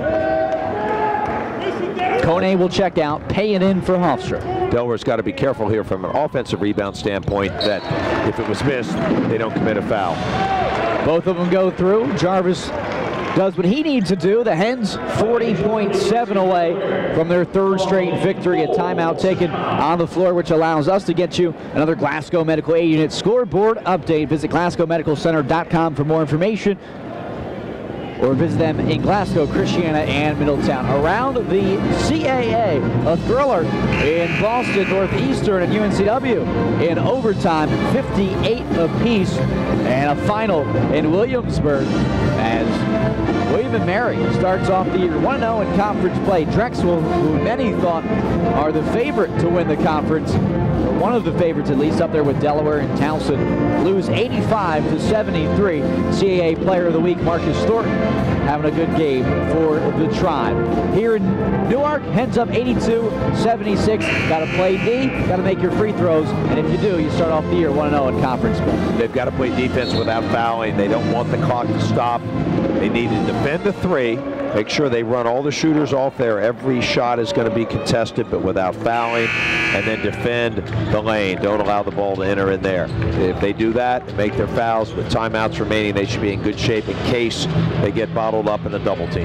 Kone will check out, pay it in for Hofstra. Delaware's got to be careful here from an offensive rebound standpoint that if it was missed, they don't commit a foul. Both of them go through. Jarvis does what he needs to do. The Hens forty point seven away from their third straight victory. A timeout taken on the floor, which allows us to get you another Glasgow Medical A Unit scoreboard update. Visit Glasgow Medical Center dot com for more information, or visit them in Glasgow, Christiana, and Middletown. Around the C A A, a thriller in Boston Northeastern and U N C W in overtime, fifty-eight apiece, and a final in Williamsburg as William and Mary starts off the year one and oh in conference play. Drexel, who many thought are the favorite to win the conference, or one of the favorites at least, up there with Delaware and Towson, lose eighty-five to seventy-three. C A A Player of the Week, Marcus Thornton, having a good game for the Tribe. Here in Newark, Hens up eighty-two seventy-six. Got to play D, got to make your free throws, and if you do, you start off the year one and oh in conference play. They've got to play defense without fouling. They don't want the clock to stop. They need to defend the three, make sure they run all the shooters off there. Every shot is going to be contested, but without fouling, and then defend the lane. Don't allow the ball to enter in there. If they do that and make their fouls with timeouts remaining, they should be in good shape in case they get bottled up in a double team.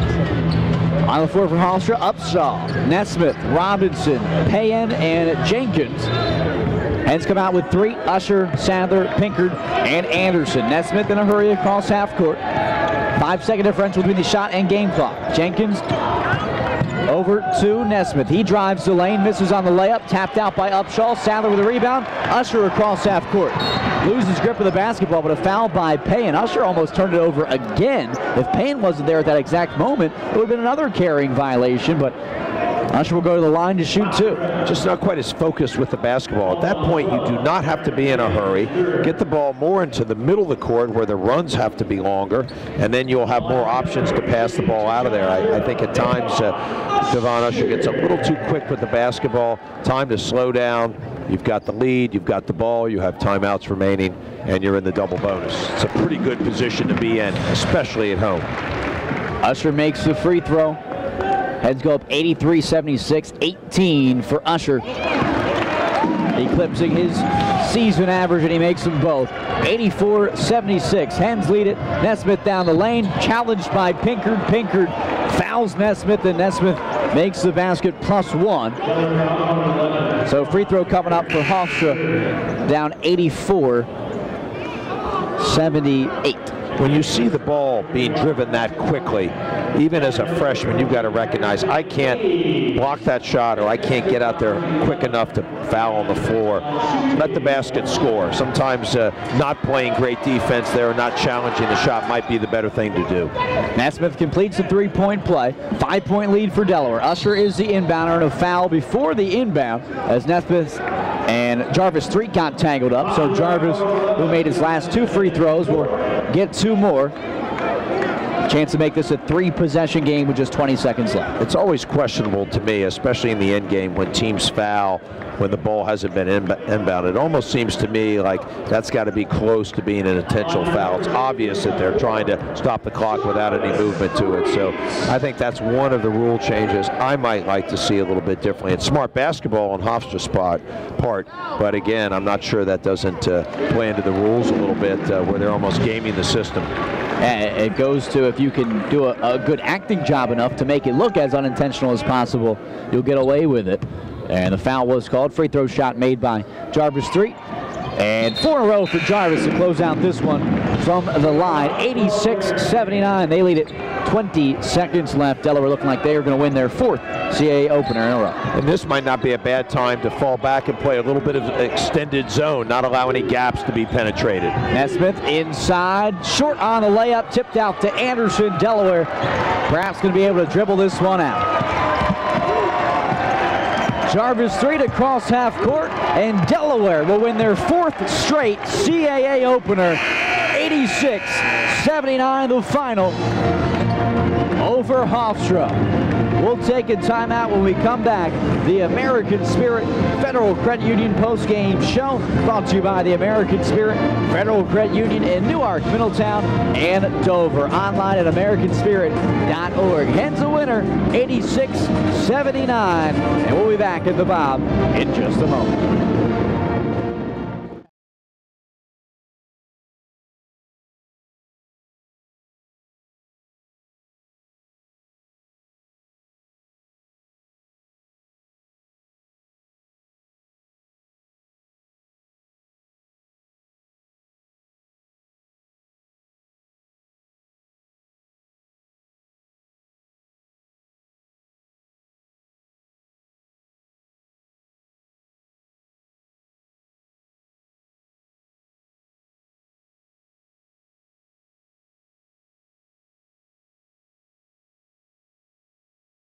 On the floor for Hofstra, Upshaw, Nesmith, Robinson, Payen, and Jenkins. Hens come out with three: Usher, Sadler, Pinkard, and Anderson. Nesmith in a hurry across half court. Five second differential between the shot and game clock. Jenkins over to Nesmith. He drives the lane, misses on the layup, tapped out by Upshaw. Sadler with a rebound. Usher across half court. Loses grip of the basketball, but a foul by Payen. Usher almost turned it over again. If Payen wasn't there at that exact moment, it would have been another carrying violation, but Usher will go to the line to shoot two. Just not quite as focused with the basketball. At that point, you do not have to be in a hurry. Get the ball more into the middle of the court where the runs have to be longer, and then you'll have more options to pass the ball out of there. I, I think at times uh, Devon Usher gets a little too quick with the basketball. Time to slow down. You've got the lead, you've got the ball, you have timeouts remaining, and you're in the double bonus. It's a pretty good position to be in, especially at home. Usher makes the free throw. Hens go up eighty-three seventy-six, eighteen for Usher. Eclipsing his season average, and he makes them both. eighty-four seventy-six. Hens lead it. Nesmith down the lane, challenged by Pinkard. Pinkard fouls Nesmith, and Nesmith makes the basket plus one. So free throw coming up for Hofstra, down eighty-four seventy-eight. When you see the ball being driven that quickly, even as a freshman, you've got to recognize, I can't block that shot, or I can't get out there quick enough to foul on the floor. Let the basket score. Sometimes uh, not playing great defense there and not challenging the shot might be the better thing to do. Nesmith completes the three-point play. Five-point lead for Delaware. Usher is the inbounder, and a foul before the inbound as Nesmith and Jarvis Street got tangled up. So Jarvis, who made his last two free throws, will get two more. Chance to make this a three-possession game with just twenty seconds left. It's always questionable to me, especially in the end game, when teams foul when the ball hasn't been inbound. It almost seems to me like that's got to be close to being an intentional foul. It's obvious that they're trying to stop the clock without any movement to it. So I think that's one of the rule changes I might like to see a little bit differently. It's smart basketball on Hofstra's spot part, but again, I'm not sure that doesn't uh, play into the rules a little bit uh, where they're almost gaming the system. And it goes to, if you can do a, a good acting job enough to make it look as unintentional as possible, you'll get away with it. And the foul was called. Free throw shot made by Jarvis Street. And four in a row for Jarvis to close out this one from the line. eighty-six seventy-nine. They lead it. twenty seconds left. Delaware looking like they are going to win their fourth C A A opener in a row. And this might not be a bad time to fall back and play a little bit of extended zone, not allow any gaps to be penetrated. Nesmith inside, short on the layup, tipped out to Anderson. Delaware perhaps going to be able to dribble this one out. Jarvis Street across half court, and Delaware will win their fourth straight C A A opener. eighty-six seventy-nine the final over Hofstra. We'll take a timeout when we come back. The American Spirit Federal Credit Union post-game show brought to you by the American Spirit Federal Credit Union in Newark, Middletown, and Dover. Online at american spirit dot org. Hens a winner, eighty-six seventy-nine. And we'll be back at the Bob in just a moment.